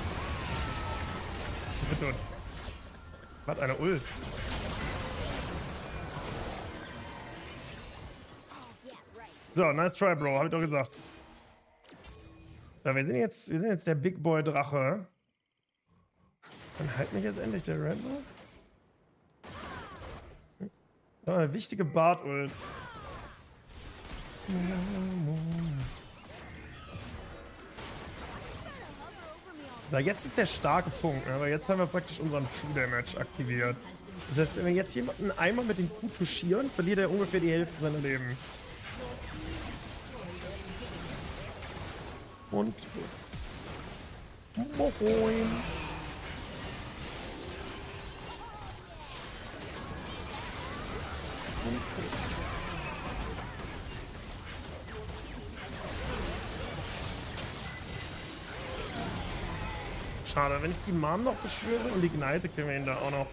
Bitte. Was, eine Ult? So, nice try, Bro. Hab ich doch gesagt. So, wir sind jetzt, wir sind jetzt der Big Boy Drache. Dann halt mich jetzt endlich der Red Bull. So, eine wichtige Bart-Ult. So, jetzt ist der starke Punkt, ne? Aber jetzt haben wir praktisch unseren True Damage aktiviert. Das heißt, wenn wir jetzt jemanden einmal mit dem Q touchieren, verliert er ungefähr die Hälfte seiner Leben. Und moin. Schade, wenn ich die Mom noch beschwöre und die Ignite, können wir ihn da auch noch.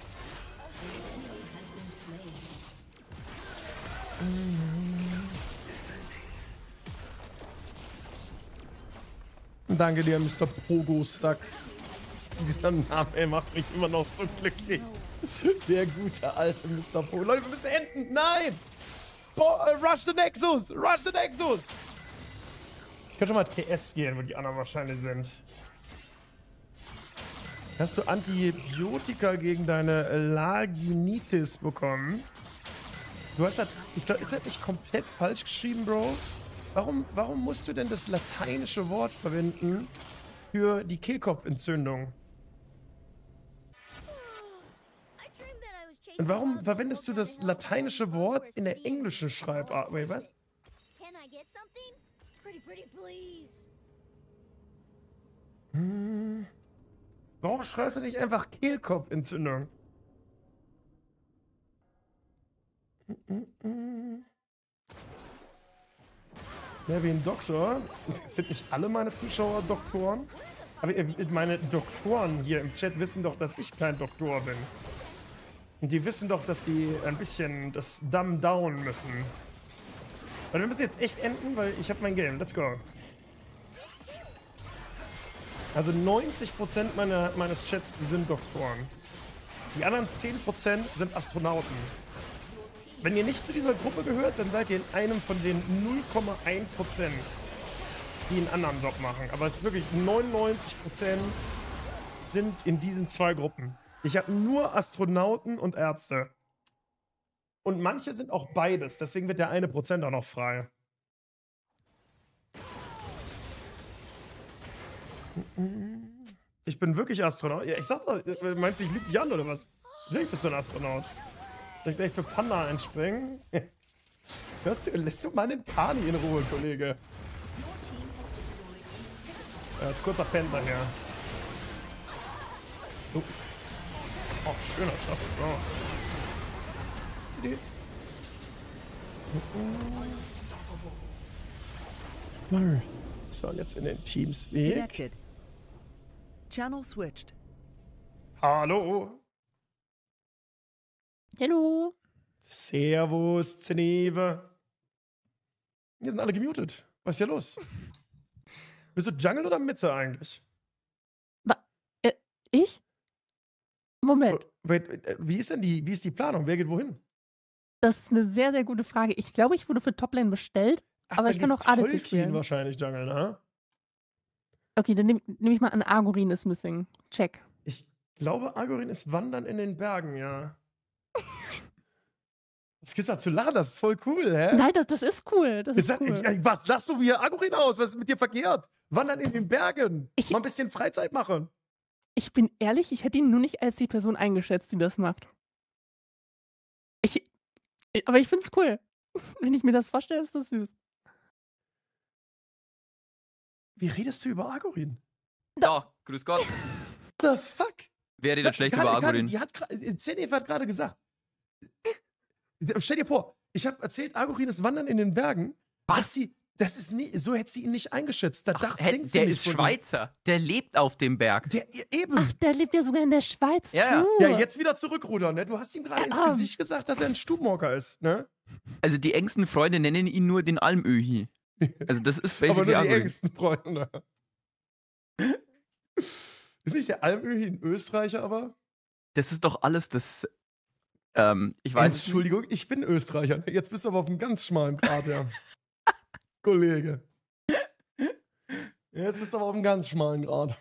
Danke dir, Mister Pogo-Stuck. Dieser Name, ey, macht mich immer noch so glücklich. Der gute alte Mister Pogo. Leute, wir müssen enden. Nein! Bo uh, rush the Nexus! Rush the Nexus! Ich könnte schon mal T S gehen, wo die anderen wahrscheinlich sind. Hast du Antibiotika gegen deine Laginitis bekommen? Du hast das. Ich glaube, ist das nicht komplett falsch geschrieben, Bro? Warum, warum musst du denn das lateinische Wort verwenden für die Kehlkopfentzündung? Und warum verwendest du das lateinische Wort in der englischen Schreibart? Wait, what? Can I get something? Pretty, pretty, please. Hm. Warum schreibst du nicht einfach Kehlkopfentzündung? Ja, wie ein Doktor. Sind nicht alle meine Zuschauer Doktoren? Aber meine Doktoren hier im Chat wissen doch, dass ich kein Doktor bin. Und die wissen doch, dass sie ein bisschen das Dumb down müssen. Aber wir müssen jetzt echt enden, weil ich habe mein Game. Let's go. Also neunzig Prozent meiner, meines Chats sind Doktoren. Die anderen zehn Prozent sind Astronauten. Wenn ihr nicht zu dieser Gruppe gehört, dann seid ihr in einem von den null Komma eins Prozent, die einen anderen Job machen. Aber es ist wirklich neunundneunzig Prozent sind in diesen zwei Gruppen. Ich habe nur Astronauten und Ärzte. Und manche sind auch beides. Deswegen wird der eine Prozent auch noch frei. Ich bin wirklich Astronaut. Ja, ich sag doch, meinst du, ich lüge dich an oder was? Natürlich bist du ein Astronaut. Soll ich gleich für Panda einspringen? Hörst du, lässt du mal den Kani in Ruhe, Kollege. Ja, jetzt kurzer Penta her. Oh. Oh, schöner Schatten. Oh. So, jetzt in den Teamsweg. Connected. Channel switched. Hallo. Hallo. Servus, Zeneve. Hier sind alle gemutet. Was ist hier los? Bist du Jungle oder Mitte eigentlich? Wa äh, ich? Moment. Wait, wait, wie ist denn die, wie ist die Planung? Wer geht wohin? Das ist eine sehr, sehr gute Frage. Ich glaube, ich wurde für Toplane bestellt, Ach, aber dann ich kann geht auch A D C Tolkien spielen. wahrscheinlich Jungle, ne? Okay, dann nehme nehm ich mal an, Argorin ist missing. Check. Ich glaube, Argorin ist Wandern in den Bergen, ja. Was gibt's da zu lachen? Das ist voll cool, hä? Nein, das, das ist cool. Das ist Sag, cool. ey, was lachst du hier Argorin aus? Was ist mit dir verkehrt? Wandern in den Bergen. Ich- Mal ein bisschen Freizeit machen. Ich bin ehrlich, ich hätte ihn nur nicht als die Person eingeschätzt, die das macht. Ich, aber ich finde es cool. Wenn ich mir das vorstelle, ist das süß. Wie redest du über Argorin? Ja, grüß Gott. The fuck? Wer redet schlecht über Argorin? Die hat gerade, Zenef hat gerade gesagt. Stell dir vor, ich habe erzählt, Argorin ist Wandern in den Bergen. Was? Sagt sie, das ist nie, so hätte sie ihn nicht eingeschätzt. Da Ach, dacht- hä, denkt sie der nicht ist von ihm. Schweizer. Der lebt auf dem Berg. Der, eben. Ach, der lebt ja sogar in der Schweiz. Ja, ja. True. Ja, jetzt wieder zurückrudern, ne? Du hast ihm gerade ins Ah. Gesicht gesagt, dass er ein Stubenhocker ist, ne? Also die engsten Freunde nennen ihn nur den Almöhi. Also das ist Aber basically nur die Argorin. engsten Freunde. Ist nicht der Almöhi ein Österreicher, aber? Das ist doch alles das. Ähm, ich weiß. es nicht. Entschuldigung, ich bin Österreicher. ne? Jetzt bist du aber auf einem ganz schmalen Grad, ja. Kollege. Jetzt bist du aber auf einem ganz schmalen Grad.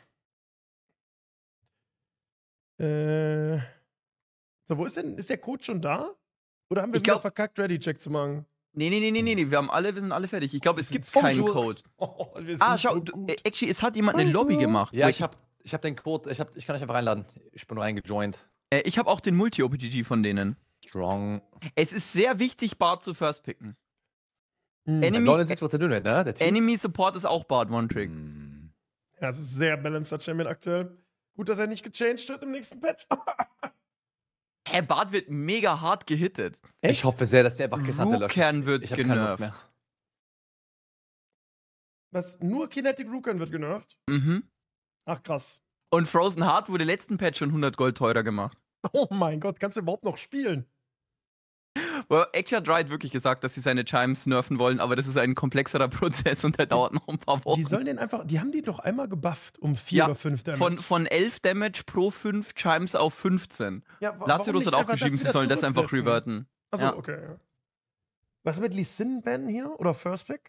Äh. So, wo ist denn? Ist der Code schon da? Oder haben wir Ich wieder glaub- verkackt, Ready-Check zu machen? Nee, nee, nee, nee, nee, nee. Wir haben alle, wir sind alle fertig. Ich glaube, es Wir gibt sind keinen so- Code. Oh, wir sind Ah, schau, so du, gut. äh, actually, es hat jemand eine Also. Lobby gemacht. Ja, wo ich hab, ich hab den Code, ich, hab, ich kann euch einfach reinladen. Ich bin nur reingejoint. Äh, ich habe auch den Multi-O P G G von denen. Strong. Es ist sehr wichtig, Bard zu first picken. Hm. Enemy- neunundsiebzig Prozent Unit, ne? Der Team. Enemy Support ist auch Bard One-Trick. Hm. Ja, es ist sehr balancer Champion aktuell. Gut, dass er nicht gechanged wird im nächsten Patch. Hä, Bard wird mega hart gehittet. Ich hoffe sehr, dass die einfach Gesandte löschen. Rukern wird Ich habe keine Lust genervt. mehr. Was? Nur Kinetic Rukern wird genervt? Mhm. Ach, krass. Und Frozen Heart wurde letzten Patch schon hundert Gold teurer gemacht. Oh mein Gott, kannst du überhaupt noch spielen? Well, Extra Dry hat wirklich gesagt, dass sie seine Chimes nerven wollen, aber das ist ein komplexerer Prozess und der dauert noch ein paar Wochen. Die sollen den einfach, die haben die doch einmal gebufft um vier Ja, oder fünf Damage. von, von elf Damage pro fünf Chimes auf fünfzehn. ja, wa- warum Lazarus nicht hat auch einfach das geschrieben, sie wieder sollen das einfach zurücksetzen? reverten. Achso, Ja. okay. Ja. Was ist mit Lee Sin bannen hier? Oder First Pick?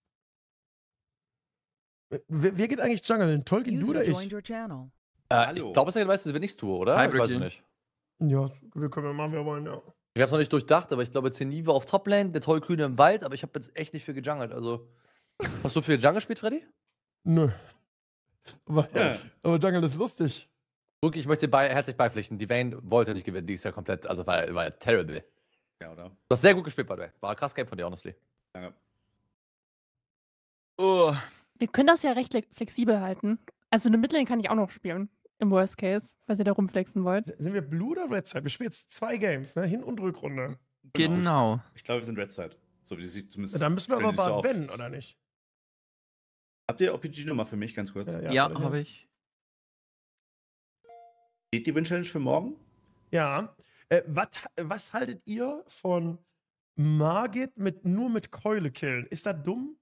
Wer, wer geht eigentlich Jungle? Tolkien, du User oder joined ich? your channel. Äh, Hallo. ich glaube, es ist ja weißt du, wenn ich es tue, oder? Hi, ich weiß es Brooklyn. nicht. Ja, wir können wir machen, wie wir wollen, ja. Ich hab's noch nicht durchdacht, aber ich glaube, Zenith war auf Toplane, der Tollkühne im Wald, aber ich habe jetzt echt nicht viel gejungelt. Also. Hast du viel Jungle gespielt, Freddy? Nö. Aber, aber Jungle ist lustig. Luke, ich möchte dir bei, herzlich beipflichten. Die Vayne wollte nicht gewinnen, die ist ja komplett, also war, war terrible. Ja, oder? Du hast sehr gut gespielt, by the way. War ein krass Game von dir, honestly. Danke. Oh. Wir können das ja recht fle- flexibel halten. Also eine Midlane kann ich auch noch spielen. Im Worst Case, falls ihr da rumflexen wollt. Sind wir Blue oder Red Side? Wir spielen jetzt zwei Games, ne? Hin- und Rückrunde. Genau. Ich glaube, wir sind Red Side. So wie sie zumindest. Da müssen wir stellen aber sie es so Bad auf. Ben, oder nicht? Habt ihr O P G-Nummer für mich, ganz kurz? Ja, Ja, warte, habe ich. Steht die Win-Challenge für morgen? Ja. Äh, wat, was haltet ihr von Margit mit, nur mit Keule killen? Ist das dumm?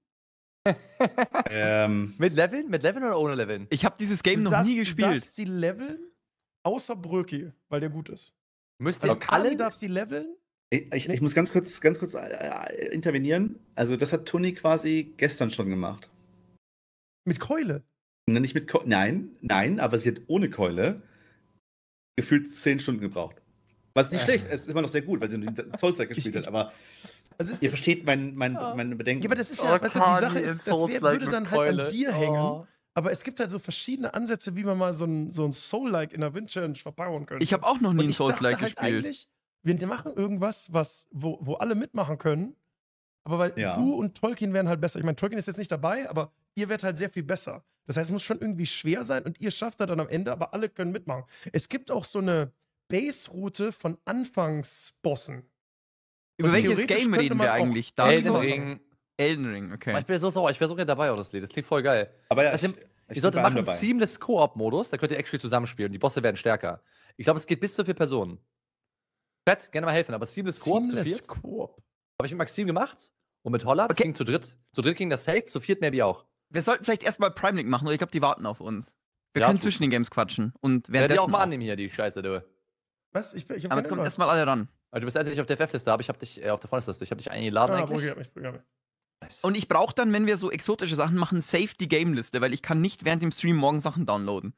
ähm, Mit Leveln? Mit Leveln oder ohne Leveln? Ich habe dieses Game Du noch darfst, nie Du gespielt. darfst sie leveln, außer Bröki, weil der gut ist. Müsst Also ihr Kali alle. darf sie leveln. ich, ich, ich muss ganz kurz, ganz kurz äh, intervenieren. Also, das hat Toni quasi gestern schon gemacht. Mit Keule. Ne, Nicht mit Keule. Nein, nein, aber sie hat ohne Keule gefühlt zehn Stunden gebraucht. Was nicht Äh. schlecht, es ist immer noch sehr gut, weil sie nur den Soulstrike gespielt hat, aber Also es, ihr versteht mein, mein, Ja. meine Bedenken. ja, aber das ist ja, Oh, weißt du, die Sache Kali in ist, das wär, Souls-like würde mit dann halt Keule. an dir hängen. Oh. Aber es gibt halt so verschiedene Ansätze, wie man mal so ein, so ein Soul-like in der Win-Challenge verbauen könnte. Ich habe auch noch nie Und ein ich dachte Souls-like halt gespielt. eigentlich, wir machen irgendwas, was, wo, wo alle mitmachen können. Aber weil Ja. du und Tolkien wären halt besser. Ich meine, Tolkien ist jetzt nicht dabei, aber ihr werdet halt sehr viel besser. Das heißt, es muss schon irgendwie schwer sein und ihr schafft das dann am Ende, aber alle können mitmachen. Es gibt auch so eine Base-Route von Anfangsbossen. Über Und welches theoretisch Game könnte reden man wir auch eigentlich? Elden Dark Elden Souls? Ring. Elden Ring, okay. Ich bin so sauer, ich wäre so gerne dabei, honestly. Das klingt voll geil. aber ja, Also, ich, ich Ihr bin solltet bei allem machen dabei. Seamless Koop-Modus, da könnt ihr actually zusammenspielen. Die Bosse werden stärker. Ich glaube, es geht bis zu vier Personen. Chat, gerne mal helfen, aber Seamless Koop zu Seamless viert Coop. habe ich mit Maxim gemacht und mit Holla, das Okay. ging zu dritt. Zu dritt ging das safe, zu viert maybe auch. Wir sollten vielleicht erstmal Prime League machen, oder ich glaube, die warten auf uns. Wir Ja, können tu. zwischen den Games quatschen. Und Werde die währenddessen auch mal auch. annehmen hier, die Scheiße, du. Was? Ich, bin- ich hab Aber keine jetzt kommt Ahnung. erstmal alle ran. Also du bist endlich auf der F F-Liste, aber ich habe dich äh, auf der Freundesliste. Ich habe dich eingeladen Ah, eigentlich. Brügge hat mich, Brügge hat mich. Nice. Und ich brauche dann, wenn wir so exotische Sachen machen, safe die Game-Liste, weil ich kann nicht während dem Stream morgen Sachen downloaden.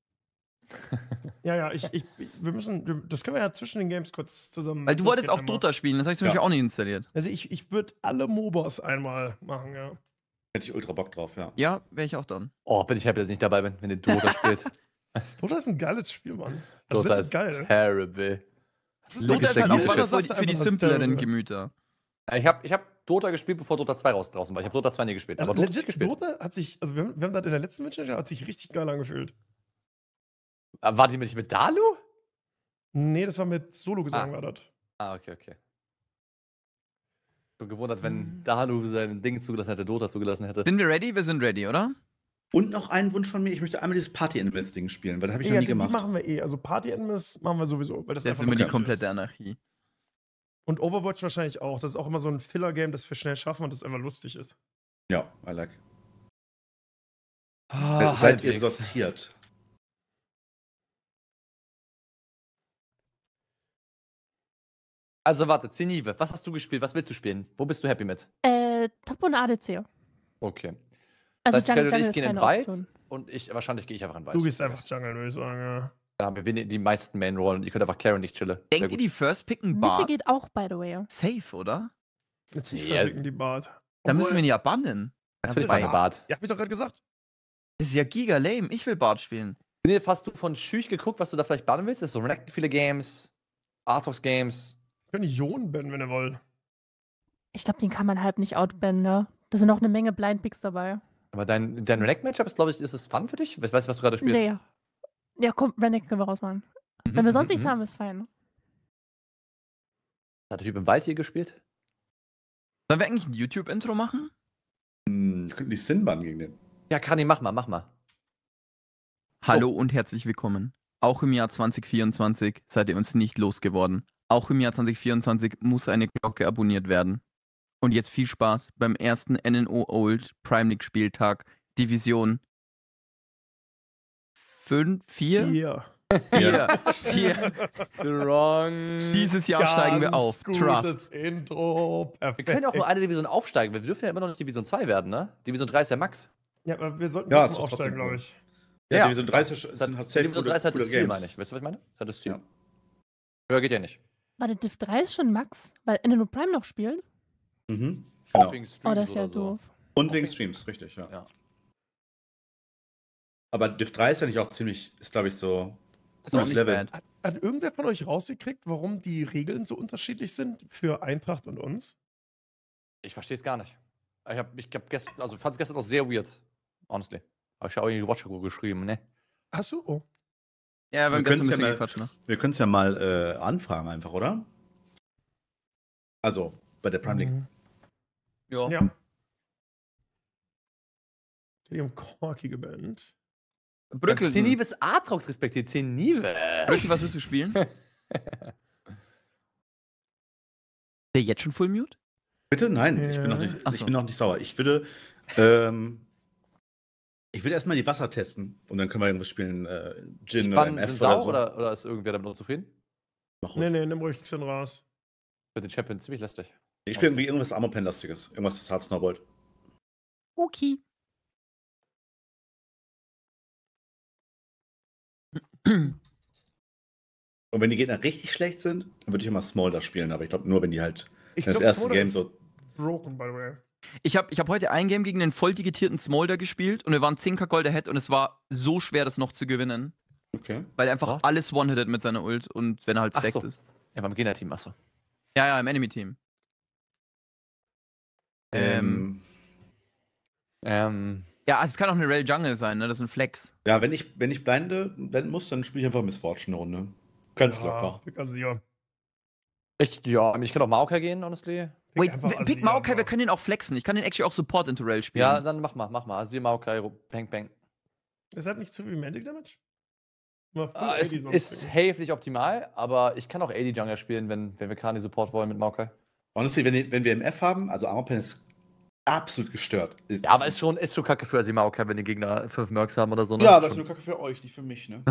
Ja, ja, ich, ich, ich, wir müssen, wir, das können wir ja zwischen den Games kurz zusammen. Weil du wolltest auch durchgehen einmal. Dota spielen, das habe ich zum Ja. Beispiel auch nicht installiert. Also ich, ich würde alle MOBAs einmal machen, ja. Hätte ich ultra Bock drauf, ja. Ja, wäre ich auch dann. Oh, bin ich happy, dass ich nicht dabei bin, wenn der Dota spielt. Dota ist ein geiles Spiel, Mann. Also Dota das ist geil. terrible. Das Dota Dota ist ist halt auch Leadership. was für, für die simpleren Gemüter. Ich habe ich hab Dota gespielt, bevor Dota zwei raus draußen war. Ich habe Dota zwei nie gespielt. Also aber Dota hab ich legit, gespielt. Dota hat sich, also wir haben, wir haben das in der letzten Match, hat sich richtig geil angefühlt. Aber war die nicht mit Dalu? Nee, das war mit Solo-Gesang, Ah. war das. Ah, okay, okay. Ich bin gewundert, wenn Dalu sein Ding zugelassen hätte, Dota zugelassen hätte. Sind wir ready? Wir sind ready, oder? Und noch ein Wunsch von mir, ich möchte einmal dieses Party-Invest-Ding spielen, weil das habe ich Ja, noch die, nie die gemacht. machen wir eh. Also Party-Animus machen wir sowieso. Weil das Das ist einfach immer die lustig komplette ist. Anarchie. Und Overwatch wahrscheinlich auch. Das ist auch immer so ein Filler-Game, das wir schnell schaffen und das einfach lustig ist. Ja, I like. Ah, Äh, Seid ihr halbwegs. sortiert? Also warte, Zenive, was hast du gespielt? Was willst du spielen? Wo bist du happy mit? Äh, Top und A D C. Okay. Also das heißt, Jungle, Jungle, Jungle ich ist gehe in den keine Wald Option. und ich, wahrscheinlich gehe ich einfach in den Wald. Du gehst einfach Jungle, würde ich sagen, ja. Da haben wir wen- die meisten Main-Rollen und ihr könnt einfach carry und ich chille. Sehr Denkt ihr, gut. die First picken Mitte Bart? geht auch, by the way. Safe, oder? Natürlich Ja. verficken die Bart. Da müssen Obwohl- wir ihn ja bannen. Natürlich Ja, meine Bart. Ja, hab ich doch gerade gesagt. Das ist ja giga lame. Ich will Bart spielen. Nils, hast du von Schüch geguckt, was du da vielleicht bannen willst? Das ist so Renekton viele Games, Artox Games. Wir können Ionen bannen, wenn ihr wollt. Ich glaube, den kann man halb nicht outbannen, ne? Da sind auch eine Menge Blind Picks dabei. Aber dein, dein Renekton-Matchup ist, glaube ich, ist es fun für dich? Weißt du, was du gerade spielst? Nee. Ja, komm, Renekton können wir rausmachen. Mhm, Wenn wir sonst mhm, nichts mhm. haben, ist fein. Hat der Typ im Wald hier gespielt? Sollen wir eigentlich ein YouTube-Intro machen? Hm, wir könnten die Sin bannen gegen den. Ja, Kani, mach mal, mach mal. Hallo und herzlich willkommen. Auch im Jahr zwanzig vierundzwanzig seid ihr uns nicht losgeworden. Auch im Jahr zwanzig vierundzwanzig muss eine Glocke abonniert werden. Und jetzt viel Spaß beim ersten N N O Old Prime League Spieltag Division fünf, vier? Ja. vier. vier. Strong. Dieses Jahr steigen wir auf. Gutes Trust. Intro. Wir können ja auch nur eine Division aufsteigen, weil wir dürfen ja immer noch nicht Division zwei werden, ne? Division drei ist ja Max. Ja, aber wir sollten Ja, ja, ist doch aufsteigen, trotzdem cool. glaube ich. Ja, Ja. Division dreißig sind halt safe Division coole, drei ist halt coole das Ziel, Games. meine ich. Weißt du, was ich meine? Das ist halt das Ziel. Ja. Höher geht ja nicht. Warte, Div drei ist schon Max? Weil N N O Prime noch spielt? Mhm. Auch Genau. wegen Streams Oh, das ist ja oder so. doof. Und wegen Streams, richtig, ja. Ja. Aber Div drei ist ja nicht auch ziemlich, ist glaube ich so Ist auch Gutes nicht Level. bad. Hat, hat irgendwer von euch rausgekriegt, warum die Regeln so unterschiedlich sind für Eintracht und uns? Ich verstehe es gar nicht. Ich hab, ich hab gestern, also fand es gestern auch sehr weird. Honestly. Aber ich habe auch in die Watch-Group geschrieben, ne? Hast du? Oh. Ja, wir Wir haben gestern ein können's ja bisschen mal- gequatscht, ne? Wir können es ja mal äh, anfragen einfach, oder? Also, bei der Prime League. Mhm. Ja. Ja. Die haben Corki gebannt. Brückel, Zenives Atrox respektiert. Zenive. Brückel, was willst du spielen? Der jetzt schon Full Mute? Bitte? Nein, ich, bin noch Ja. nicht, Ach ich so. bin noch nicht sauer. Ich würde, ähm, ich würde erstmal die Wasser testen und dann können wir irgendwas spielen. Äh, Gin oder Spannen M F sind oder sau so. oder, oder ist irgendwer damit unzufrieden? Mach Nee, ruhig. nee, nimm ruhig Xen raus. Mit den Champions ziemlich lästig. Ich spiele irgendwie irgendwas Armorpen-lastiges. Irgendwas, das Hard Snowboard. Okay. Und wenn die Gegner richtig schlecht sind, dann würde ich immer Smolder spielen. Aber ich glaube nur, wenn die halt Ich das glaub, erste Smolder Game ist so. broken, by the way. Ich habe ich hab heute ein Game gegen einen voll digitierten Smolder gespielt und wir waren zehn K Gold ahead und es war so schwer, das noch zu gewinnen. Okay. Weil er einfach Was? alles one-hitted mit seiner Ult und wenn er halt Ach stacked so. ist. Ja, beim Gegner-Team, achso. Ja, ja, im Enemy-Team. Ähm, Ähm, ja, also es kann auch eine Rel Jungle sein, ne? Das ist ein Flex. Ja, wenn ich, wenn ich blende, blenden muss, dann spiele ich einfach Miss Fortune eine Runde. Ganz locker. Also, ja. ich, ja, ich kann auch Maokai gehen, honestly. Pick Wait, einfach pick Azir, Maokai, wir aber- können den auch flexen. Ich kann den actually auch Support into Rel spielen. Ja, dann mach mal, mach mal. Azir, Maokai, Bang, Bang. Das hat nicht zu viel Magic Damage? Nur auf Ah, A D es sonst ist bringen. safe nicht optimal, aber ich kann auch A D Jungler spielen, wenn, wenn wir Kani Support wollen mit Maokai. Honestly, wenn, wenn wir M F haben, also Armorpen ist absolut gestört. Ja, aber ist schon, ist schon kacke für Azir Maokai, wenn die Gegner fünf Mercs haben oder so. Ne? Ja, aber ist nur Kacke für euch, nicht für mich, ne?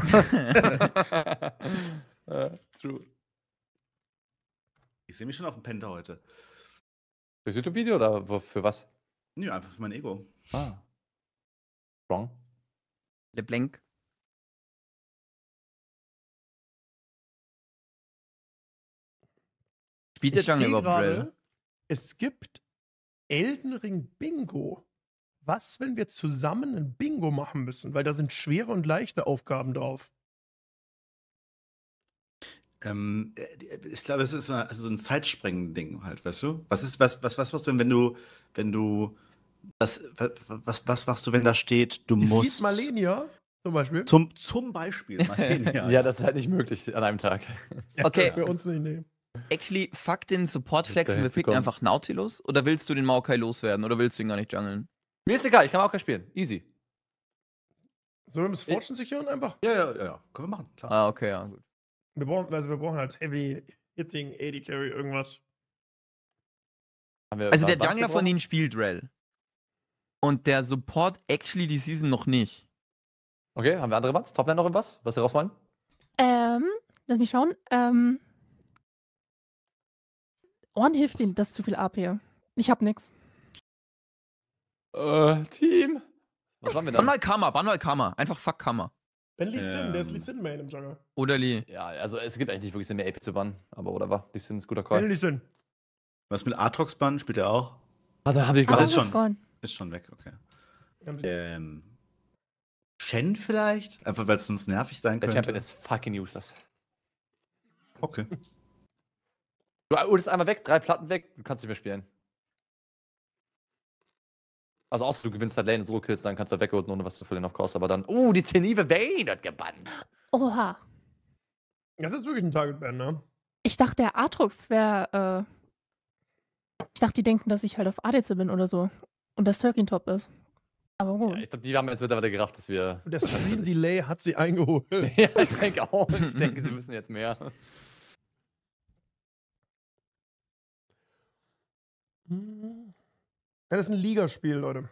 äh, true. Ich sehe mich schon auf dem Penta heute. Für das YouTube-Video oder wo- für was? Nö, einfach für mein Ego. Ah. Wrong. LeBlanc. Spielt der Ich Jungle sehe überhaupt Rel? gerade, es gibt Elden Ring Bingo. Was, wenn wir zusammen ein Bingo machen müssen? Weil da sind schwere und leichte Aufgaben drauf. Ähm, ich glaube, es ist so also so ein Zeitsprengen-Ding halt, weißt du? Was ist, was, was, was machst du denn, wenn du, wenn du, das, was, was, was machst du, wenn da steht, du Die musst. Feed Malenia zum Beispiel. Zum, zum Beispiel. Malenia. Ja, das ist halt nicht möglich an einem Tag. Okay. Für uns nicht, nee. Actually, fuck den Support-Flex und wir dahin zu picken kommen. einfach Nautilus? Oder willst du den Maokai loswerden? Oder willst du ihn gar nicht jungeln? Mir ist egal, ich kann Maokai spielen. Easy. Sollen wir Miss Fortune securen einfach? Ja, ja, ja, ja. Können wir machen, klar. Ah, okay, ja, gut. Wir brauchen, also wir brauchen halt Heavy Hitting, A D Carry, irgendwas. Haben wir Also der was Jungler von gebrochen? ihnen spielt Rel. Und der Support actually die Season noch nicht. Okay, haben wir andere Bans? Topline noch irgendwas, was wir raus wollen? Ähm, lass mich schauen. Ähm. Ohren hilft ihm, das ist zu viel A P. Ich hab nix. Äh, Team. Was waren wir Bann dann? mal Karma, bann mal Karma. Einfach fuck Karma. Ben Lee Sin, der ist Ähm. Lee Sin Main im Jungle. Oder Lee. Ja, also es gibt eigentlich nicht wirklich Sinn mehr A P zu bannen, aber whatever. Die sind ein guter Ben Call. Lee Sin. Was mit Atrox Bann spielt er auch? Ah, da hab ich Ah, Ah, gemacht. ist das schon. ist gone. Ist schon weg, okay. Haben sie- Ähm. Shen vielleicht? Einfach weil es sonst nervig sein Der könnte. Champion ist fucking useless. Okay. Du ultest einmal weg, drei Platten weg, du kannst nicht mehr spielen. Also außer du gewinnst halt Lane, so Kills, dann kannst du halt wegholen, ohne was zu verlieren auf Course, aber dann. Uh, die Zenive Vayne wird gebannt. Oha. Das ist wirklich ein Target Ban, ne? Ich dachte, der Atrox wäre, äh. Ich dachte, die denken, dass ich halt auf A D C bin oder so. Und das Turkey Top ist. Aber gut. Ja, ich glaube, die haben jetzt mittlerweile gerafft, dass wir. Und der Stream Delay hat sie eingeholt. Ja, ich denke auch. Ich denke, sie wissen jetzt mehr. Hm. Ja, das ist ein Ligaspiel, Leute.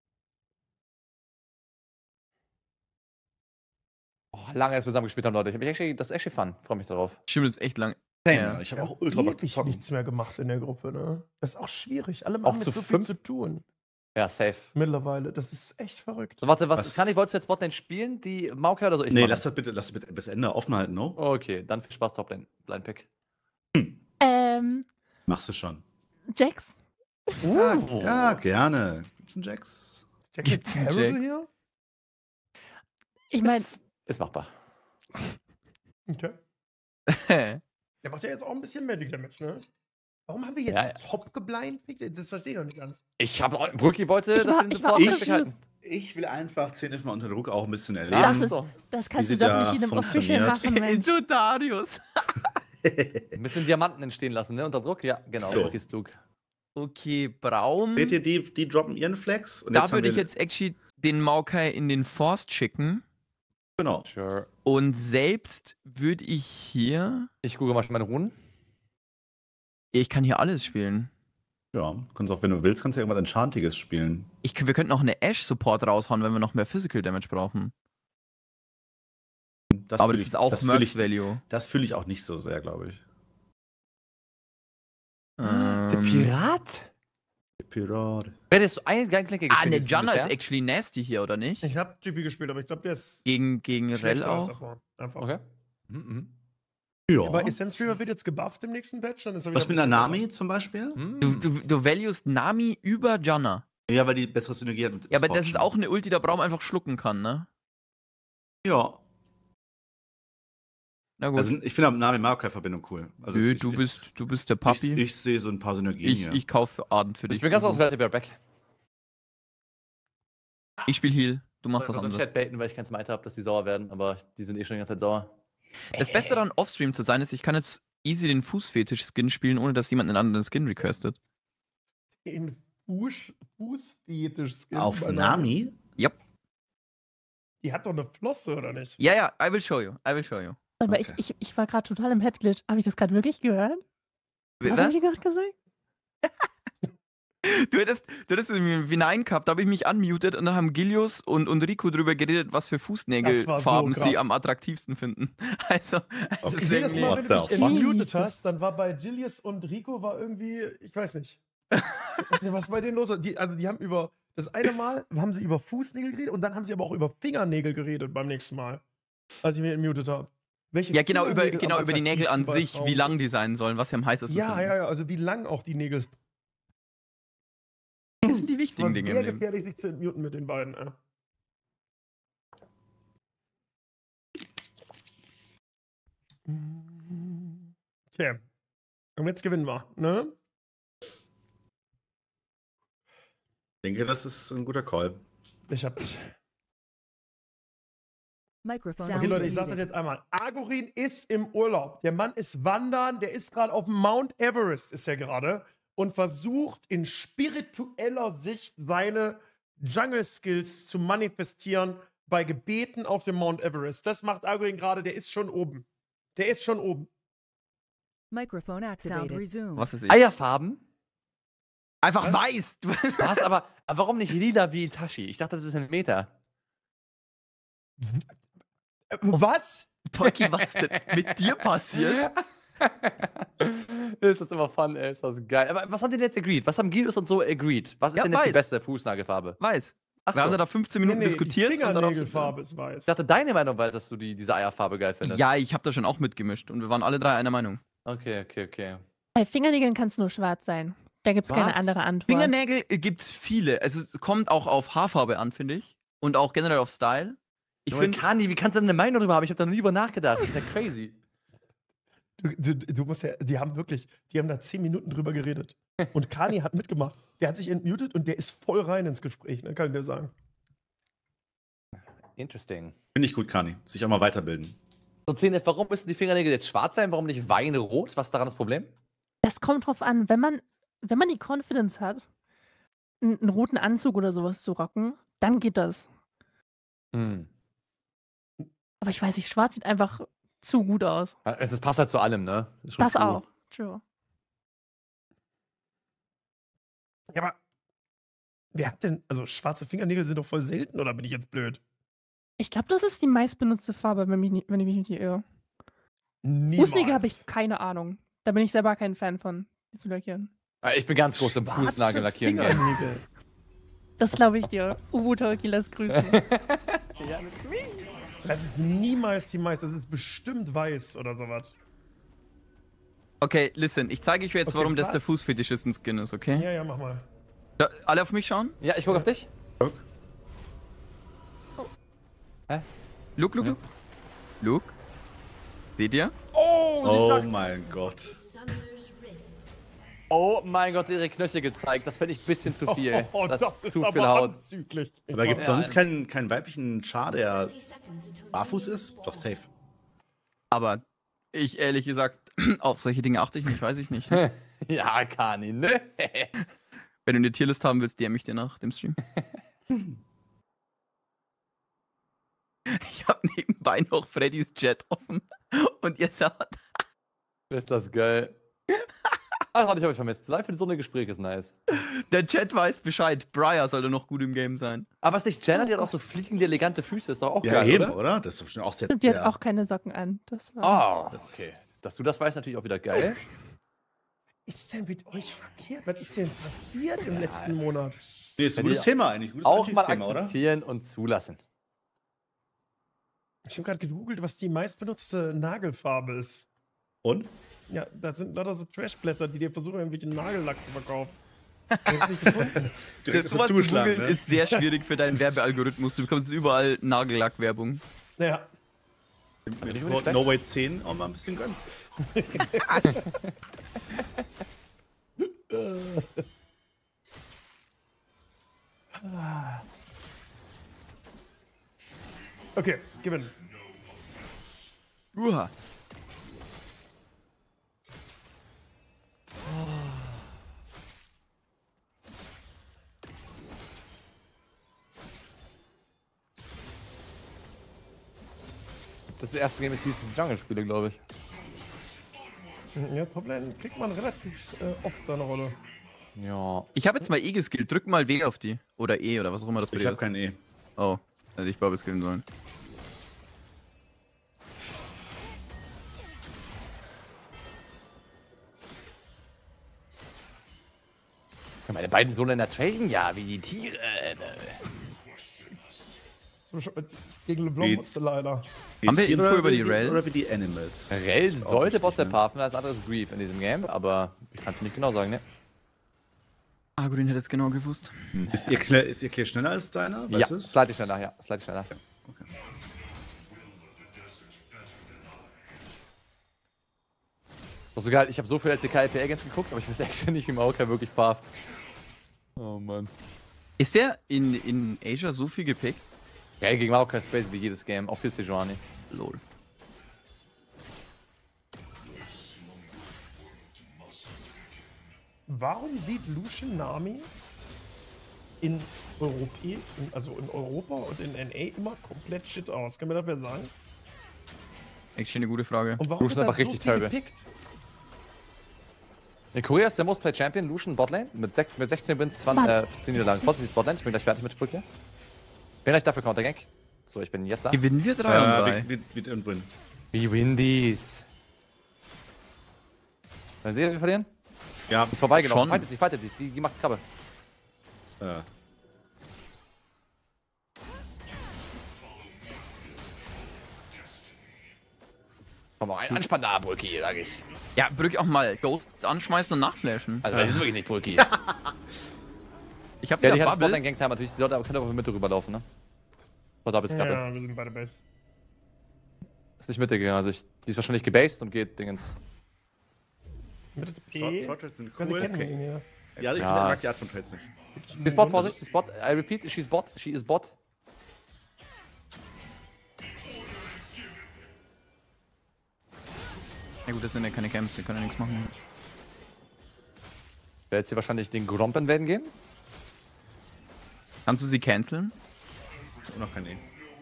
Oh, lange erst zusammen gespielt haben, Leute. Ich hab mich actually, das ist actually fun. Freue mich darauf. Stimmt, das ist echt lang. Same, Ja. ja. Ich habe Wir auch haben ultra Bock zu ewig zocken. nichts mehr gemacht in der Gruppe, ne? Das ist auch schwierig. Alle Auch machen zu mit so viel fünf? zu tun. Ja, safe. Mittlerweile. Das ist echt verrückt. So, warte, was, Was- kann ich, wolltest du jetzt Botlane spielen? Die Maokai oder so? Ich Nee, machen? lass das bitte, lass das bitte bis Ende offen halten, no? Okay, dann viel Spaß, Toplane. Blind Pick. Ähm, Machst du schon. Jax? Ja, ja, gerne. Gibt's einen Jax? Jack Gibt's einen Carroll Jack? hier? Ich meine, Ist, ist machbar. Okay. Der macht ja jetzt auch ein bisschen Magic Damage, ne? Warum haben wir jetzt Ja, ja. Top geblindpickt? Das verstehe ich noch nicht ganz. Ich hab auch. Brookie wollte, Ich dass war- wir den ich war Support auch nicht behalten. confused. Ich will einfach Zenith mal unter Druck auch ein bisschen erleben. Das, Ja, ist, so. das Wie kannst du sie doch da nicht in einem Official funktioniert. machen, Mensch. Du Darius. Ein bisschen Diamanten entstehen lassen, ne? Unter Druck? Ja, genau. So. Brookie ist klug. Okay, Braum. Seht ihr, die, die droppen ihren Flex? Und Da haben würde ich wir- jetzt actually den Maokai in den Forst schicken. Genau. Sure. Und selbst würde ich hier. Ich google mal schon meine Runen. Ich kann hier alles spielen. Ja, du kannst auch, wenn du willst, kannst du irgendwas Enchantiges spielen. Ich, wir könnten auch eine Ash-Support raushauen, wenn wir noch mehr Physical Damage brauchen. Das Aber fühl das ich- ist auch das fühl Mercs ich, Value. Das fühle ich auch nicht so sehr, glaube ich. Der Ähm, Pirat? Pirat. Hättest du einen Geigenklinke Ah, gespielt? ne, dieses Janna ist bisher? actually nasty hier, oder nicht? Ich habe G P gespielt, aber ich glaube, der ist Gegen, gegen Rell schlechter als auch. davor. Einfach. Okay. Mhm, mhm. Ja. Aber Essence Streamer wird jetzt gebufft im nächsten Patch, dann ist er Was wieder mit der ein bisschen Nami zum Beispiel? Mhm. Du, du, du valuest Nami über Janna. Ja, weil die bessere Synergie hat mit Ja, aber das Scorchen. ist auch eine Ulti, der Braum einfach schlucken kann, ne? Ja. Na gut. Also ich finde Nami Maokai-Verbindung cool. Also Nö, ich, du ich, bist, du bist der Ich, Papi. ich sehe so ein paar Synergien Ich, hier. ich kaufe Arden für dich. Ich bin ganz Uhu. ausgewählt, ich back. Ich spiele Heal. Du machst Ich was muss im anderes. Chat baiten, weil ich kein Smite habe, dass die sauer werden, aber die sind eh schon die ganze Zeit sauer. Das Beste daran, Offstream zu sein, ist, ich kann jetzt easy den Fußfetisch-Skin spielen, ohne dass jemand einen anderen Skin requestet. Den Fuß, Fußfetisch-Skin. Auf bei Nami? Yep. Die hat doch eine Flosse, oder nicht? Ja, ja, I will show you. I will show you. Aber Okay. ich, ich, ich war gerade total im Headglitch. Habe ich das gerade wirklich gehört? Was, Was? habe ich gerade gesagt? Du hättest, du hättest es mir hinein gehabt, da habe ich mich unmuted und dann haben Gilius und, und Rico drüber geredet, was für Das war so Fußnägelfarben sie krass. am attraktivsten finden. Also, also Okay. Jedes deswegen- Mal, What wenn du the dich fuck? entmutet hast, dann war bei Gilius und Rico war irgendwie, ich weiß nicht. Was bei denen los war. Die, also die haben über, das eine Mal haben sie über Fußnägel geredet und dann haben sie aber auch über Fingernägel geredet beim nächsten Mal, als ich mich entmutet habe. Welche Ja, genau, über, Fingernägel genau am über die Nägel an attraktivsten bei sich, Frauen wie sind. lang die sein sollen, was sie am heißesten Ja, finden. ja, ja, also wie lang auch die Nägel sind. Das sind die Es war wichtigen Dinge sehr im Leben. gefährlich, sich zu entmuten mit den beiden. Äh. Okay. Und jetzt gewinnen wir, ne? Ich denke, das ist ein guter Call. Ich hab dich. Microphone. Okay, Leute, ich sag das muted. jetzt einmal. Agorin ist im Urlaub. Der Mann ist wandern, der ist gerade auf dem Mount Everest, ist er gerade, und versucht in spiritueller Sicht seine Jungle-Skills zu manifestieren bei Gebeten auf dem Mount Everest. Das macht Agorin gerade, der ist schon oben. Der ist schon oben. Microphone activated. Sound resumed. Was ist ich? Eierfarben? Einfach Was? weiß! Was, aber, aber warum nicht lila wie Itachi? Ich dachte, das ist ein Meter. Äh, Was? Tolki, was denn mit dir passiert? Ist das immer fun, ey, ist das geil. Aber was haben die denn jetzt agreed? Was haben Gilius und so agreed? Was ist Ja, denn jetzt die weiß. beste Fußnagelfarbe? Weiß. Ach Wir haben so. da fünfzehn Minuten diskutiert. Die und darauf- Fingernägelfarbe ist Ich weiß. dachte, deine Meinung war, dass du die, diese Eierfarbe geil findest. Ja, ich habe da schon auch mitgemischt und wir waren alle drei einer Meinung. Okay, okay, okay. Bei Fingernägeln kann es nur schwarz sein. Da gibt es keine Schwarz? andere Antwort. Fingernägel äh, gibt's viele. Also es kommt auch auf Haarfarbe an, finde ich. Und auch generell auf Style. Ich Ich finde, Kani, wie kannst du denn eine Meinung darüber haben? Ich habe da noch nie über nachgedacht. Das ist ja crazy. Du, du, du musst ja, die haben wirklich, die haben da zehn Minuten drüber geredet. Und Kani hat mitgemacht. Der hat sich entmutet und der ist voll rein ins Gespräch, ne, kann ich dir sagen. Interesting. Finde ich gut, Kani. Sich auch mal weiterbilden. So, Zehn, warum müssen die Fingernägel jetzt schwarz sein? Warum nicht weinrot? Was ist daran das Problem? Das kommt drauf an, wenn man, wenn man die Confidence hat, einen, einen roten Anzug oder sowas zu rocken, dann geht das. Hm. Aber ich weiß nicht, schwarz sieht einfach zu gut aus. Es ist, passt halt zu allem, ne? Ist schon Das true. auch. True. Ja, aber wer hat denn, also schwarze Fingernägel sind doch voll selten, oder bin ich jetzt blöd? Ich glaube, das ist die meistbenutzte Farbe, wenn, mich nicht, wenn ich mich nicht irre. Niemals. Fußnägel habe ich keine Ahnung. Da bin ich selber kein Fan von, die zu lackieren. Ah, Ich bin ganz groß im Schwarze Fußnagel lackieren. Game. Fingernägel. Das glaube ich dir. Uwu Tolki lässt grüßen. Das ist niemals die meiste, das ist bestimmt weiß oder sowas. okay, listen, ich zeige euch jetzt, Okay, warum das der was? Fußfetischisten-Skin ist, okay? Ja, ja, mach mal. Ja, alle auf mich schauen? Ja, ich gucke auf dich. Luke, Luke, Ja. Luke. Luke. Seht ihr? Oh, sie ist Oh nackt. mein Gott. Summoner's Rift. Oh mein Gott, sie hat ihre Knöchel gezeigt. Das fände ich ein bisschen zu viel. Oh, das, das ist zu aber viel Haut. anzüglich. Aber gibt es Ja. sonst keinen, keinen weiblichen Char, der thirty seconds until the barfuß ring ist? Doch safe. Aber ich ehrlich gesagt, auf solche Dinge achte ich nicht, weiß ich nicht. Ja, Kani, ne? Wenn du eine Tierlist haben willst, D M ich dir nach dem Stream. Ich habe nebenbei noch Freddys Chat offen. Und ihr sagt, Ist das geil. Ach, hatte ich euch vermisst. Live in so eine Gespräche ist nice. der Chat weiß Bescheid. Briar sollte noch gut im Game sein. Aber was nicht Jenna, die hat auch so fliegende, elegante Füße. Ist doch auch Ja, geil, eben, oder? oder? Das ist bestimmt auch sehr. Stimmt, die hat sehr- auch keine Socken an. Das war. Ah, okay. Dass du das weißt, natürlich auch wieder geil. Was ist denn mit euch verkehrt? Was ist denn passiert im letzten Monat? Nee, ist ein Wenn gutes die Thema eigentlich. Gutes Auch mal Thema, oder? akzeptieren und zulassen. Ich habe gerade gegoogelt, was die meistbenutzte Nagelfarbe ist. Und? Ja, das sind lauter so Trashblätter, die dir versuchen, irgendwelchen Nagellack zu verkaufen. Ich hab's nicht gefunden. Direkt Das dafür sowas zu zugeschlagen, googeln ne? ist sehr schwierig für deinen Werbealgorithmus. Du bekommst überall Nagellack-Werbung. Ja. No, no Way zehn auch mal ein bisschen gönnen. Okay, gewinnen. Uha. Das erste Game ist dieses Jungle-Spiele, glaube ich. Ja, Toplane kriegt man relativ äh, oft da eine Rolle. Ja. Ich habe jetzt mal E geskillt. Drück mal W auf die. Oder E oder was auch immer das bei Ich dir habe ist. kein E. Oh, also ich Bubble skillen sollen. Meine beiden Sohn-Länder traden ja wie die Tiere. So, schon mit- Gegen LeBlanc Wie- musste leider. Haben wir Tiere Info oder über wie die Rel? Oder wie die Animals? Rel Das ist auch sollte wichtig, Bots der ne? Partner als anderes Grief in diesem Game, aber ich kann es nicht genau sagen, ne? Agudin hätte es genau gewusst. Ist ihr, Kle- ist ihr Clear schneller als deiner? Ja, Weißt du's? slightly schneller, ja, slightly schneller. Okay. Das ist so geil, ich habe so viel L C K L P R-Games geguckt, aber ich weiß actually nicht, wie Maokai wirklich pafft. Oh Mann. Ist der in, in Asia so viel gepickt? Ja, gegen Maokai ist basically jedes Game, auch viel Sejuani. Lol. Warum sieht Lucian Nami in, Europä in, also in Europa und in N A immer komplett shit aus? Kann mir das wer sagen? Actually eine gute Frage. Und warum Lucian wird ist dann einfach richtig viel terrible. gepickt? In Korea ist der Most Played Champion Lucian Botlane mit, sech- mit sechzehn Wins, zwanzig, äh, zehn Niederlagen. Vorsicht, Botlane, ich bin gleich fertig mit Full Clear. Bin gleich dafür Countergank. So, ich bin jetzt da. Gewinnen wir drei und drei? Äh, wie, wie, wie, und win. Wie Windies. Wenn Sie jetzt wir verlieren? Ja, Ist vorbeigelaufen. Schon. Fightet sich, fightet sich. Die, die macht Krabbe. äh, Komm mal rein, anspann da, Bulky, sag ich. Ja, Brück auch mal Ghosts anschmeißen und nachflashen. Also, das ist wirklich nicht Bulky. Ich hab Ja, wieder die hat das Bubble. Botlane Gang Time natürlich. Sie sollte aber könnte auch in Mitte rüberlaufen, ne? So, da bist du gerade. Ja, wir sind bei der Base. Ist nicht Mitte gegangen. Also, ich, die ist wahrscheinlich gebased und geht Dingens. Mit Short, P. Short Trades sind Ja, sie cool. kennen Okay. ihn, ja. Ja, ich Ja, mag es- die Art von Trades nicht. Die ist Bot, Vorsicht, die ist Bot. I repeat, she's Bot. She is Bot. Ja gut, das sind ja keine Camps, die können ja nichts machen. Ich werde jetzt hier wahrscheinlich den Gromp invaden gehen. Kannst du sie canceln? Und noch kein E.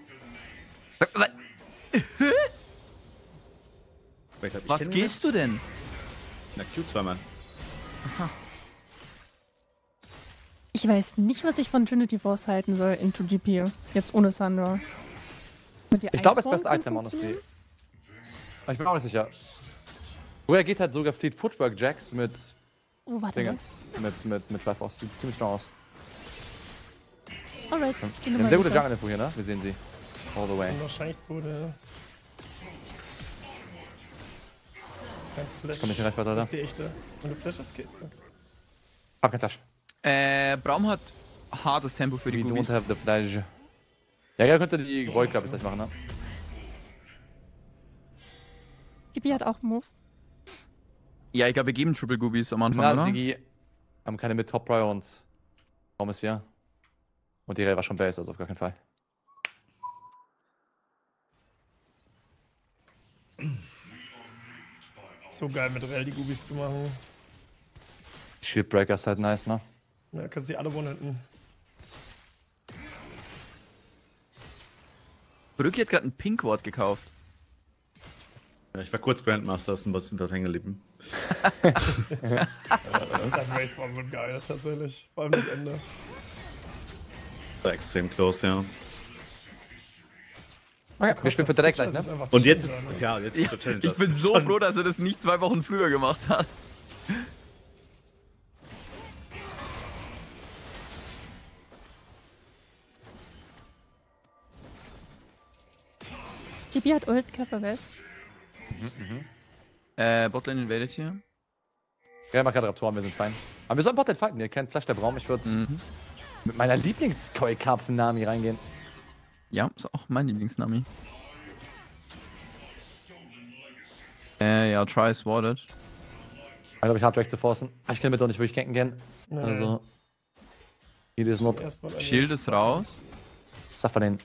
Wait, hab ich Was keinen gehst du denn? Na, Q zweimal. Ich weiß nicht, was ich von Trinity Force halten soll in two G P. Jetzt ohne Sandra. Wird die Ich glaube, es ist Iceborne das beste Item, honestly. funktionieren? Aber ich bin auch nicht sicher. Woher geht halt sogar Fleet Footwork Jacks mit Oh, warte, was? Dingens. Mit, mit, mit Triforce. Sieht ziemlich strong aus. Alright, ich Wir gehe haben nochmal sehr gute runter. Jungle-Info hier, ne? Wir sehen sie. All the way. Und wahrscheinlich wurde. Kein Flash. komm nicht in Reichweite, Alter. Das ist die echte. Wenn du Flash hast, geht. Hab kein Tasch. Äh, Braum hat hartes Tempo für die We don't Gubis. have the flash. Ja, ja, könnte die Void Club jetzt gleich machen, ne? Gibi hat auch einen Move. Ja, ich glaube, wir geben Triple Goobies am Anfang, Na, oder? Sigi haben keine mit Top Prior und Warum ist hier? Und die Rell war schon Base, also auf gar keinen Fall. So geil mit Rell die Goobies zu machen. Shieldbreaker ist halt nice, ne? Ja, kannst du die alle one-hitten. Brücki hat gerade ein Pinkwort gekauft. Ja, ich war kurz Grandmaster, ist ein bisschen dort hängen geblieben. Das Raid war schon geil, tatsächlich. Vor allem das Ende. War extrem close, ja. Okay, wir spielen für direkt gleich, ne? Und jetzt ist, ja, jetzt ist der Challenge. Ich bin so froh, dass er das nicht zwei Wochen früher gemacht hat. Gibi hat Ult, Körper West. Mhm, Äh, Botlane invaded hier. Ja, mach gerade Raptoren, wir sind fein. Aber wir sollen Botlane fighten, ihr kennt Flash der Braum. Ich würde Mhm. mit meiner Lieblings-Koi-Karpfen-Nami reingehen. Ja, ist auch mein Lieblingsnami. Äh, ja, try sworded. Ich glaube, ich hard Drake zu forcen. Ich kann mit doch nicht wirklich ganken gehen. Nein. Also. Hier ist not. Erstmal ein- Shield ist raus. Suffer den.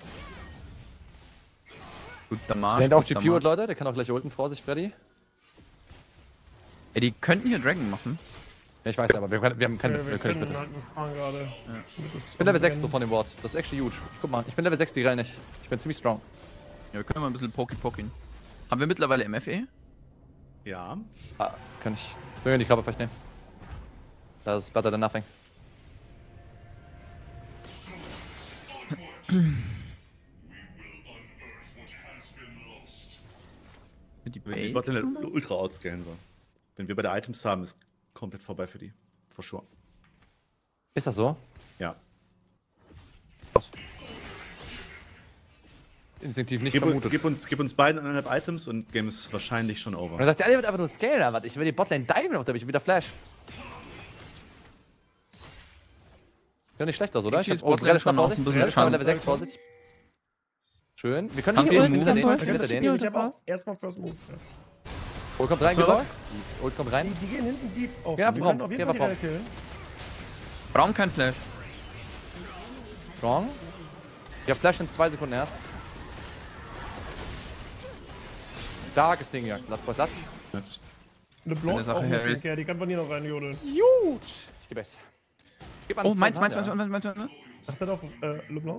Guter Marsch. Der hat auch guter G P-Ult, Marsch. Leute. Der kann auch gleich ulten. Vorsicht, Freddy. Ey, die könnten hier Dragon machen. Ja, ich weiß ja, aber wir, können- wir haben keine. Wir, Wir, wir können können nicht bitte. halt nur fahren gerade. Ich bin Level sechs nur von dem Wort. Das ist actually huge. Guck mal, ich bin Level sechs, die Grell nicht. Ich bin ziemlich strong. Ja, wir können mal ein bisschen Poki-Pokin. Haben wir mittlerweile M F E? Ja. Ah, kann ich. Ich will die Klappe vielleicht nehmen. Das ist better than nothing. Die Wenn die Base? Botlane ultra outscalen so. Wenn wir bei der Items haben, ist komplett vorbei für die. For sure. Ist das so? Ja. Instinktiv nicht Gib, vermutet. gib, uns, gib uns beiden anderthalb Items und Game ist wahrscheinlich schon over. Und dann sagt der, alle wird einfach nur scalen, oder was? Ich will die Botlane diven auf der, ich will wieder Flash. Ja, nicht schlecht aus, oder? Ich Ich hab schieß oh, Botlane Relish mal schon auch ein Vorsicht. bisschen Relish mal Schaden. Level sechs, Vorsicht. Schön. Wir können Haben nicht Sie Ult einen hinter Move? den. Dann Hinter Ult. den. Ja. Ich habe auch erstmal First Move. Ja. Ult kommt rein, So. genau. Ult kommt Die, rein. die gehen hinten deep auf. Ja, wir Braum. können auf jeden Ja, Fall die Braum. Rell killen. Braum kein Flash. Strong. Ich hab Flash in zwei Sekunden erst. Starkes Ding, ja. Platz bei Platz. Yes. LeBlanc Eine ist Sache, auch ein bisschen Harris. care, die kann man hier noch reinjodeln. Huge. Ich geb es. Gib an Oh, meins, meins, Fasada. meins, meins, meins, meins, meins. Achtet auf äh, LeBlanc.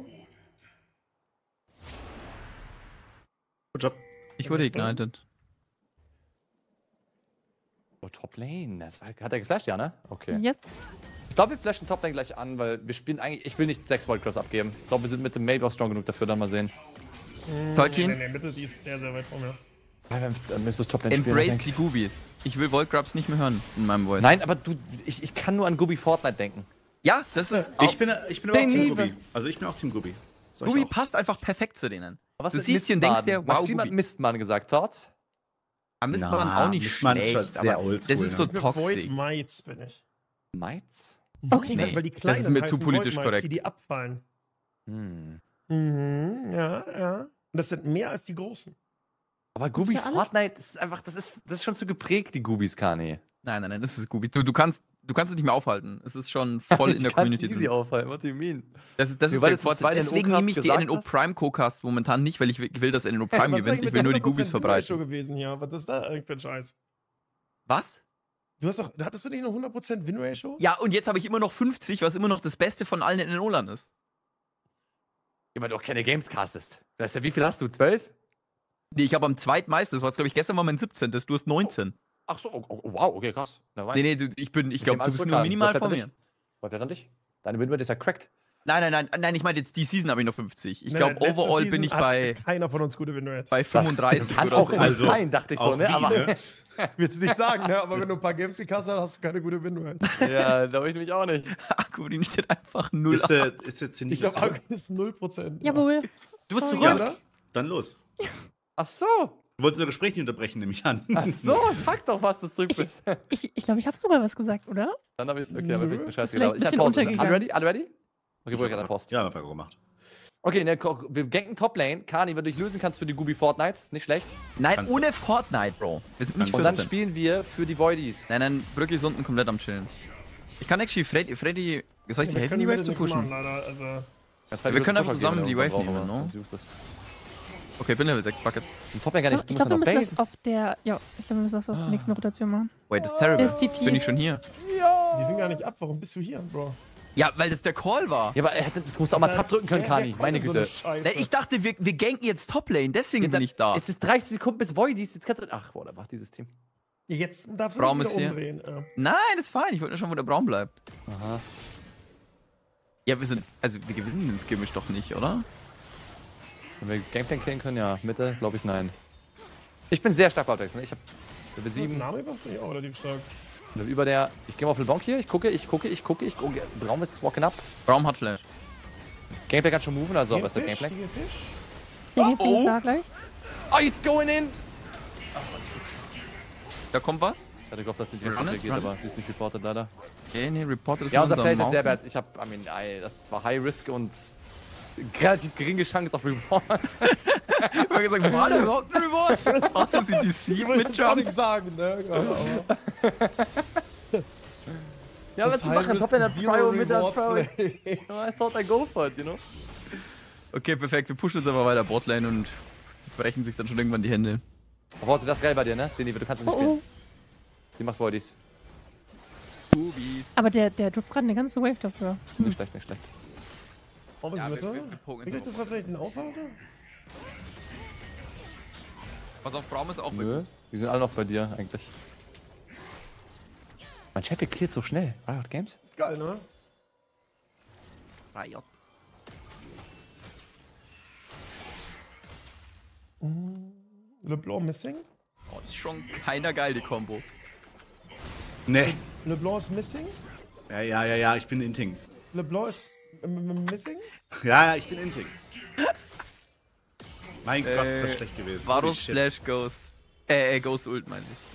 Good job. Ich wurde ignited. Oh, Top Lane. Das war, hat er geflasht, ja, ne? Okay. Yes. Ich glaube, wir flashen Top Lane gleich an, weil wir spielen eigentlich. Ich will nicht sechs Volt Cross abgeben. Ich glaube, wir sind mit dem Maybe auch strong genug dafür, dann mal sehen. Tolkien? Nee, nee, Mitte, die ist sehr, sehr weit vor mir. Ja, dann dann müsstest du Top Lane spielen. Embrace ich die denk. Goobies. Ich will Volt Grubs nicht mehr hören in meinem Voice. Nein, aber du. Ich, ich kann nur an Gooby Fortnite denken. Ja, das ist. Ich bin, ich bin aber auch Den Team Liebe. Gubi. Also ich bin auch Team Gubi. Sag ich Gooby auch. passt einfach perfekt zu denen. Aber was Du mit siehst sie und denkst dir, Mistmann? wow, Maxim hat Gooby. Mistmann gesagt. Thoughts? Aber Mistmann Na, auch nicht Mistmann ist schlecht. schon sehr aber oldschool, das ist so ne? Für Void toxisch. Mites bin ich. Mites? Okay. Nee, Weil die das kleinen ist mir zu heißen politisch Void Mites, korrekt. die die abfallen. Hm. Mhm, ja, ja. Und das sind mehr als die großen. Aber Gooby für alles? Fortnite, das ist einfach, das ist, das ist schon zu geprägt, die Goobies, Kani. Nein, nein, nein, das ist Gooby. Du, du kannst, du kannst es nicht mehr aufhalten. Es ist schon voll in der Community easy drin. aufhalten, what do you mean? Das, ist- das Nur ist weil der es im Vorteil. zweiten Deswegen N O-Cast nehme ich die gesagt N N O hast? Prime Co-Cast momentan nicht, weil ich will, will, dass N N O Hey, Prime was ist gewinnt. eigentlich Ich will mit nur die der hundert Goobies Prozent Win-Ratio verbreiten. gewesen hier. Was ist da eigentlich für ein Scheiß? Was? Du hast doch, hattest du nicht eine hundert Prozent Win-Ratio? Ja, und jetzt habe ich immer noch fünfzig, was immer noch das Beste von allen N N O-Lern ist. Ja, weil du auch keine Games castest. Das ist ja, wie viel hast du? zwölf? Nee, ich habe am zweitmeisten, das war glaube ich gestern mal mein siebzehntes. Du hast neunzehn. Ach so, oh, oh, wow, okay, krass. Na, Nee, nee, du, ich bin, ich glaube, du bist nur minimal minimal vor vor mir. Was wäre dich? Deine Winrate ist ja cracked. Nein, nein, nein, nein, ich meine jetzt die Season habe ich noch fünfzig. Ich Nee, glaube, letzte overall Season bin ich hat bei, Keiner von uns gute Win-Rates. bei fünfunddreißig kann oder auch so. immer Also, sein, dachte ich so, Auch ne? wie, Aber, ne? Willst du nicht sagen, ne? Aber wenn du ein paar Games gekastet hast, hast du keine gute Win-Rate. ja, glaube ich nämlich auch nicht. Akkurin steht einfach null. Ist, äh, ist jetzt hier Ich nicht glaube, zurück? Akku ist null Prozent. Jawohl. Du bist Sorry. zurück? Ja, oder? Dann los. Ach so. Du wolltest unser Gespräch nicht unterbrechen, nehme ich an. Ach so, sag doch, was du zurück Ich- bist. Ich glaube, ich, glaub, ich habe sogar was gesagt, oder? Dann habe ich es, okay, aber Nö, ich bin scheiße ist vielleicht gelaufen. Ich ein hab bisschen Pause. Alle untergegangen. ready? Alle ready? Okay, wo ich gerade Post. Ja, haben wir gemacht. Okay, ne, wir ganken Top-Lane. Kani, wenn du dich lösen kannst für die Gubi Fortnites, nicht schlecht. Nein, Kannst ohne Fortnite, Bro. Wir sind nicht Und dann vierzehn. spielen wir für die Voidies. Nein, nein, Brücke ist unten komplett am Chillen. Ich kann actually Freddy, Freddy, soll ich dir Wir helfen, können die Wave bitte zu nichts pushen? machen, leider, also. Das Wir heißt, können einfach Pusher zusammen gehen, die wenn Wave wir nehmen, brauchen, no? aber versuch das. Okay, bin Level sechs, fuck it. Den Top Lane gar Ich nicht. Du glaube, musst wir noch müssen das baiten. auf der. Ja, ich glaube, wir müssen das auf der nächsten Rotation machen. Wait, das ist terrible. Der ist D P. Bin ich schon hier? Die sind gar nicht ab, warum bist du hier, Bro? Ja, weil das der Call war. Ja, aber er hätte, du musst auch mal Tab drücken können, Wer- Kani. wer kommt Meine in so eine Güte. Scheiße? Nee, ich dachte, wir, wir ganken jetzt Toplane, deswegen bin ich da. Es ist dreißig Sekunden bis Voidies. Jetzt kannst du. Ach, boah, da macht dieses Team. Ja, jetzt darfst du Braum nicht ist wieder hier. umdrehen. Ja. Nein, das ist fein. Ich wollte nur schauen, wo der Braun bleibt. Aha. Ja, wir sind. Also, wir gewinnen den Skirmish doch nicht, oder? Wenn wir Gangplank killen können, ja. Mitte, glaube ich, nein. Ich bin sehr stark bei Outbreaks, ne? Ich hab Level Sieben sieben. Name überhaupt nicht auch relativ stark. Level über der. Ich gehe mal auf LeBlanc hier. Ich gucke, ich gucke, ich gucke, ich gucke. Braum ist walking up. Braun hat Flash. Gangplank kann schon moven, also was ist der Fisch, Gangplank? hier Fisch. Der Gameplay ist da gleich. Oh, he's going in! Da kommt was? Ich hatte gehofft, dass sie die Run it, Runde geht, run. aber sie ist nicht reported leider. Okay, nee, reported ist Ja, in unser Play unserem ist sehr Mount. bad. Ich hab, I mean, ey, das war High Risk und relativ geringe Chance auf Report. Ich hab gesagt, war das überhaupt ein Reward? Hast du sie deceived mit Willst du auch Jump? nicht sagen, ne? Gerade, aber- Ja, Das was zu machen? High Top in der Risk Zero Prio mit der Reward Pro. Play. I thought I go for it, you know? Okay, perfekt. Wir pushen jetzt aber weiter Botlane und brechen sich dann schon irgendwann die Hände. Aber das ist geil bei dir, ne? Zeni, du kannst es nicht Oh, spielen. oh. Die macht Voidies. Ubi. Aber der, der droppt gerade eine ganze Wave dafür. Nicht schlecht, nicht schlecht. Oh, was Ja, ist wir- Mitte? wir- wir poken Krieg ich jetzt das mal vielleicht in Aufwarte? Pass auf, Braum ist auch Nö, die sind alle noch bei dir eigentlich. Mein Champion cleart so schnell. Riot Games? Ist geil, ne? Riot. LeBlanc missing? Oh, ist schon keiner geil, die Combo. Nee. LeBlanc ist missing? Ja, ja, ja, ja, ich bin Inting. LeBlanc ist ähm, ähm, missing? Ja, ja, ich bin Inting. Mein Gott, ist das Äh, schlecht gewesen. Varus Holy shit. Flash Ghost. Äh, äh, Ghost Ult, meine ich.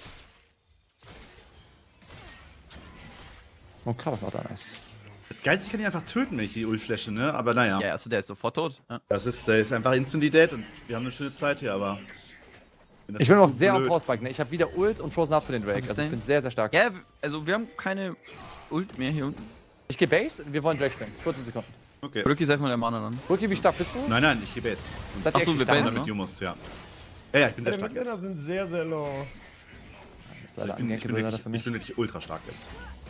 Oh, krass, was auch da nice. Geist, ich kann ihn einfach töten, wenn ich die Ult flashe, ne? Aber naja. Ja, also der ist sofort tot. Ja. Das ist, der ist einfach instantly dead und wir haben eine schöne Zeit hier, aber. das Ich bin ist noch so sehr blöd. on Pause-Bike, ne? Ich habe wieder Ult und Frozen Up für den Drake. Also ich bin sehr, sehr stark. Ja, also wir haben keine Ult mehr hier unten. Ich gehe Base, wir wollen Drake spielen. Kurze Sekunden. Okay. Brücki, sag mal der Mana dann. Rookie, wie stark bist du? Nein, nein, ich gebe jetzt. Seid ihr Ach so, actually wir stark? basen, Mit ne? Jumus, ja. Ja, ja, ich bin sehr Die stark Midlaner jetzt. sind sehr, sehr low. Das ist leider Ich bin, ich, bin ungankable leider wirklich, für ich mich. bin wirklich ultra stark jetzt.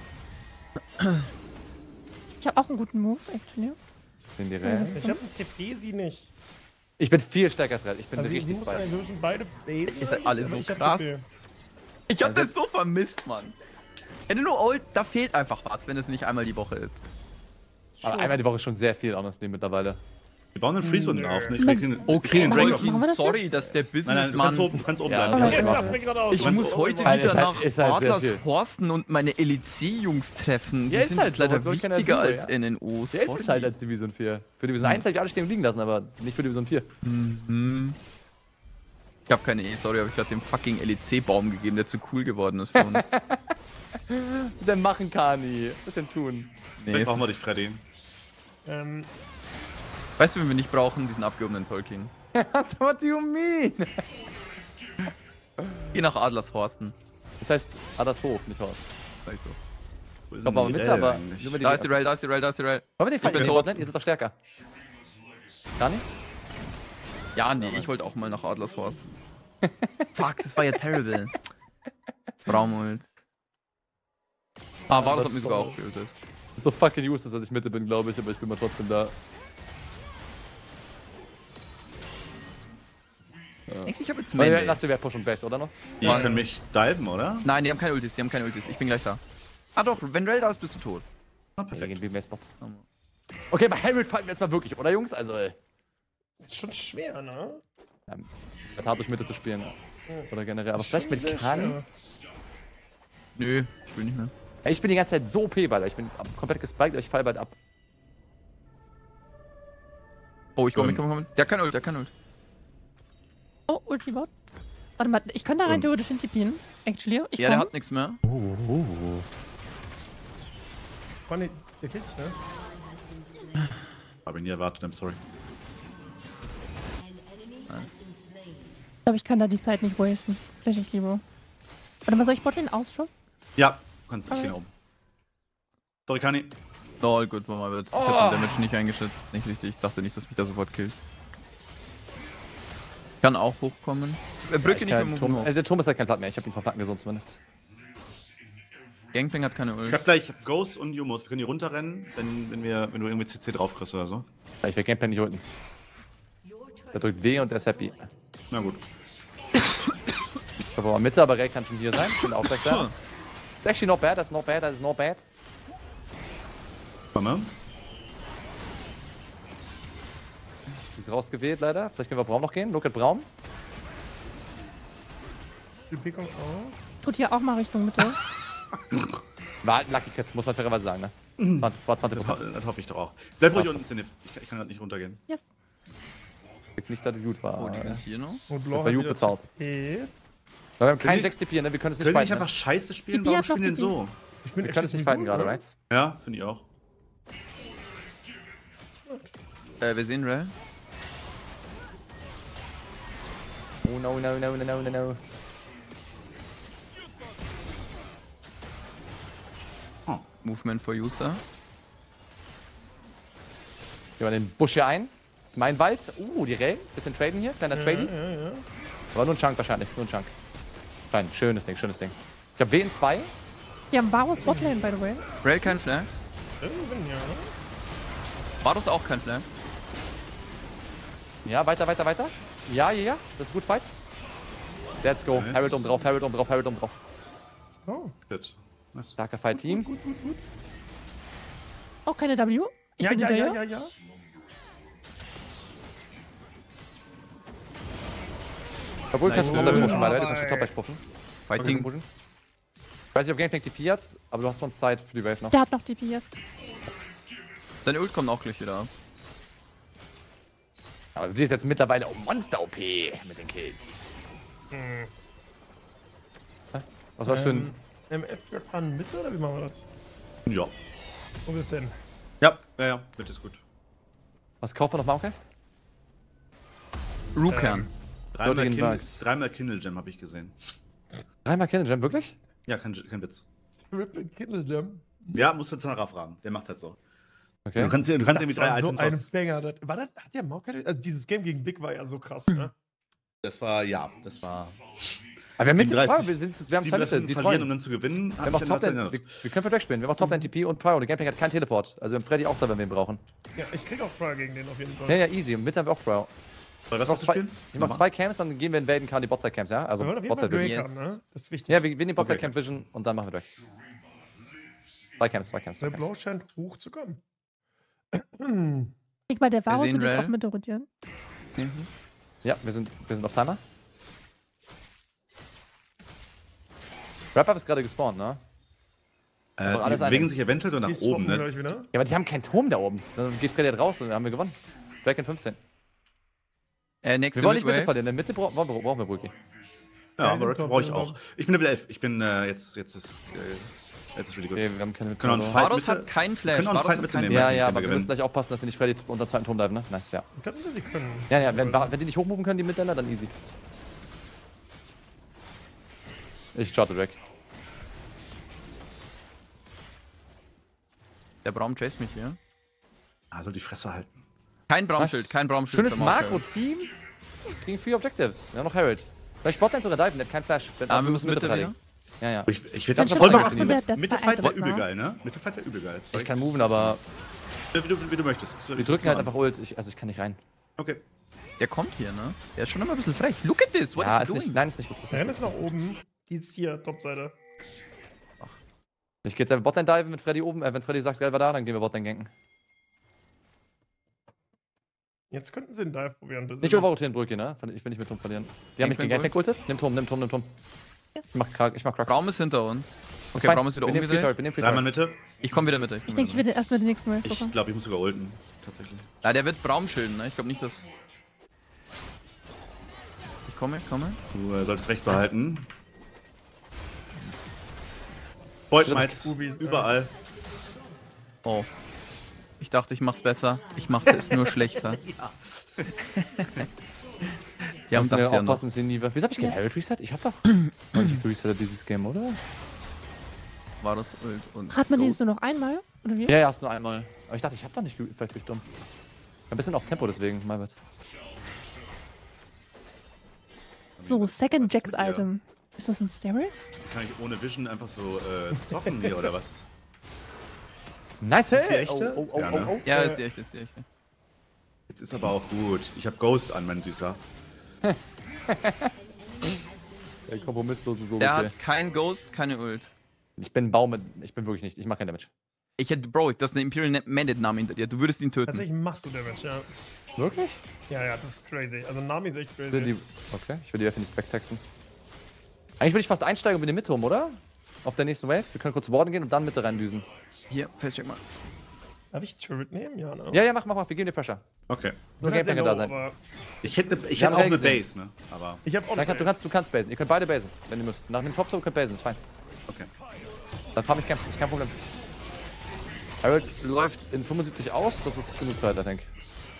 Ich habe auch einen guten Move, actually. Sind die Ich Rest? habe einen Tefesi nicht. Ich bin viel stärker als Red. Ich bin Also, wie richtig muss spike. eigentlich, wir müssen beide basen? Ihr seid alle aber so ich hab krass. T P. Ich hab Also- das so vermisst, Mann. Wenn du nur Ult, da fehlt einfach was, wenn es nicht einmal die Woche ist. Aber einmal die Woche ist schon sehr viel, honestly, mittlerweile. Wir bauen einen Freeze unten auf, ne? Ich Nein. krieg den, Okay, den Drake auf. Machen wir das sorry, jetzt? dass der Nein, nein, du kannst Businessmann... oben, du kannst oben Ja, bleiben. das Ja, ist ich machen. dachte mir gerade auch, Ich du muss kannst heute oben Nein, wieder ist halt- nach ist halt sehr Adlers viel. Horsten und meine L E C-Jungs treffen. Die Ja, ist sind halt jetzt so, leider was soll keiner wichtiger tun, als ja. N N Os. Der ist es halt als Division vier. Für Division eins habe ich alle stehen liegen lassen, aber nicht für Division vier. Mhm. Ich hab keine E, sorry, aber ich hab dem fucking L E C-Baum gegeben, der zu cool geworden ist für uns. Was denn machen, Kani? Was denn tun? Nee, Dann es brauchen wir ist- dich, Freddy. Ähm, Weißt du, wen wir nicht brauchen? Diesen abgehobenen Tolkien. What do you mean? Geh nach Adlers Horsten. Das heißt, Adas Hof, nicht Horst. Sag ich so. Wo Ich sind glaube aber die Mitte, Räder aber... eigentlich? Nur wenn Da ist die Rail, da ist die Rail, da ist die Rail. Wollen wir den Ich Fight bin tot. tot. Ihr seid doch stärker. Kani? Ja, nee, ich wollte auch mal nach Adlers Horsten. Fuck, das war ja terrible. Braumult. Ah, war das hat mich sogar auch getötet. Das ist so fucking useless, dass ich Mitte bin, glaube ich, aber ich bin mal trotzdem da. Ich hab jetzt Weil Main. lass dir wer Push und Base, oder noch? Die Mann. können mich diven, oder? Nein, die haben keine Ultis, die haben keine Ultis. Ich bin gleich da. Ah doch, wenn Rail da ist, bist du tot. Ah, Wir perfekt. gehen wie mehr Spot. Okay, bei Herald fighten wir jetzt mal wirklich, oder Jungs? Also, äh, ist schon schwer, ne? ja, es wird hart durch Mitte zu spielen. Oder generell. Aber Ist vielleicht schon mit sehr Kani. schwer. Nö, ich will nicht mehr. Ja, ich bin die ganze Zeit so O P, weil ich bin komplett gespiked, aber ich fall bald ab. Oh, ich komm, Ähm. ich komm, komm. Der kann Ult, der kann Ult. Oh, Ultibot. Warte mal, ich kann da rein Ähm. theoretisch hintippen. Actually. Ich Ja, der komm. hat nichts mehr. Conny, der killt dich, ne? Hab ihn nie erwartet, I'm sorry. Ich glaube, ich kann da die Zeit nicht wasten. Vielleicht nicht lieber. Warte mal, soll ich Botlane ausschauen? Ja, du kannst nicht Okay. genau oben. Sorry, Kani. Oh, all gut, wo man wird. Ich Oh. hab den Damage nicht eingeschätzt. Nicht richtig. Ich dachte nicht, dass mich da sofort killt. Kann auch hochkommen. Äh, Brücke nicht mehr Kein Turm, hoch. äh, der Turm ist halt kein Platt mehr. Ich habe ihn von Platten gesund zumindest. Gangplank hat keine Ich Ult. hab gleich ich hab Ghost und Yumos. Wir können hier runterrennen, wenn, wenn, wir, wenn du irgendwie C C drauf kriegst oder so. Ja, ich will Gameplay nicht ulten. Der drückt W und der ist happy. Na gut. Ich habe aber Mitte, aber Ray kann schon hier sein. Ich bin auch gleich da. It's actually not bad, that's not bad, that is not bad. Warte mal. Die ist rausgewählt leider. Vielleicht können wir Braum noch gehen. Look at Braum. Die P kommt auch. Tut hier auch mal Richtung Mitte. War halt ein Lucky Cat, muss man fairerweise sagen, ne? zwanzig, war zwanzig Das, Prozent. ho- das hoffe ich doch auch. Bleib ruhig unten, Zenith. Ich, kann- ich kann gerade nicht runtergehen. Yes. Ich nicht, dass die gut war. Oh, die sind hier noch. Und Das Blau war hat gut wieder bezahlt. C P. Wir haben keinen wir- Jax D P, ne? Wir können es nicht Können wir nicht fighten. einfach Ne? scheiße spielen? Die Warum hat doch spielen denn die- so? Ich bin Wir können es nicht fighten gerade, right? Ja, finde ich auch. Äh, wir sehen Rel. Oh no, no, no, no, no, no, no. Movement for User. Gehen wir den Busch hier ein. Das ist mein Wald. Uh, die Ray. Bisschen traden hier. Kleiner Traden. Ja, ja, ja. Aber nur ein Chunk wahrscheinlich. Ist nur ein Chunk. Klein. Schönes Ding, schönes Ding. Ich habe W in zwei. Wir haben Varus Botlane, by the way. Rel kein Flash. Irgendwann, ja. Varus auch kein Flash. Ja, weiter, weiter, weiter. Ja, ja, ja. Das ist gut fight. Let's go. Nice. Harold um drauf, Harold um drauf, Harold um drauf. Oh. Gut. Nice. Starker Fight-Team. Auch keine W. Ich Ja, bin ja, ja, hinterher. ja, ja. Obwohl, du kannst Nice. es runterpushen, weil du schon top gleich puffen. Fighting. Pushen. Ich weiß nicht, ob Gangplank T P hat, aber du hast sonst Zeit für die Wave noch. Der hat noch D P, yes. Deine Ult kommt auch gleich wieder ab. Aber sie ist jetzt mittlerweile um Monster-O P mit den Kills. Hm. Was war's für ein... Ähm, M F wir fahren Mitte oder wie machen wir das? Ja. Wo bist du denn? Ja, ja, ja. Bitte ist gut. Was kaufen wir noch mal, okay? Rukern. Dreimal, Dortigen Kindle, Bugs. dreimal Kindle Gem habe ich gesehen. Dreimal Kill Gem, wirklich? Ja, kein, kein Witz. Rip Kittle Jam. Ja, musst du Zara fragen. Der macht halt so. Okay. Du kannst, du kannst irgendwie Das drei war so Items ein aus. Banger. Das, war das, hat der Mauke, also dieses Game gegen Big war ja so krass, ne? Das war, ja, das war. Aber wir haben mit siebenunddreißig wir, sind, wir haben zwei siebenunddreißig Mitte, die verlieren, treuen. um dann zu gewinnen. Wir hab haben ich auch dann das Toplane, wir, erinnert. wir können vielleicht wegspielen. Wir haben auch Toplane T P und Pyro. Der Gangplank hat keinen Teleport. Also wir haben Freddy auch da, wenn wir ihn brauchen. Ja, ich krieg auch Feuer gegen den auf jeden Fall. Ja, ja, easy. Und Mitte haben wir auch Pyro. Soll das Ich mach was zu zwei, spielen? ich mach zwei Camps, dann gehen wir in Welden, kann die Botside-Camps, ja? Also Wir wollen auf jeden Fall Botside Drake Vision. haben, ne? Das ist wichtig. Ja, wir wir nehmen die Botside Okay. Camp Vision und dann machen wir durch. Zwei Camps, zwei Camps, zwei Der Camps. Blau scheint hoch zu kommen. Ich mal, der Varus sehen wird jetzt Rel. auch Mitte rotieren. Mhm. Ja, wir sind, wir sind auf Timer. Wrap-Up ist gerade gespawnt, ne? Äh, Aber alles die eine- bewegen sich eventuell so nach Die oben, swappen ne? gleich wieder. Ja, aber die haben keinen Turm da oben. Dann geht Freddy halt raus und dann haben wir gewonnen. Drake in fünfzehn. Äh, nächste Wir wollen nicht Mitte Midwave. verlieren. In der Mitte bra bra brauchen wir Brücke. Ja, die aber sind Rack top, brauche ich die sind auch. top. Ich bin Level elf. Ich bin äh, jetzt, jetzt ist, äh, jetzt ist really gut. Okay, wir haben keine Können wir Mitte. einen Fight Varus Mitte- hat keinen Flash. können auch einen Varus Fight hat Mitte keinen nehmen. Ja, wenn ja, wir aber wir gewinnen. müssen gleich aufpassen, dass sie nicht Freddy unter zweiten Turm bleiben, ne? Nice, ja. Ich glaube, sie können. Ja, ja, wenn, wenn die nicht hochmoven können, die Mitländer, dann easy. Ich starte Drake. Der Braum chase mich hier. Ah, soll die Fresse halten. Kein Braumschild, Was? kein Braumschild. Schönes für Marshall. Makro-Team gegen Free Objectives. Wir haben noch Harold. Vielleicht Botlane sogar diven, der hat keinen Flash. Ah, wir müssen Mitte verteidigen. Ja, ja. Ich, ich Dann werde schon voll mal machen. achso, der- der Mittelfight zwei wäre Items, übel ne? geil, ne? Mittelfight wäre übel geil. Ich kann moven, aber Wie du, wie du möchtest. wir drücken halt einfach Ult. Ich, also ich kann nicht rein. Okay. Der kommt hier, ne? Der ist schon immer ein bisschen frech. Look at this, what Ja, is ist he nicht, doing? nein, ist nicht gut. Ist Der nicht ist nach oben. Die ist hier, Topseite. gut. Ich gehe jetzt einfach Botlane diven mit Freddy oben. Äh, wenn Freddy sagt, geil war da, dann gehen wir Botlane ganken. Jetzt könnten sie den Dive probieren. bitte. Nicht overrotieren, Brücke, ne? Ich will nicht mit Turm verlieren. Die haben mich gegen Gangplank Gangplank ultet. Nimm Turm, nimm Turm, nimm Turm. Yes. Ich mach Krag, ich mach Krag. Braum ist hinter uns. Ist Okay, fein. Braum ist wieder wir nehmen Free umgedreht. Turret, wir nehmen Free Dreimal Turret. Mitte. Ich komme wieder Mitte. Ich komm denke, ich wieder werde erstmal den nächsten Wave Ich gucken. glaube, ich muss sogar ulten. Tatsächlich. Mitte. Ja, der wird Braum schilden, ne? Ich glaube nicht, dass... Ich komme, ich komme. Du äh, solltest recht behalten. Void Stimmt. Mites Scoobies, ne? überall. Oh. Ich dachte, ich mach's besser. Ich machte es nur schlechter. Die haben Mussten wir das ja noch. aufpassen, dass sie nie... Wieso hab ich kein Ja. Herald Reset? Ich hab doch noch nicht geresettet dieses Game, oder? War das Ult und Hat man den Ghost. jetzt nur noch einmal? Oder wie? Ja, ja, hast nur einmal. Aber ich dachte, ich hab doch nicht ge- vielleicht bin ich dumm. Ein bisschen auf Tempo deswegen, mein Gott. So, Second Jax mit dir? Item. Ist das ein Steroid? Kann ich ohne Vision einfach so äh, zocken hier oder was? Nice, Ist die hey! echte? Oh, oh, oh, Ja, oh, ne? oh. Ja, Äh. ist die echte, ist die echte. Jetzt ist aber auch gut. Ich habe Ghost an, mein Süßer. Der kompromisslose Solo. Der hat kein Ghost, keine Ult. Ich bin ein Baum mit. Ich bin wirklich nicht. Ich mach kein Damage. Ich hätte, Bro, das ist eine Imperial Mandate Name hinter dir. Du würdest ihn töten. Tatsächlich machst du Damage, ja. Wirklich? Ja, ja, das ist crazy. Also Nami ist echt Ich will crazy. die, okay, ich will die Waffe nicht wegtaxen. Eigentlich würde ich fast einsteigen und mit dem Mitte rum, oder? Auf der nächsten Wave. Wir können kurz warden gehen und dann Mitte reindüsen. Hier, festcheck mal. Darf ich Turret nehmen? Ja, ne? Ja, ja, mach, mach, mach. Wir geben dir Pressure. Okay. Nur Bin halt sehr Gameplay kann da low, sein. aber Ich hätte, ich Wir hätte haben auch eine Regeln Base, ne? Aber Ich hab auch Dann kann, du, kannst, du kannst basen. Ihr könnt beide basen, wenn ihr müsst. Nach dem Top könnt ihr basen, ist fein. okay. Dann farm ich Camps, ist kein Problem. Harold läuft in fünfundsiebzig aus, das ist genug Zeit, I think.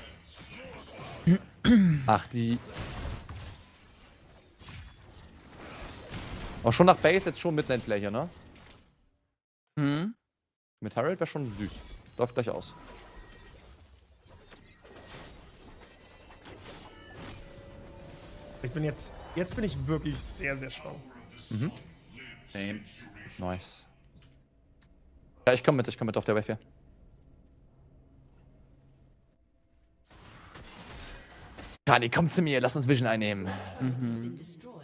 Ach, die... Auch schon nach Base jetzt schon Midlane-Play hier, ne? Mhm. Mit Harold wäre schon süß. Läuft gleich aus. Ich bin jetzt, jetzt bin ich wirklich sehr, sehr schlau. Same. Nice. Ja, ich komm mit, ich komm mit auf der Wave hier. Kani, komm zu mir, lass uns Vision einnehmen. Been destroyed.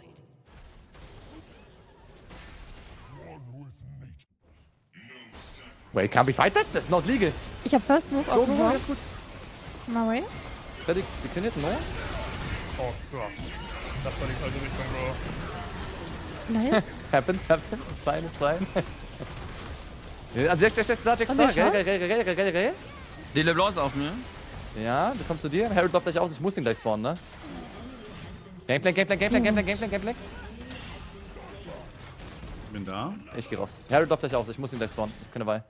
Wait, can't be fight this? That's not legal. Ich hab First Move Go, auf go, go, Noah. ist gut. Maui. Ready, wir können hitten, no? Oh Gott. Das war die falsche Richtung, Bro. Nice. Happens, happens, ist fein, ist fein. Also, Jack, Jack, Jack, da, Jack, Und da. der Gell, gell, gell, gell, gell, gell, gell. Die LeBlanc ist auf mir. Ja, du kommst zu dir. Harold läuft gleich aus, ich muss ihn gleich spawnen, ne? Gameplay, Gameplay, Gameplay, Gameplay, Gameplay, Gameplay. Ich bin da. Ich geh raus. Harold läuft gleich aus, ich muss ihn gleich spawnen. Ich hab keine Wahl.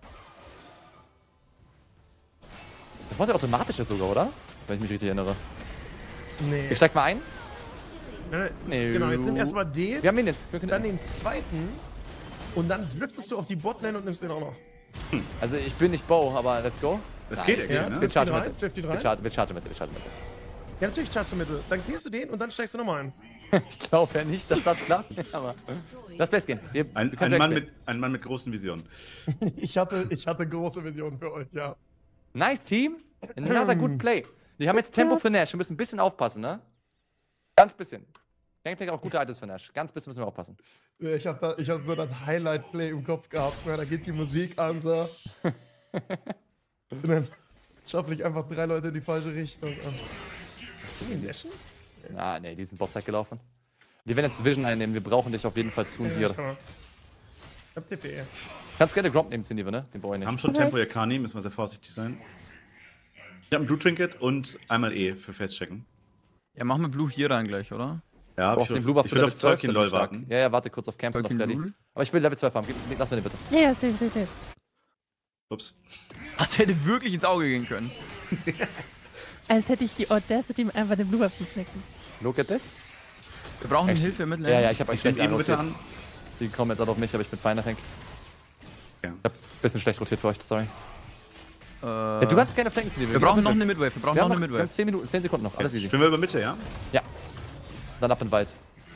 Das macht er automatisch jetzt sogar, oder? Wenn ich mich richtig erinnere. Nee. Ich steig mal ein. Äh, Nee. Genau, jetzt nimm erstmal den, Wir haben ihn jetzt. Wir können dann den zweiten und dann driftest du auf die Botlane und nimmst den auch noch. Also ich bin nicht Bow, aber let's go. Das Nein, geht ich- actually, Ja, ne? Wir drift chargen ihn rein, mit. drift ihn Wir rein. chargen, wir chargen mit, wir chargen mit. Ja, natürlich chargst du Mittel. Dann gehst du den und dann steigst du nochmal ein. Ich glaube ja nicht, dass das klappt, aber lass Base gehen. Wir, Ein, wir können ein, Mann Drax mit, ein Mann mit großen Visionen. Ich hatte, ich hatte große Visionen für euch, ja. Nice, Team. Another good play. Wir haben jetzt Tempo für Nash. Wir müssen ein bisschen aufpassen, ne? Ganz bisschen. Gameplay hat auch gute Items für Nash. Ganz bisschen müssen wir aufpassen. Ich hab, da, ich hab so das Highlight-Play im Kopf gehabt. Ne? Da geht die Musik an, so. Und dann schaufel ich einfach drei Leute in die falsche Richtung an. Sind die Naschen? Ah, nee, die sind Botside gelaufen. Wir werden jetzt Vision einnehmen. Wir brauchen dich auf jeden Fall zu Ja, hier. klar. Ich hab T P. Kannst gerne Gromp nehmen, Zinnive, ne? Den Boy Wir nicht. haben schon Tempo hier, Kani, müssen wir sehr vorsichtig sein. Ich habe ein Blue Trinket und einmal E für Face-Checken. Ja, machen wir Blue hier rein gleich, oder? Ja, Braucht ich den will, Blue Buff ich für will Level auf zwölf. Tolkien dann bin LOL ich stark. warten. Ja, ja, warte kurz auf Camps und auf Tolkien Daddy. Lul? Aber ich will Level zwölf haben. Gib, lass mir den bitte. Ja, ja, safe, safe, safe. Ups. Das hätte wirklich ins Auge gehen können. Als hätte ich die Audacity, ihm einfach den Blue Buff zu snacken. Look at this. Wir brauchen Echt? Hilfe mit Ja, ja, ich habe euch Ich nehm schlecht Evo bitte anrotiert. an. Die kommen jetzt alle auf mich, aber ich bin fein, I think. Ja. Ich hab ein bisschen schlecht rotiert für euch, sorry. Äh, Ja, du kannst gerne flanken, Zinnive. wir brauchen noch eine Midwave. Wir brauchen Wir noch haben eine noch wir haben Midwave. zehn Minuten, zehn Sekunden noch. Alles easy. Spielen wir über Mitte, ja? Ja. Dann ab in den Wald.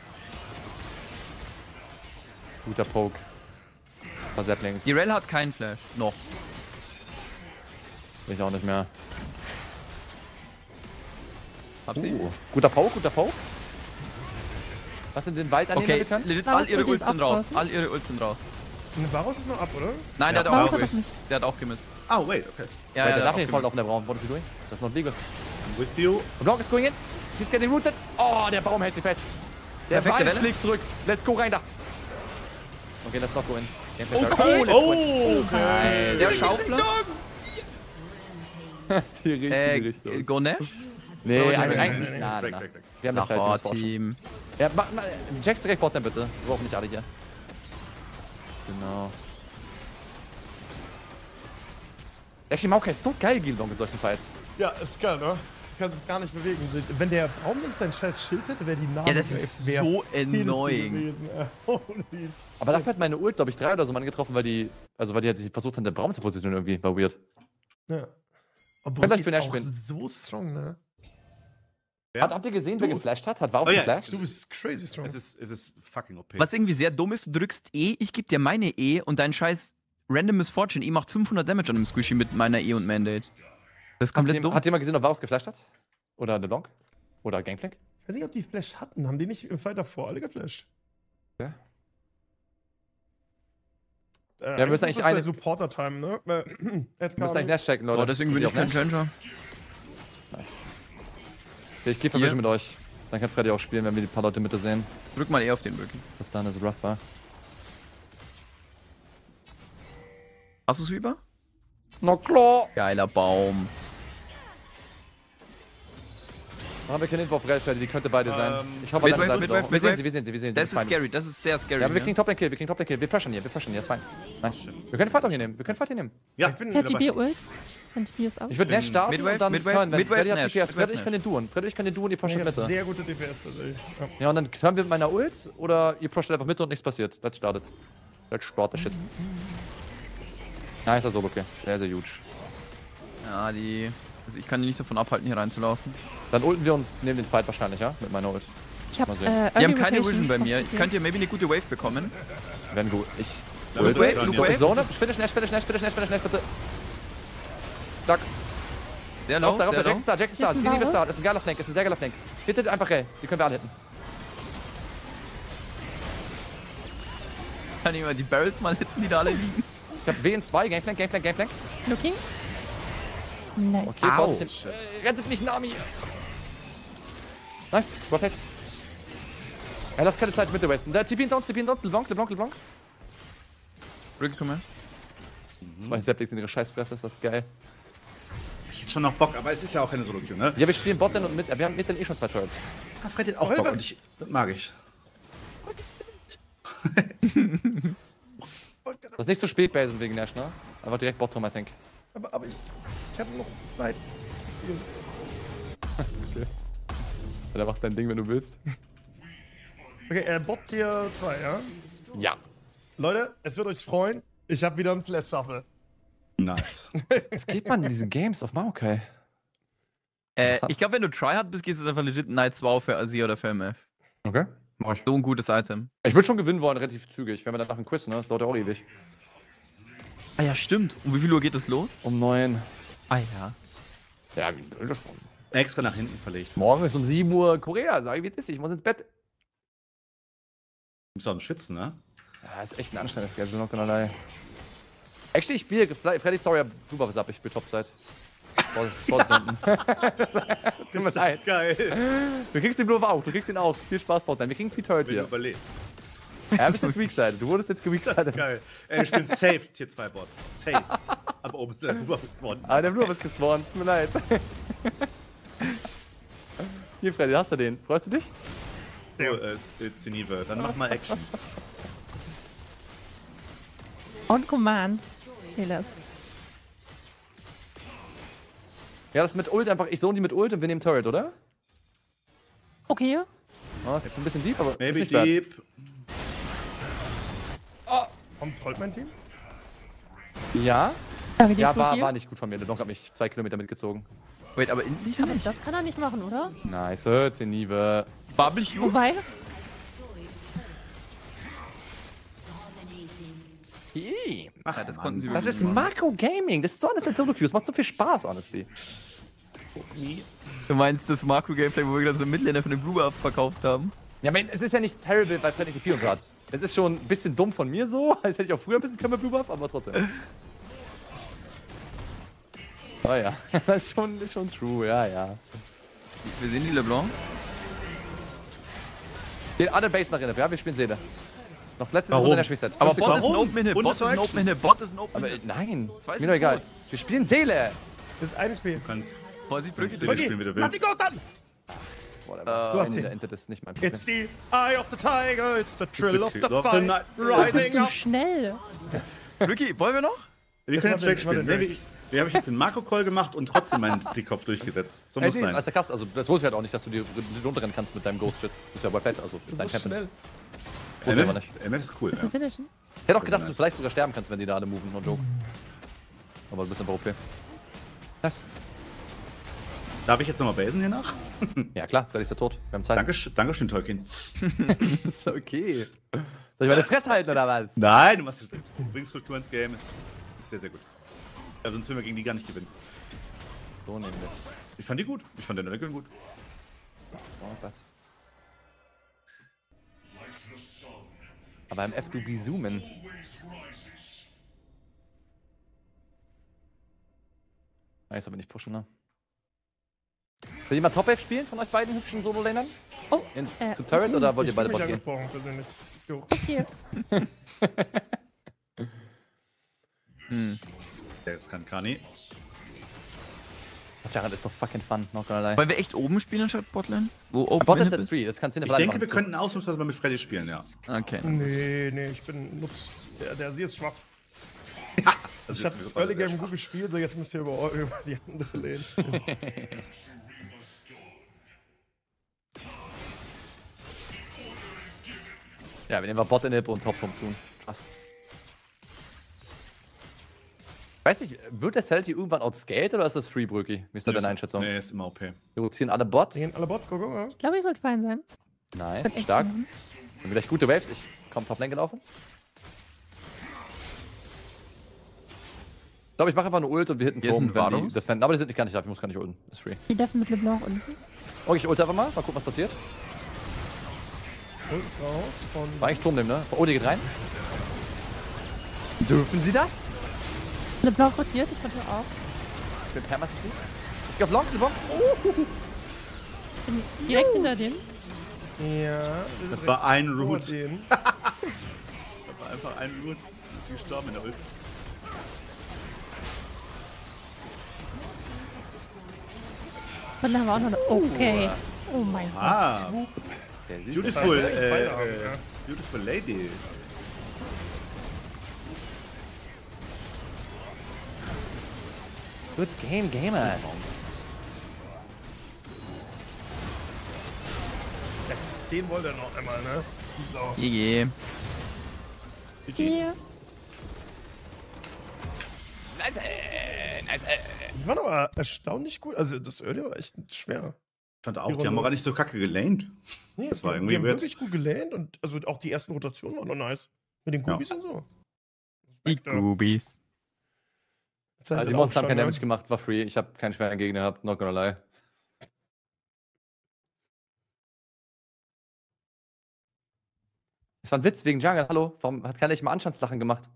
Guter Poke. War Saplings. Die Rel hat keinen Flash. Noch. Ich auch nicht mehr. Hab sie? Uh, guter Poke, guter Poke. Was in den Wald annehmen Okay, wir können? legit, Varus all ihre wird jetzt Ults sind raus. abdraußen. All ihre Ults sind raus. Und Varus ist noch ab, oder? Nein, Ja, der hat Varus auch hat Varus. das nicht. Der hat auch gemisst. Oh, wait, okay. Ja, Weil ja, der darf hat nicht auch voll gemisst. laufen, der Braun. What is he doing? Das ist not legal. I'm with you. The block is going in. She's getting rooted. Oh, der Baum hält sie fest. Der Perfekte Wald Welle. schlägt zurück. Let's go rein da. Okay, let's not go in. Gameplay Oh, start. cool. let's go in. okay. Nice. Der Schaufler. Die richtige Äh, Richtung. Go Nash? Nee, Oh, nee, eigentlich, nee, eigentlich nee, na, nee, na, weg, na. weg, weg. Wir haben Ach, das oh, Team. Team. Ja, mach, mach, Jax direkt Bottom bitte. Wir brauchen nicht alle hier. Genau. Actually, Maokai ist so geil, Gildong, in solchen Fights. Ja, ist geil, ne? kann sich gar nicht bewegen. Wenn der Baum nicht sein scheiß Schild hätte, wäre die Nase. Ja, das ist so annoying. Holy Aber dafür hat meine Ult, glaube ich, drei oder so Mann getroffen, weil die, also weil die halt sich versucht haben, den Baum zu positionieren irgendwie. War weird. Ja. Aber Könnt Brooke euch für ist auch spielen. so strong, ne? Hat, habt ihr gesehen, wer Du. geflasht hat? Hat war auch Oh ja, geflasht? Du bist crazy strong. Es ist, es ist fucking O P. Was irgendwie sehr dumm ist, du drückst E, ich geb dir meine E und dein scheiß Random Misfortune E macht fünfhundert Damage an dem Squishy mit meiner E und Mandate. Das ist Hat, komplett jem- dumm. hat jemand gesehen, ob Varus geflasht hat? Oder LeBlanc? Oder Gangplank? Ich weiß nicht, ob die Flash hatten. Haben die nicht im Fight davor alle geflasht? Ja. Äh, wir müssen eigentlich ist eine- ja Supporter-Time, ne? Äh, Ed Wir müssen eigentlich Carlo. Nash checken, Leute. Oh, deswegen bin Geht ich ihr auf kein Nash? Changer. Nice. Okay, ich gehe verwischen mit euch. Dann kann Freddy auch spielen, wenn wir die paar Leute Mitte sehen. Drück mal E auf den wirklich. Was dann ist rough war. Hast du Sweeper? Na klar! Geiler Baum. Haben wir keine Info auf Freddy, die könnte beide sein. Ähm, Ich hoffe, Midwave, dann seid ihr Midwave, doch. Wir sehen Midwave. sie, wir sehen sie, wir sehen sie. Das ist fein. scary, das ist sehr scary. Ja, aber wir ne? kriegen Top Lane Kill, wir kriegen Top Lane Kill. Wir pushen hier, wir pushen hier, ist fein. Nice. Wir können Fight auch hier nehmen, wir können Fight hier nehmen. Ja, Ich bin Wer hat die dabei. B-Ult? Und die B ist aus. Ich würde Nash starten Midwave, und dann Midwave, turn, wenn Midwave, Freddy hat Nash, P P S. Midwave, Freddy, ich kann den duon. Freddy, ich kann den duon, ihr pusht Ich in hab Mitte. sehr gute D P S tatsächlich. Ja. Ja, und dann turnen wir mit meiner Ult oder ihr pusht einfach mit und nichts passiert. Let's start it. Let's start the shit. Nice, also okay. Sehr, sehr huge. Ja, die. Also ich kann die nicht davon abhalten, hier reinzulaufen. Dann ulten wir und nehmen den Fight wahrscheinlich, ja? Mit meiner Ult. Ich hab, Mal äh, sehen. Early Die haben keine Rotation Vision bei mir. ausprobiert. Könnt ihr maybe eine gute Wave bekommen? Wenn gut. Ich. Luke Ult. Wave, Ich Luke so- Wave. Ich zone. Finish Nash, finish Nash, finish Nash, finish Nash, bitte. Zack. Sehr Lauf low, darauf, sehr der low. Jax ist da, Jax ist da. Hier ist ein Zinni ist Varus. da. Das ist ein geiler Flank, das ist ein sehr geiler Flank. Hittet einfach, ey. Die können wir alle hitten. Kann ich mal die Barrels mal hitten, die da alle liegen? Ich hab W in zwei, Gangplank, Gangplank, Gangplank. Looking? Nice. Okay, Vorsicht. Äh, rettet mich, Nami. Nice, perfekt. Ja, lass keine Zeit mit der Westen. Der T P in Downs, T P in Downs, LeBlanc, LeBlanc, LeBlanc. Ricky, komm her. Zwei Septics in ihre Scheißfresse, ist das geil. Ich hätte schon noch Bock, aber es ist ja auch keine Solo-Queue, ne? Ja, wir spielen Botlane und mit, wir haben Midlane eh schon zwei Turrets. Ah, Fred hat auch Bock und ich, das mag ich. Das ist nicht zu spät basen wegen Nash, ne? Einfach direkt Bottom, I think. Aber, aber ich, ich habe noch Zeit. Ja, dann mach dein Ding, wenn du willst. Okay, äh, Bot Tier zwei, ja? Ja. Leute, es wird euch freuen. Ich habe wieder einen Flash Shuffle. Nice. Was geht man in diesen Games auf Maokai? Äh, Interessant. ich glaube, wenn du Tryhard bist, gehst du einfach legit Night zwei für Azir oder für M F. Okay. Mach ich. So ein gutes Item. Ich würde schon gewinnen wollen, relativ zügig. Wenn wir danach ein Quiz, ne? Das dauert ja auch ewig. Ah ja, stimmt. Um wie viel Uhr geht es los? Um neun. Ah ja. Ja, Extra nach hinten verlegt. morgen ist um sieben Uhr Korea. Sag ich, wie es ist. Ich muss ins Bett. Du bist auch am Schwitzen, ne? Ja, ist echt ein anstrengendes Schedule, noch keinerlei. Actually, ich spiele, Freddy, sorry, aber du warst ab, ich spiele Topside. Vorsicht, Vorsicht hinten. Tut mir leid. Geil. Du kriegst den Blue auch, du kriegst ihn auch. Viel Spaß, Botman. Wir kriegen viel Turret Bin hier. überlebt. Er bist jetzt Weakside. Du wurdest jetzt geweakside. Geil. Ey, ich bin safe, Tier zwei Bot. Safe. Aber oben ist der Blue gespawnt. Ah, der Blue ist gespawnt. Tut mir leid. Hier, Freddy, hast du den. Freust du dich? So, äh, Zenive. Dann mach mal Action. On Command. Silas. Ja, das ist mit Ult einfach. Ich zone die mit Ult und wir nehmen Turret, oder? Okay. Ja, ist ein bisschen deep, aber. Maybe ist nicht bad. deep. Kommt heute mein Team? Ja? Danke dir, Ja, war, Profil. war nicht gut von mir. Der Donk hat mich zwei Kilometer mitgezogen. Wait, aber endlich Aber nicht. das kann er nicht machen, oder? Nice, Zenive. Barbecue? Wobei, Ach, Ja, das Mann. konnten sie Das wirklich ist nicht machen. Marco Gaming. Das ist so anders als Solo Queues. Macht so viel Spaß, honestly. Du meinst das Marco-Gameplay, wo wir gerade so Midlaner von dem Blue Buff verkauft haben? Ja, man, es ist ja nicht terrible, weil Freddy T P und so hat. Es ist schon ein bisschen dumm von mir so. Das hätte ich auch früher ein bisschen können mit Blue Buff, aber trotzdem. Ah ja, das ist schon, ist schon true, ja, ja. Wir sehen die LeBlanc. Den alle Base nach innen, ja, wir spielen Seele. Noch letzte Warum? Runde in der Spielzeit. Aber Fünf Bot ist Sekunden. ein Open Hit, Bot ist ein Bundeswehr Open Hit, Bot ist ein Open Aber Hit. äh, nein, Zwei mir sind doch egal. tot. Wir spielen Seele. Das ist eine Spiel. Du kannst Vorsicht, Brücke. Seele spielen, wie du Mach die willst. Ghost an! Whatever. Du hast Ende ihn. der Ente, das ist nicht mein Problem. It's the eye of the tiger, it's the thrill of the Of the fight. night. bist Rising du up. schnell. Ricky, wollen wir noch? Wir Jetzt können jetzt warte, Drake spielen. warte, Ne? Wir, Wie habe ich jetzt den Marco-Call gemacht und trotzdem meinen Dickkopf durchgesetzt? So Ey, muss nee, sein. das ist ja krass. Also, das wusste ich halt auch nicht, dass du die runterrennen kannst mit deinem Ghost-Shit. Das ist ja perfekt. Also, Das dein ist Champion. schnell. Wusste ich M F aber ist, nicht. M F ist cool. Bisschen Ja. finishen. Ich hätte auch Das gedacht, ist dass du nice. vielleicht sogar sterben kannst, wenn die da alle moven. No joke. Aber du bist aber okay. Nice. Darf ich jetzt nochmal basen hier nach? Ja, klar. Freddy ist ja tot. Wir haben Zeit. Dankeschön, Dankeschön, Tolkien. ist okay. Soll ich meine Fresse halten oder was? Nein, du, machst, du bringst Kultur ins Game. Ist, ist sehr, sehr gut. Ja, sonst würden wir gegen die gar nicht gewinnen. So nämlich. Ich fand die gut. Ich fand den Regeln gut. Oh Gott. Aber im F du zoomen. Nice, aber nicht pushen, ne? Will jemand Top-Wave spielen von euch beiden hübschen Solo-Lanern? Oh, In, äh, zu Turret oder wollt ihr Ich beide fühl Bot mich gehen? angesprochen, persönlich. Jo. hier. Hm. Ja, jetzt kann Kani. Jared ist doch fucking fun, not gonna lie. Wollen wir echt oben spielen statt Botlane? Wo oben Bot ist at three, das kannst du in Ich der denke, Verleihung wir könnten ausnahmsweise mal mit Freddy spielen, ja. Okay. Nee, nee, ich bin nutz. Der, der, die ist schwach. Das Ich ist hab das sowieso Early sehr Game schwach. gut gespielt, so jetzt müsst ihr über, über die andere Lane spielen. Ja, wir nehmen mal Bot in Hip und Top vom Soon. Trust. Weiß nicht, wird der Fatality irgendwann outscaled oder ist das Free, Brüki? Wie ist da deine Einschätzung? Nee, ist immer O P. Wir rotieren alle Bots. Die gehen alle Bot, go, go, go. Ich glaube, ich sollte fein sein. Nice, Wird echt stark. machen. Haben wir gleich gute Waves. Ich komm Top Lane gelaufen. Ich glaube, ich mache einfach eine Ult und wir hitten Hier ist Turm, ein wenn die Varus. defenden. Aber die sind nicht gar nicht da, ich muss gar nicht ulten. Ist free. Die dürfen mit LeBlanc unten. Okay, ich ulte einfach mal. Mal gucken, was passiert. Ult ist raus von. War eigentlich Turm nehmen, ne? Oh, die geht rein. Dürfen sie das? LeBlanc rotiert, ich rotiere auch. Ich bin Permassissi. Ich glaube, Long, Long. Oh! Ich bin direkt hinter denen. Ja, Das war ein Root. Root. Das war einfach ein Root. Ist gestorben in der Ult. Und dann haben wir auch noch eine. Okay. Oh mein Gott. Ah, Der Süße. beautiful, Das ist äh, Feierabend, äh, ja. beautiful lady. Good game, Gamers. Den wollte er noch einmal, ne? So. G G. Hier. Nice, äh, nice, äh. Die waren aber erstaunlich gut. Also das Early war echt schwer. Ich fand auch, Die die haben Runde. auch gar nicht so kacke gelaned. Nee, Das die, war die irgendwie haben weird. wirklich gut gelandet und also auch die ersten Rotationen waren noch nice. Mit den Ja. Gubis und so. Die Respekt, ja. Goobies. Jetzt halt Also die dann Monster haben auch keinen schon, Damage gemacht, war free. Ich habe keinen schweren Gegner gehabt, not gonna lie. Das war ein Witz wegen Jungle, hallo? Warum hat keiner nicht mal Anschanzlachen gemacht?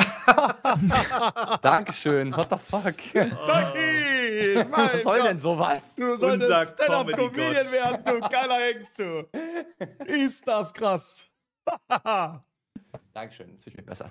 Dankeschön, what the fuck? Taki, mein Was soll Gott. denn sowas? Du solltest Unser Stand-Up-Comedian Comedy-Gott. werden, du geiler Hengst, du. Ist das krass. Dankeschön, jetzt fühle ich mich besser.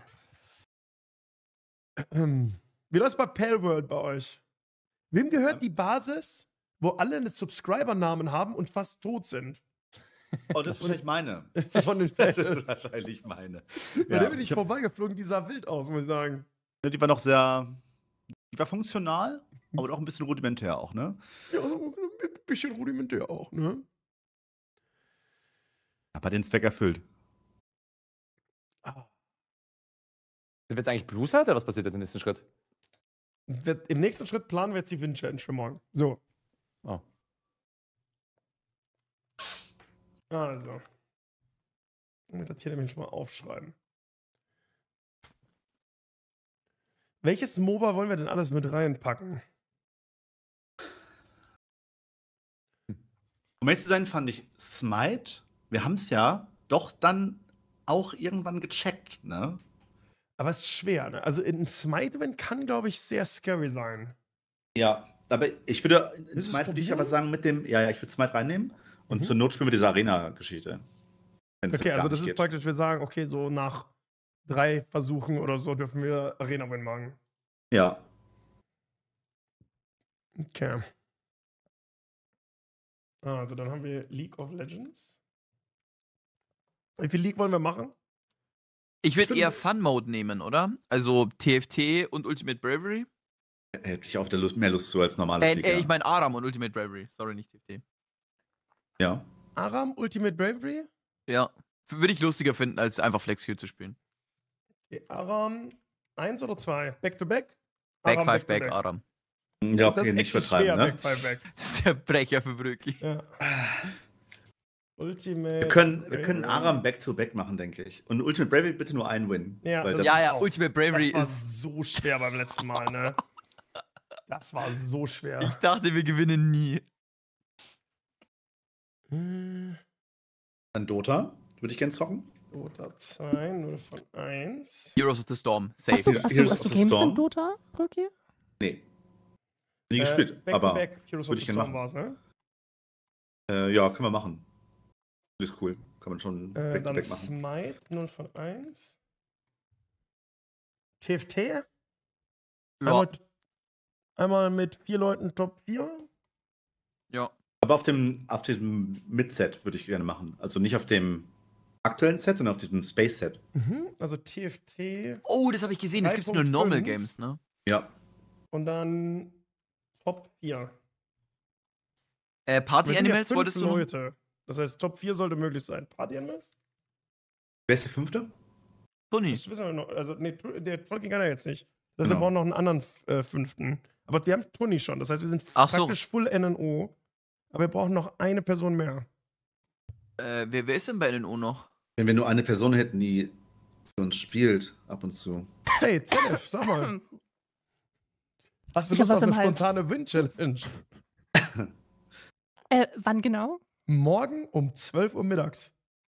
Wie läuft's bei Palworld bei euch? Wem gehört die Basis, wo alle einen Subscriber-Namen haben und fast tot sind? Oh, das ist wahrscheinlich meine. Von den Das ist Pals. wahrscheinlich meine. Bei Ja, dem bin ich ich hab- vorbeigeflogen, die sah wild aus, muss ich sagen. Die war noch sehr. Die war funktional, aber auch ein bisschen rudimentär auch, ne? Ja, so ein bisschen rudimentär auch, ne? Aber den Zweck erfüllt. Ah. Sind wir jetzt eigentlich Blue Side oder was passiert jetzt im nächsten Schritt? Wir- Im nächsten Schritt planen wir jetzt die Win-Challenge für morgen. So. Oh. Also. Ich will das hier nämlich schon mal aufschreiben. Welches MOBA wollen wir denn alles mit reinpacken? Um ehrlich zu sein, fand ich Smite, wir haben es ja doch dann auch irgendwann gecheckt, ne? Aber es ist schwer, ne? Also in Smite-Win kann, glaube ich, sehr scary sein. Ja, aber ich würde, in Willst du's Smite würde ich probieren? aber sagen, mit dem, ja, ja, ich würde Smite reinnehmen und Mhm. zur Not spielen wir diese Arena-Geschichte. Wenn's Okay, gar also nicht das ist geht. praktisch, wir sagen, okay, so nach drei Versuchen oder so dürfen wir Arena-Win machen. Ja. Okay. Also dann haben wir League of Legends. Wie viel League wollen wir machen? Ich würde finde- eher Fun Mode nehmen, oder? Also T F T und Ultimate Bravery. Hätte ich auch der Lust, mehr Lust zu als normales Äh, League, äh, ja. ich meine Aram und Ultimate Bravery. Sorry, nicht T F T. Ja. Aram, Ultimate Bravery? Ja. Würde ich lustiger finden, als einfach Flex Q zu spielen. Okay, Aram, eins oder zwei? Back to back? Back Aram, five back back, to Aram. Ja, Das okay, ist nicht echt vertreiben, schwer, ne? Back five back. Das ist der Brecher für Brücki. Ja. Ultimate. Wir können, wir können Bravery. Aram back-to-back machen, denke ich. Und Ultimate Bravery bitte nur einen Win. Ja, weil das Ja, ist ja, auch- Ultimate Bravery Das war ist. so schwer beim letzten Mal, ne? Das war so schwer. Ich dachte, wir gewinnen nie. Hm, Dann Dota. Würde ich gerne zocken. Dota zwei, null von eins. Heroes of the Storm. Safe. Hast du, Heroes hast du, of hast du the Games Storm. in Dota, Brücki? Nee. Nie gespielt, back aber to back, Heroes of würde the ich gerne Storm machen. war's, ne? Äh, ja, können wir machen. Das ist cool. Kann man schon Äh, dann back-to-back machen. Smite, null von eins. T F T? Ja. Einmal, einmal mit vier Leuten Top vier. ja. Aber auf dem, auf diesem Mid-Set würde ich gerne machen. Also nicht auf dem aktuellen Set, sondern auf diesem Space-Set. Mhm. Also T F T Oh, das habe ich gesehen. Das drei gibt's nur Punkt Normal fünf. Games, ne? Ja. und dann Top vier. Äh, Party Wir sind ja Animals fünf wolltest du? noch? Leute. Das heißt, Top vier sollte möglich sein. Party Animals? Wer ist der Fünfte? Toni. Das wissen wir noch. Also, nee, Tu- der Tolkien kann er jetzt nicht. Das heißt, wir Genau. brauchen noch einen anderen äh, fünften. Aber wir haben Toni schon. Das heißt, wir sind Ach so. praktisch Full N N O. Aber wir brauchen noch eine Person mehr. Äh, wer, wer ist denn bei N N O noch? Wenn wir nur eine Person hätten, die für uns spielt, ab und zu. Hey, Zenef, sag mal. Hast du Ich hab Lust was auf eine im Hals. spontane Win-Challenge? Äh, wann genau? Morgen um zwölf Uhr mittags.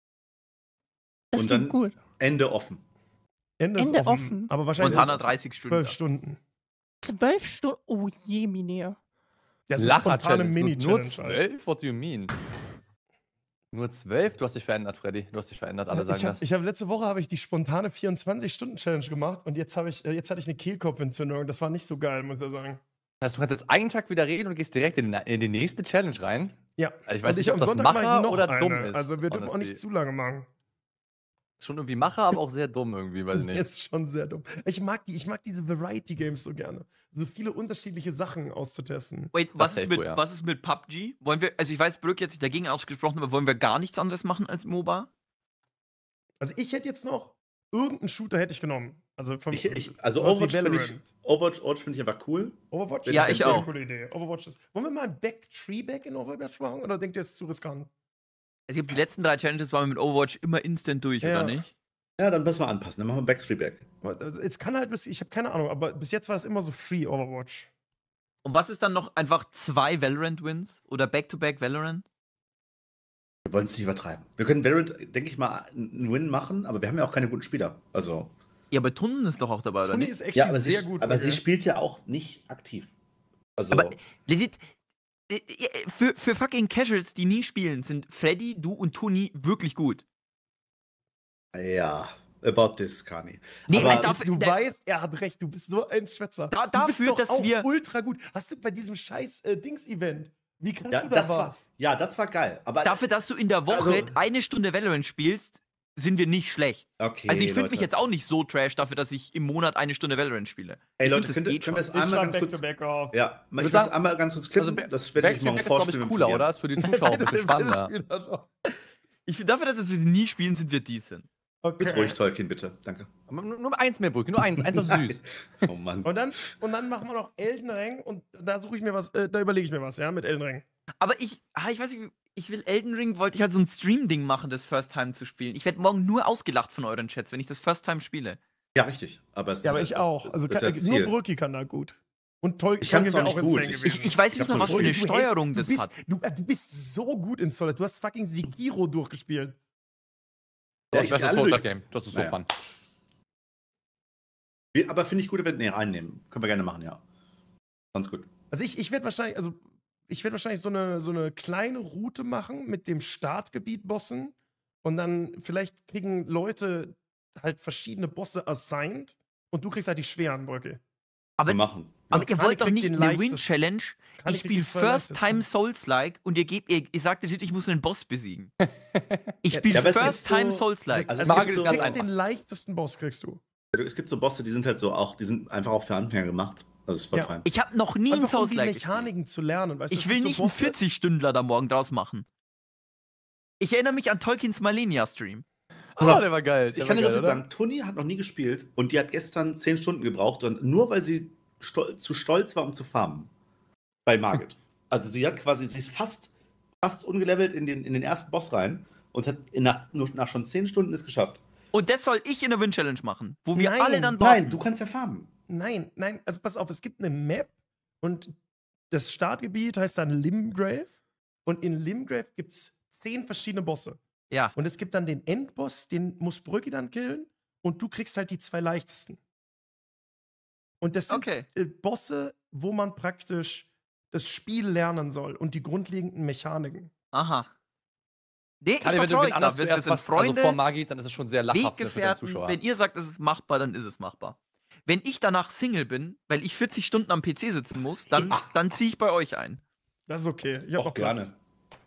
Das Und klingt dann- gut. Ende offen. Ende, ist Ende offen. offen. Aber wahrscheinlich Montana ist es dreißig zwölf Stunden. Stunden. Zwölf Stunden. Oh je, Mine. Das ist eine spontane Lacher-Challenge. Nur, nur Mini-Challenge. Alter. zwölf? What do you mean? Nur zwölf? Du hast dich verändert, Freddy. Du hast dich verändert. Alle sagen ich hab, das. ich hab, letzte Woche habe ich die spontane vierundzwanzig-Stunden-Challenge gemacht und jetzt, hab ich, äh, jetzt hatte ich eine Kehlkopfentzündung. Das war nicht so geil, muss ich sagen. Das heißt, du kannst jetzt einen Tag wieder reden und gehst direkt in die, in die nächste Challenge rein. Ja. Also ich weiß Und nicht, ob am das Sonntag mach ich Macher noch oder eine. dumm ist. Also wir dürfen auch honestly. nicht zu lange machen. Ist schon irgendwie Macher, aber auch sehr dumm irgendwie, weiß ich nicht. Ist schon sehr dumm. Ich mag, die, ich mag diese Variety-Games so gerne. So viele unterschiedliche Sachen auszutesten. Wait, was Das ist, safe mit, wohl, ja. was ist mit P U B G? Wollen wir, also ich weiß, Brück hat sich dagegen ausgesprochen, aber wollen wir gar nichts anderes machen als MOBA? Also ich hätte jetzt noch irgendeinen Shooter hätte ich genommen. Also, vom, Ich, ich, also sowas wie Overwatch finde ich, Valorant. Overwatch, Overwatch find ich einfach cool. Overwatch Ja, ist ich eine auch. coole Idee. Overwatch ist, wollen wir mal ein Back-Tree-Back in Overwatch machen oder denkt ihr, es ist zu riskant? Also ich glaube, die letzten drei Challenges waren wir mit Overwatch immer instant durch, Ja. oder nicht? Ja, dann müssen wir anpassen. Dann machen wir Backstreet Back. Also jetzt kann halt, bis- ich habe keine Ahnung, aber bis jetzt war das immer so free Overwatch. Und was ist dann noch einfach zwei Valorant-Wins? Oder Back-to-Back Valorant? Wir wollen es nicht übertreiben. Wir können Valorant, denke ich mal, einen Win machen, aber wir haben ja auch keine guten Spieler. Also. Ja, aber Tunsen ist doch auch dabei, oder Toni nicht? ist echt Ja, aber, sehr sie, gut. aber okay. sie spielt ja auch nicht aktiv. Also. Aber legit, äh, äh, für, für fucking Casuals, die nie spielen, sind Freddy, du und Toni wirklich gut. ja, about this, Kani. Nee, aber weil dafür- Du der- weißt, er hat recht, du bist so ein Schwätzer. Da- du bist dafür, doch dass auch wir- ultra gut. Hast du bei diesem scheiß äh, Dings-Event, wie krass ja, du da das war, warst? ja, das war geil. Aber Dafür, dass du in der Woche Also- eine Stunde Valorant spielst, sind wir nicht schlecht. okay, Also ich finde Leute. mich jetzt auch nicht so trash dafür, dass ich im Monat eine Stunde Valorant spiele. Ey Ich Leute, find, das könnt, ihr- geht können wir schon. das Ich einmal stand ganz kurz. back-to-back auf. Ja, ich würd will das sagen, einmal ganz kurz klippen. Also, das werde ich Backstreet morgen Back ist, glaube ich, vorstellen. cooler, oder? Ist für die Zuschauer ein bisschen spannender. Ich finde, dafür, dass wir sie nie spielen, sind wir decent. Okay. Bist ruhig, Tolkien, bitte. Danke. Aber Nur, nur eins mehr, Brücke. Nur eins. Eins auf süß. Oh Mann. Und dann, und dann machen wir noch Elden Ring und da suche ich mir was, äh, da überlege ich mir was, ja, mit Elden Ring. Aber ich, ah, ich weiß nicht, ich will Elden Ring, wollte ich halt so ein Stream-Ding machen, das First Time zu spielen. Ich werde morgen nur ausgelacht von euren Chats, wenn ich das First Time spiele. Ja, richtig. Aber, es Ja, aber ist ich halt- auch. das- Also das ist kann, ja nur Ziel. Brücki kann da gut. Und Tol Ich kann's Tolkien auch wäre nicht gut. insane Ich- gewesen. Ich, ich weiß Ich nicht hab mal, so was für ein eine Brücki, du Steuerung hältst- das du bist, hat. Du, äh, du bist so gut in Solid. Du hast fucking Sekiro durchgespielt. Ja, ich ich weiß bin das alle Soulside Game. Das ist so Naja. fun. Wir- Aber finde ich gut, wenn wir nee, reinnehmen. Können wir gerne machen, ja. Ganz gut. Also ich, ich werde wahrscheinlich, also ich werde wahrscheinlich so eine, so eine kleine Route machen mit dem Startgebiet-Bossen und dann vielleicht kriegen Leute halt verschiedene Bosse assigned und du kriegst halt die schweren Brücke. Aber, wir machen. aber Ja, ihr Kali wollt doch kriegt nicht den eine leichtesten. Win-Challenge. Kali Ich kriegt spiele die zwei First leichtesten. Time Souls-like und ihr, gebt, ihr, ihr sagt legit, ich muss einen Boss besiegen. Ich spiele Ja, aber es First ist so- Time Souls-like. Also es Magel gibt ist Du ganz so, kriegst den leichtesten Boss, kriegst du. es gibt so Bosse, die sind halt so auch, die sind einfach auch für Anfänger gemacht. Also es war Ja. fein. Ich habe noch nie einen Einfach um die Souls-like gespielt. Mechaniken zu lernen. Weißt du, Ich es will gibt so nicht einen Bosse- vierzig-Stündler da morgen draus machen. Ich erinnere mich an Tolkiens Malenia-Stream. Oh, der war geil. Ich Der kann war dir so geil, viel oder? sagen, Toni hat noch nie gespielt und die hat gestern zehn Stunden gebraucht und nur weil sie stol zu stolz war, um zu farmen. Bei Margit. Also sie hat quasi, sie ist fast, fast ungelevelt in den, in den ersten Boss rein und hat nach, nur nach schon zehn Stunden es geschafft. Und das soll ich in der Win-Challenge machen, wo wir Nein, alle dann Nein, du kannst ja farmen. Nein, nein, also pass auf, es gibt eine Map und das Startgebiet heißt dann Limgrave und in Limgrave gibt es zehn verschiedene Bosse. Ja. Und es gibt dann den Endboss, den muss Brügge dann killen und du kriegst halt die zwei leichtesten. Und das sind Okay. äh, Bosse, wo man praktisch das Spiel lernen soll und die grundlegenden Mechaniken. Aha. Nee, ich Kali, wenn du vertraue wen euch anders da. Wir, wir zuerst sind machst, also vor Freunde, Magit, dann ist es schon sehr lachhaft ne, für deine Weggefährten. Zuschauer. Wenn ihr sagt, es ist machbar, dann ist es machbar. Wenn ich danach Single bin, weil ich vierzig Stunden am P C sitzen muss, dann, Ja. dann ziehe ich bei euch ein. Das ist okay. Ich habe Auch noch Platz. gerne.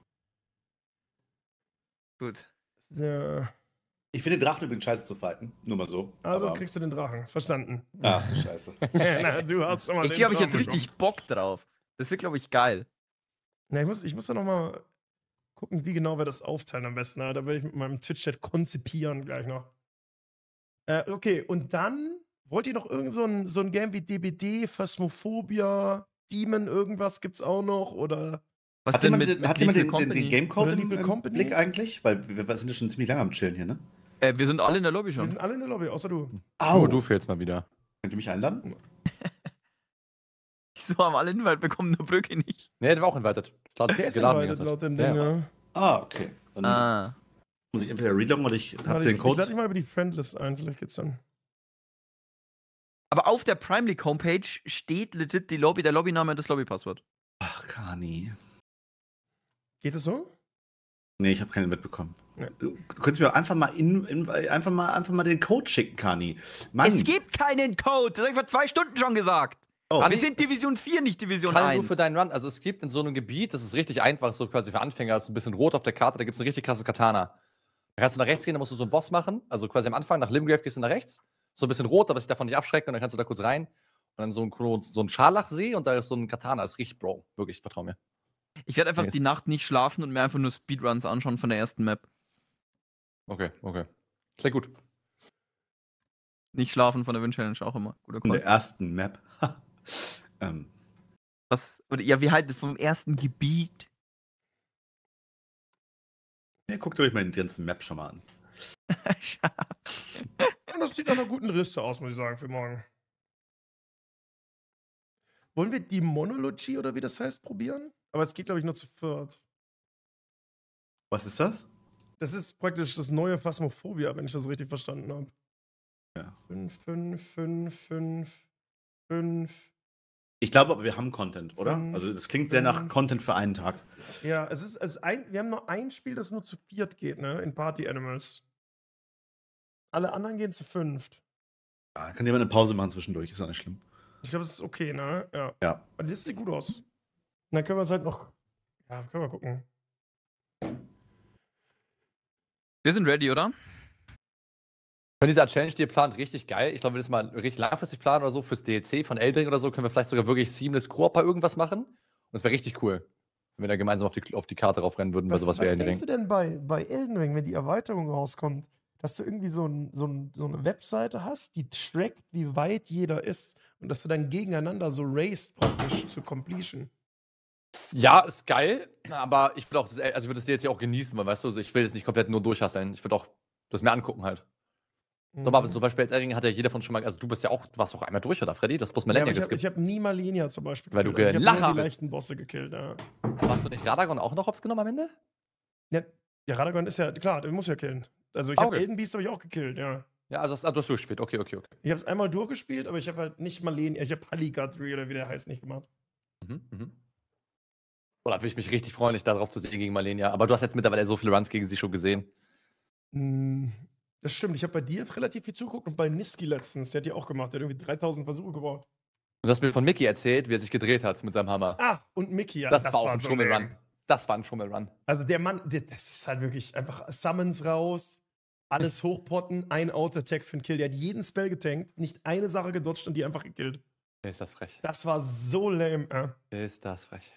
Gut. Ja, Ich finde den Drachen übrigens scheiße zu fighten. Nur mal so. also Aber- kriegst du den Drachen. Verstanden. Ach du Scheiße. Na, du hast schon mal Irgendwie den habe ich jetzt Drachen richtig Bock drauf. Das wird, glaube ich, geil. Na, ich muss, ich muss da noch mal gucken, wie genau wir das aufteilen am besten. Na, da werde ich mit meinem Twitch-Chat konzipieren gleich noch. Äh, okay, und dann wollt ihr noch irgend so ein, so ein Game wie D B D, Phasmophobia, Demon, irgendwas gibt's auch noch? Oder Was Hat denn jemand, mit, den- mit hat jemand den, Lethal den, den Company? Gamecode Oder im, Lethal im Company? Blick eigentlich? Weil wir, wir sind ja schon ziemlich lange am Chillen hier, ne? Äh, wir sind alle in der Lobby wir schon. sind alle in der Lobby, außer du. Au, Oh, du fehlst mal wieder. Könnt ihr mich einladen? Wieso haben alle Invite bekommen, nur Brücke nicht? Nee, der war auch invited. Klar, Der ist geladen die invited ganze laut Zeit. dem Ja, Ding, ja. ja. Ah, okay. Dann Ah. muss ich entweder reloggen oder ich habe Warte, den ich, ich Code. lade dich mal über die Friendlist ein, vielleicht geht's dann. Aber auf der Prime League Homepage steht legit die Lobby, der Lobbyname und das Lobbypasswort. Ach, Kani. Geht es so? Nee, ich habe keinen mitbekommen. Ja. Du könntest mir einfach mal, in, in, einfach mal einfach mal den Code schicken, Kani. Mann. Es gibt keinen Code, das habe ich vor zwei Stunden schon gesagt. Oh, Wir Kani, sind Division vier, nicht Division Kann eins. nur für deinen Run. Also es gibt in so einem Gebiet, das ist richtig einfach, so quasi für Anfänger, ist so ein bisschen rot auf der Karte, da gibt es ein richtig krasses Katana. Da kannst du nach rechts gehen, da musst du so einen Boss machen. Also quasi am Anfang, nach Limgrave gehst du nach rechts. So ein bisschen rot, aber sich davon nicht abschrecken und dann kannst du da kurz rein. Und dann so ein, so ein Scharlachsee und da ist so ein Katana. Das ist richtig, Bro. Wirklich, vertrau mir. Ich werde einfach Nee, die Nacht nicht schlafen und mir einfach nur Speedruns anschauen von der ersten Map. Okay, okay. Sehr gut. Nicht schlafen von der Win Challenge auch immer. Guter in der Call. ersten Map. ähm, Was? Oder ja, wie halt vom ersten Gebiet. ja, guckt euch mal die ganzen Map schon mal an. Ja, das sieht nach einer guten Riste aus, muss ich sagen, für morgen. Wollen wir die Monology oder wie das heißt probieren? Aber es geht, glaube ich, nur zu viert. Was ist das? Das ist praktisch das neue Phasmophobia, wenn ich das richtig verstanden habe. Ja. fünf, fünf, fünf, fünf, fünf. Ich glaube aber, wir haben Content, oder? Fünf, Also das klingt sehr nach fünf. Content für einen Tag. Ja, es ist, es ist ein, wir haben nur ein Spiel, das nur zu viert geht, ne? In Party Animals. Alle anderen gehen zu fünft. Ja, kann jemand eine Pause machen zwischendurch, ist auch nicht schlimm. Ich glaube, das ist okay, ne? Ja. Ja. Und das sieht gut aus. Dann können wir es halt noch. Ja, können wir gucken. Wir sind ready, oder? Wenn dieser Challenge, die ihr plant, richtig geil. Ich glaube, wenn wir das mal richtig langfristig planen oder so, fürs D L C von Eldring oder so, können wir vielleicht sogar wirklich seamless Koop bei irgendwas machen. Und das wäre richtig cool, wenn wir da gemeinsam auf die, auf die Karte raufrennen würden, bei Was, sowas was wie Elden denkst Ring. du denn bei, bei Elden Ring, wenn die Erweiterung rauskommt, dass du irgendwie so, ein, so, ein, so eine Webseite hast, die trackt, wie weit jeder ist und dass du dann gegeneinander so raced praktisch zur Completion? Ja, ist geil, aber ich will auch, das, also ich würde das D L C auch genießen, weil, weißt du, also ich will das nicht komplett nur durchhasseln. Ich würde auch das mir angucken halt. So, aber zum Beispiel jetzt Elden Ring hat ja jeder von schon mal, also du bist ja auch, du warst doch einmal durch, oder Freddy? Das muss Ja, Malenia aber ich habe geskippt. hab nie Malenia zum Beispiel Weil du gekillt. Also ich Gelacher hab nur die bist. leichten Bosse gekillt, ja. Warst du nicht Radagon auch noch hops genommen am Ende? Ja, ja Radagon ist ja, klar, den muss ja killen. Also ich Ah, habe okay. Elden Beast habe ich auch gekillt, ja. Ja, also, ah, du hast durchgespielt, okay, okay, okay. Ich habe es einmal durchgespielt, aber ich habe halt nicht Malenia, ich habe Halligadri oder wie der heißt nicht gemacht. Mhm, mhm. Boah, da würde ich mich richtig freuen, dich da drauf zu sehen gegen Malenia. Aber du hast jetzt mittlerweile so viele Runs gegen sie schon gesehen. Hm, das stimmt, ich habe bei dir relativ viel zugeguckt und bei Niski letztens, der hat ja auch gemacht, der hat irgendwie dreitausend Versuche gebraucht. Und du hast mir von Mickey erzählt, wie er sich gedreht hat mit seinem Hammer. Ah, und Mickey, ja. das, war auch ein so Schummelrun. lame. Das war ein Schummelrun. Also der Mann, der, das ist halt wirklich einfach Summons raus, alles hochpotten, ein Auto-Attack für einen Kill. Der hat jeden Spell getankt, nicht eine Sache gedodged und die einfach gekillt. Ist das frech. Das war so lame, äh. Ist das frech.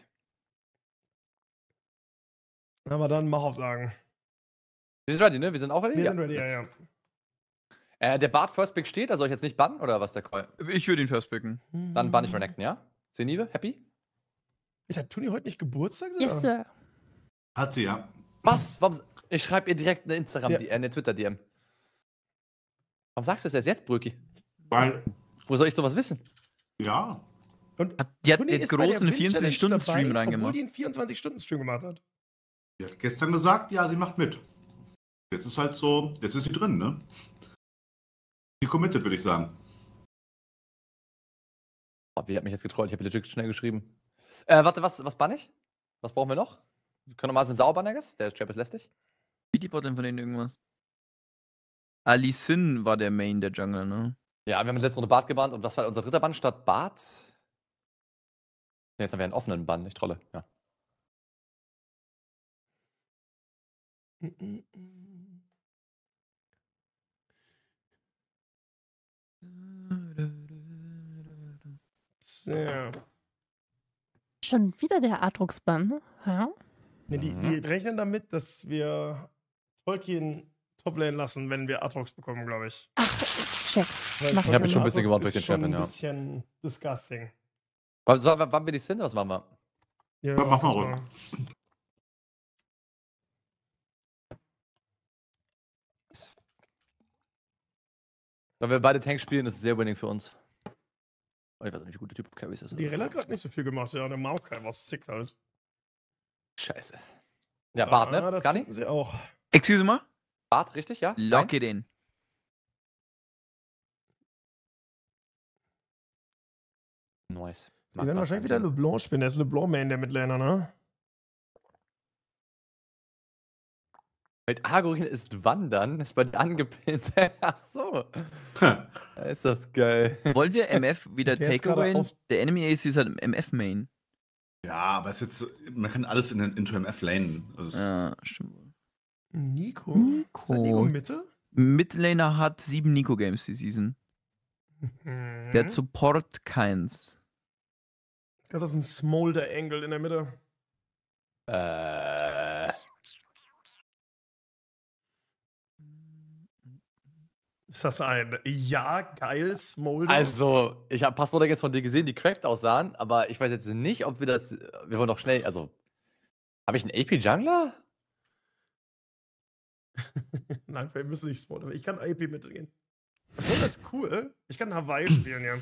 Aber dann mach auf sagen. Wir sind ready, ne? Wir sind auch ready? Wir sind ready, ja, ja. Äh, der Bart First Pick steht, also soll ich jetzt nicht bannen oder was der Call? Ich würde ihn first picken. Dann bann ich Renekton, ja? Zenive, happy? Hat Toni heute nicht Geburtstag? Oder? Yes, Sir. Hat sie, ja. Was? Warum? Ich schreibe ihr direkt eine Instagram, Ja. die, äh, eine Twitter-D M. Warum sagst du es erst jetzt, Bröki? Weil, Wo soll ich sowas wissen? ja. Und Die hat Toni jetzt ist bei der großen vierundzwanzig-Stunden-Stream Win-Challenge dabei, reingemacht. Obwohl die einen vierundzwanzig-Stunden-Stream gemacht hat. Sie hat gestern gesagt, ja, sie macht mit. Jetzt ist halt so, jetzt ist sie drin, ne? Sie committed, würde ich sagen. Oh, wie hat mich jetzt getrollt? Ich habe legit schnell geschrieben. Äh, warte, was, was bann ich? Was brauchen wir noch? Wir können normal einen Sauerbann, I guess. Der Trap ist lästig. Wie die Botlane von denen irgendwas? Ali Sin war der Main der Jungle, ne? Ja, wir haben in der letzten Runde Bart gebannt und was war unser dritter Bann statt Bart? Nee, jetzt haben wir einen offenen Bann, nicht Trolle. Ja. So. Schon wieder der Aatrox-Bann, ja? Nee, die, die rechnen damit, dass wir Tolkien Toplane lassen, wenn wir Aatrox bekommen, glaube ich. Ach, check. Weil Macht Ich habe mich schon ein Aatrox bisschen gewarnt ist durch den schon Champion, ja. ein bisschen disgusting. Was, so, wann wir die sind, was machen wir? Ja, Ja, mach mal das ruhig. war- Wenn wir beide Tanks spielen, ist es sehr winning für uns. Oh, ich weiß nicht, wie gut der Typ Carries ist. Die Rella hat gerade nicht so viel gemacht, ja. Der Maokai war sick halt. Scheiße. Ja, Bart, Ah, ne? das Gar finden nicht? sie auch. Excuse me? Bart, richtig, ja? Lock it in. Nice. Die werden wahrscheinlich wieder LeBlanc spielen. Der ist LeBlanc-Main, der Midlaner, ne? Mit Argorin ist Wandern, ist bei dir angepinnt. Ach so. Da ist das geil. Wollen wir M F wieder Der ist gerade Takeaway? auf- Der Enemy A C ist halt M F-Main. Ja, aber es ist jetzt, man kann alles in den into M F lanen. Also es- Ja, stimmt. Nico? Nico. Ist das Nico Mitte? Midlaner hat sieben Nico-Games die Season. Mhm. Der hat Support keins. Ich glaube, das ist ein Smolder-Angle in der Mitte. Äh. Ist das ein ja, geil Smolder? Also, ich habe Passwörter jetzt von dir gesehen, die cracked aussahen, aber ich weiß jetzt nicht, ob wir das. Wir wollen doch schnell. Also, habe ich einen A P-Jungler? Nein, wir müssen nicht Smolder. Ich kann A P mitgehen. Smolder ist cool. Ich kann Hawaii spielen, ja. Ich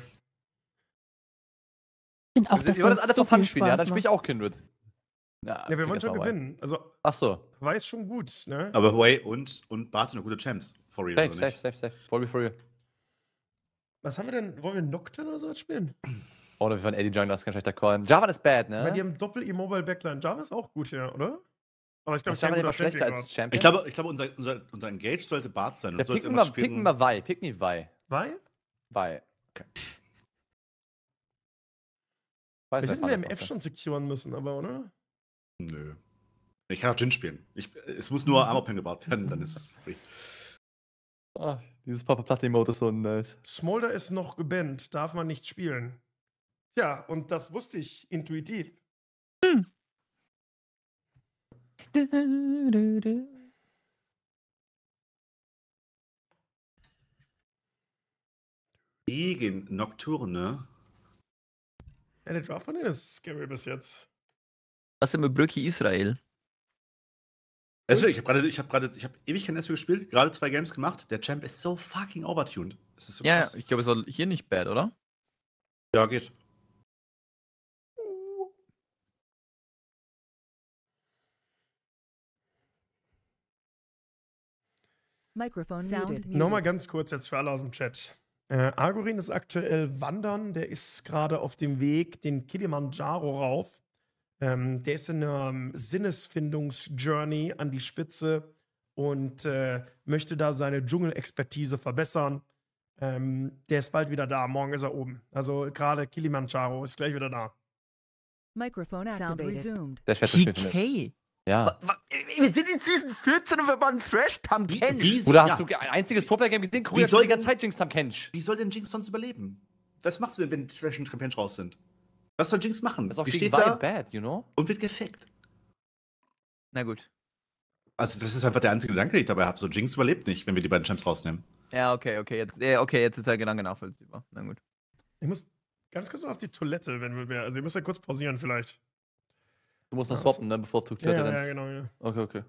finde auch, dass Wir wollen das das alles so auf Fun viel spielen, ja? Spaß Dann spiele ich auch Kindred. Ja, wir wollen schon gewinnen. Also, Ach so. Hawaii ist schon gut, ne? Aber Huawei und, und Bart sind eine gute Champs. For real. Safe, oder safe, nicht? safe, safe. Voll for real. Was haben wir denn? Wollen wir Nocturne oder sowas spielen? Oder wir von Eddie Jungler, das ist kein schlechter Call. Java ist bad, ne? Weil die haben Doppel-E-Mobile Backline. Java ist auch gut, ja, oder? Aber ich glaube, Ist Java kein etwa guter schlechter Champion als gerade. Champion? Ich glaube, ich glaube unser, unser, unser Engage sollte Bart sein. Ja, Du sollst pick immer mal, pick spielen- mal Vi. Pick me Vi. Wei? Vi. Okay. Weiß, Ich wer hätten wir fand im das F schon securen müssen, aber, oder? Nö. Ich kann auch Jin spielen. Ich, es muss nur Armor Pen gebaut werden, dann ist es free. Ah, dieses Papa Platte-Emote ist so nice. Smolder ist noch gebannt, darf man nicht spielen. Tja, und das wusste ich intuitiv. Gegen Nocturne. Ja, der Draft von denen ist scary bis jetzt. Was ist mit Brücki Israel? Also, ich habe gerade, ich habe gerade, ich habe ewig kein S W gespielt, gerade zwei Games gemacht. Der Champ ist so fucking overtuned. Das ist so Ja, krass. ich glaube, es war hier nicht bad, oder? Ja, geht. Microphone Sound muted. Nochmal ganz kurz jetzt für alle aus dem Chat. Äh, Argorin ist aktuell wandern. Der ist gerade auf dem Weg den Kilimanjaro rauf. Ähm, der ist in einer ähm, Sinnesfindungs-Journey an die Spitze und äh, möchte da seine Dschungelexpertise verbessern. Ähm, der ist bald wieder da. Morgen ist er oben. Also gerade Kilimanjaro ist gleich wieder da. Microphone Sound activated. resumed. Der schwerste Spiel für mich. K. Ja. Wir sind in Season vierzehn und wir waren Thrash Tam Wie, Ken. wie, Oder ja. hast du ein einziges Pro-Player-Game gesehen? Wie Korea soll die ganze denn- Zeit Jinx am Kench. Wie soll denn Jinx sonst überleben? was machst du denn, wenn Thresh und Trapinch raus sind? Was soll Jinx machen? Das ist auch Die gegen steht da Wild bad, you know? und wird gefickt. Na gut. Also, das ist einfach der einzige Gedanke, den ich dabei habe. So, Jinx überlebt nicht, wenn wir die beiden Champs rausnehmen. Ja, okay, okay. Jetzt, äh, okay, jetzt ist der Gedanke nachvollziehbar. Na gut. Ich muss ganz kurz auf die Toilette, wenn wir. Also, ihr müsst ja kurz pausieren, vielleicht. Du musst noch Ja, swappen, ne, bevor du Ja, Toilette ja, rennst. genau, ja. Okay, okay.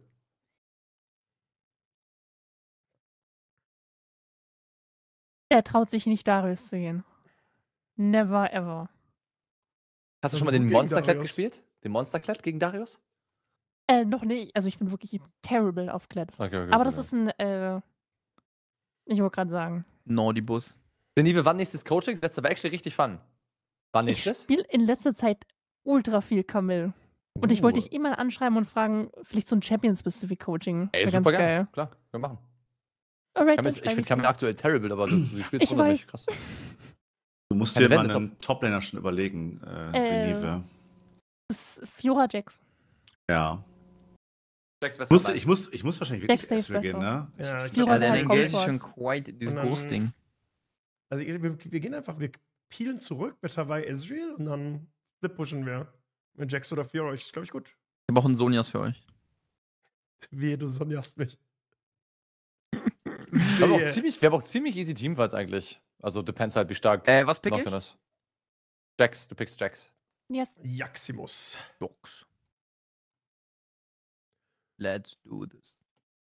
Er traut sich nicht, Darius zu gehen. Never ever. Hast du Also schon mal gut den gegen Monsterklett Darius. gespielt? Den Monsterklett gegen Darius? Äh, noch nicht. Also ich bin wirklich terrible auf Klett. Okay, okay. Aber das ist ein, äh, ich wollte gerade sagen. Nordibus. Denive, wann nächstes Coaching? Das letzte war actually richtig fun. Wann Ich nächstes? spiele in letzter Zeit ultra viel Camille. Und ich wollte Uh. dich immer anschreiben und fragen, vielleicht so ein Champion-Specific Coaching. Ey, Wär super ganz geil. geil. Klar, können wir machen. Alright, Camille dann ist- ich schreibe finde Camille aktuell terrible, aber das, die spielt Ich schon weiß. krass. Du musst Keine dir mal Wende, einen Toplaner schon überlegen, äh, Äh, Zenive. Das ist Fiora Jax. Ja. Jax Ich besser muss, sein. ich muss, ich muss wahrscheinlich Jax wirklich safe Ezreal gehen, besser. ne? Ja, ich Fiora glaub, ist Ja, halt der Comfort. Engage ist schon quite dieses Und dann- Ghosting. Also, wir, wir gehen einfach, wir peelen zurück mit Hawaii Ezreal und dann split pushen wir. Mit Jax oder Fiora, ich glaube ich gut. Ich habe auch einen Sonias für euch. Wehe, du sonderst mich. Wir haben, auch Wehe. ziemlich, wir haben auch ziemlich easy Teamfights eigentlich. Also depends halt, wie stark Äh, was pick ich? Nocturne ist. Jax, du pickst Jax. Yes. Jaximus. Dogs. Let's do this.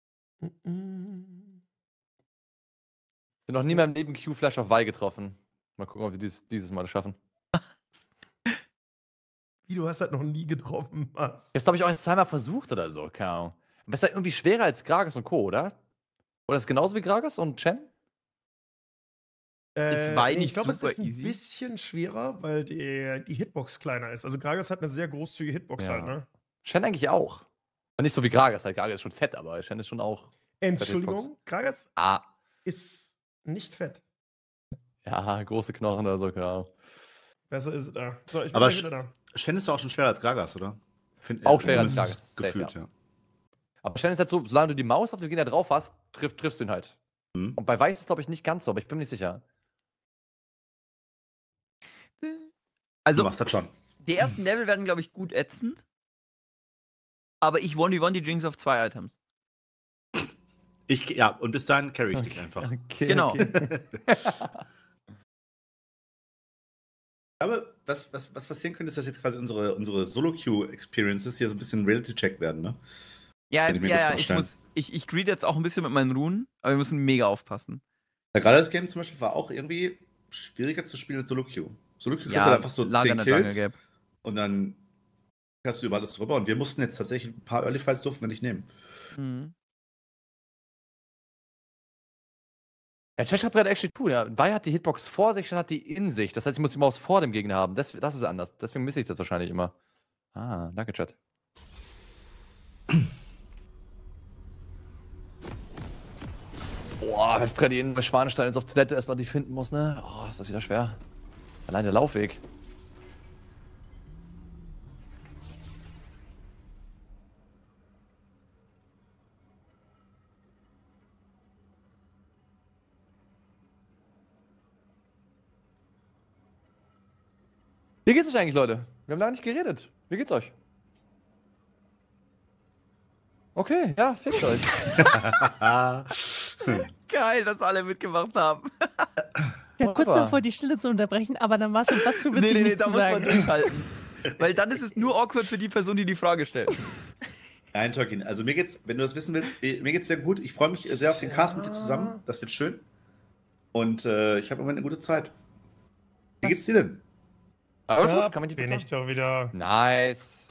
Mm. Ich bin noch nie in meinem Leben Q-Flash auf Vi getroffen. Mal gucken, ob wir dies, dieses Mal das schaffen. Wie, du hast halt noch nie getroffen, was? Jetzt habe ich auch jetzt zweimal versucht oder so, keine Ahnung. Aber ist halt irgendwie schwerer als Gragas und Co., oder? Oder ist es genauso wie Gragas und Chen? Äh, war nee, nicht ich glaube, es super ist ein easy. bisschen schwerer, weil die, die Hitbox kleiner ist. Also Gragas hat eine sehr großzügige Hitbox Ja. halt, ne? Shen eigentlich auch. Aber nicht so wie Gragas, halt Gragas ist schon fett, aber Shen ist schon auch. Entschuldigung, Gragas Ah, ist nicht fett. ja, große Knochen oder so, keine Ahnung. Besser ist es da. So, ich bin Aber gleich Sch- wieder da. Shen ist doch auch schon schwerer als Gragas, oder? Find, Auch schwerer als zumindest Gragas, safe, Gefühlt, ja. ja. Aber Shen ist halt so, solange du die Maus auf dem Gegner drauf hast, triff, triffst du ihn halt. Mhm. Und bei Weiß ist es, glaube ich, nicht ganz so, aber ich bin mir nicht sicher. Du Also, machst das schon. die ersten Level werden, glaube ich, gut ätzend. Aber ich eins gegen eins die Jinx auf zwei Items. Ich, ja, und bis dahin carry ich dich einfach. Okay, Genau. Aber was, was, was passieren könnte, ist, dass jetzt quasi unsere, unsere Solo-Queue-Experiences hier so ein bisschen Reality-Check werden, ne? Ja, Kann ich mir ja, gut ja, ich vorstellen. muss, ich, ich greed jetzt auch ein bisschen mit meinen Runen, aber wir müssen mega aufpassen. Ja, gerade das Game zum Beispiel war auch irgendwie schwieriger zu spielen als Solo-Queue. Solo-Queue kriegst du Ja, halt einfach so Lager zehn in der Jungle Kills Gap. und dann hast du über alles drüber. Und wir mussten jetzt tatsächlich ein paar Early Fights durften wir nicht nehmen. Mhm. Ja, Cheshire hat gerade actually tun, ja. Vi hat die Hitbox vor sich, Shen hat die in sich. Das heißt, ich muss die Maus vor dem Gegner haben. Das, das ist anders. Deswegen misse ich das wahrscheinlich immer. Ah, danke, Chat. Boah, wenn Freddy in Schwanenstein jetzt auf Toilette erstmal die finden muss, ne? Oh, ist das wieder schwer. Allein der Laufweg. Wie geht's euch eigentlich, Leute? Wir haben lange nicht geredet. Wie geht's euch? Okay, ja, fickt euch. Geil, dass alle mitgemacht haben. Ja, kurz Aber- davor, die Stille zu unterbrechen, aber dann war es schon fast zu witzig, Nee, nee, nee, nicht da zu muss man sagen. durchhalten. Weil dann ist es nur awkward für die Person, die die Frage stellt. Nein, Tolkien, also mir geht's, wenn du das wissen willst, eh, mir geht's sehr gut. Ich freue mich sehr auf den Cast mit dir zusammen. Das wird schön. Und äh, ich habe im Moment eine gute Zeit. Wie geht's dir denn? Aber Ja, gut, kann man nicht bin beklagen. ich doch wieder. Nice.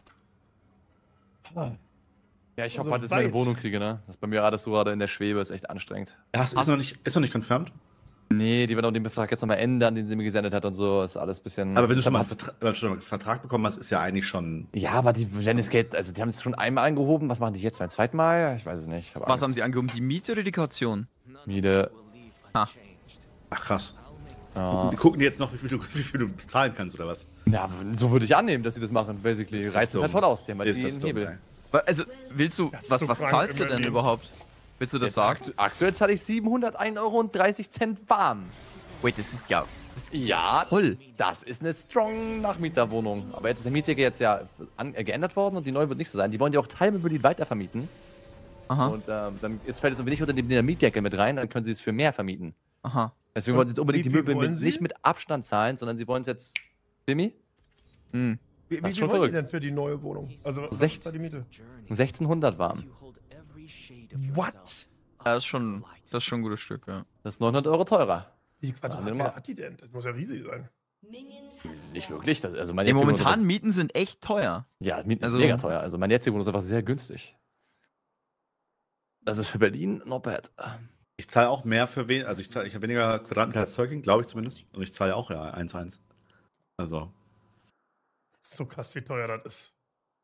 Ja, ich hoffe, Also bald, dass ich meine weit. Wohnung kriege, ne? Das ist bei mir alles so gerade in der Schwebe, ist echt anstrengend. Ja, ist, noch nicht, ist noch nicht confirmed. Nee, die werden auch den Vertrag jetzt nochmal ändern, den sie mir gesendet hat und so. Ist alles ein bisschen. Aber wenn du schon mal einen Ich hab- Vertra wenn du schon mal einen Vertrag bekommen hast, ist ja eigentlich schon. Ja, aber die werden das Geld, also die haben es schon einmal angehoben. Was machen die jetzt beim zweiten Mal? Ich weiß es nicht. Ich hab Was Angst. haben sie angehoben? Die Miete oder die Kaution? Miete. Ah. Ach krass. Ja. Die gucken jetzt noch, wie viel, du, wie viel du bezahlen kannst, oder was? Ja, so würde ich annehmen, dass sie das machen, basically. Ist das Reißt es halt dumm. voll aus, die haben halt Ist den das dumm, Hebel. ey. Wa- Also, willst du, Das ist was, so was krank zahlst du im denn Leben. überhaupt? Willst du das Jetzt sagen? akt aktuell zahle ich siebenhundertein Euro und dreißig Cent warm. Wait, das ist ja Ja, voll. das ist eine strong Nachmieterwohnung. Aber jetzt ist der Mietjäger jetzt ja an, äh, geändert worden und die neue wird nicht so sein. Die wollen ja auch Time über die weitervermieten. Aha. Und ähm, dann jetzt fällt es irgendwie nicht unter den Mietjäger mit rein, dann können sie es für mehr vermieten. Aha. Deswegen Und wollen sie jetzt unbedingt wie die viel Möbel wollen mit, sie? nicht mit Abstand zahlen, sondern sie wollen es jetzt. Timmy? Hm. Wie, Das wie ist viel schon wollt ihr verrückt. denn für die neue Wohnung? Also, was Sech- ist da die Miete? sechzehnhundert warm. What? Ja, das ist schon, das ist schon ein gutes Stück, ja. Das ist neunhundert Euro teurer. Wie Ja, nimm Quadratmeter mal. hat die denn? Das muss ja riesig sein. Nicht wirklich. Das, also meine Die jetzige Wohnung ist- momentanen Mieten sind echt teuer. Ja, Mieten Also- ist mega teuer. Also meine jetzige Wohnung ist einfach sehr günstig. Das ist für Berlin not bad. Ich zahle auch mehr für wen, also ich zahle, ich habe weniger Quadratmeter als Tolkien, glaube ich zumindest. Und ich zahle auch ja eins eins. Also. Das ist so krass, wie teuer das ist.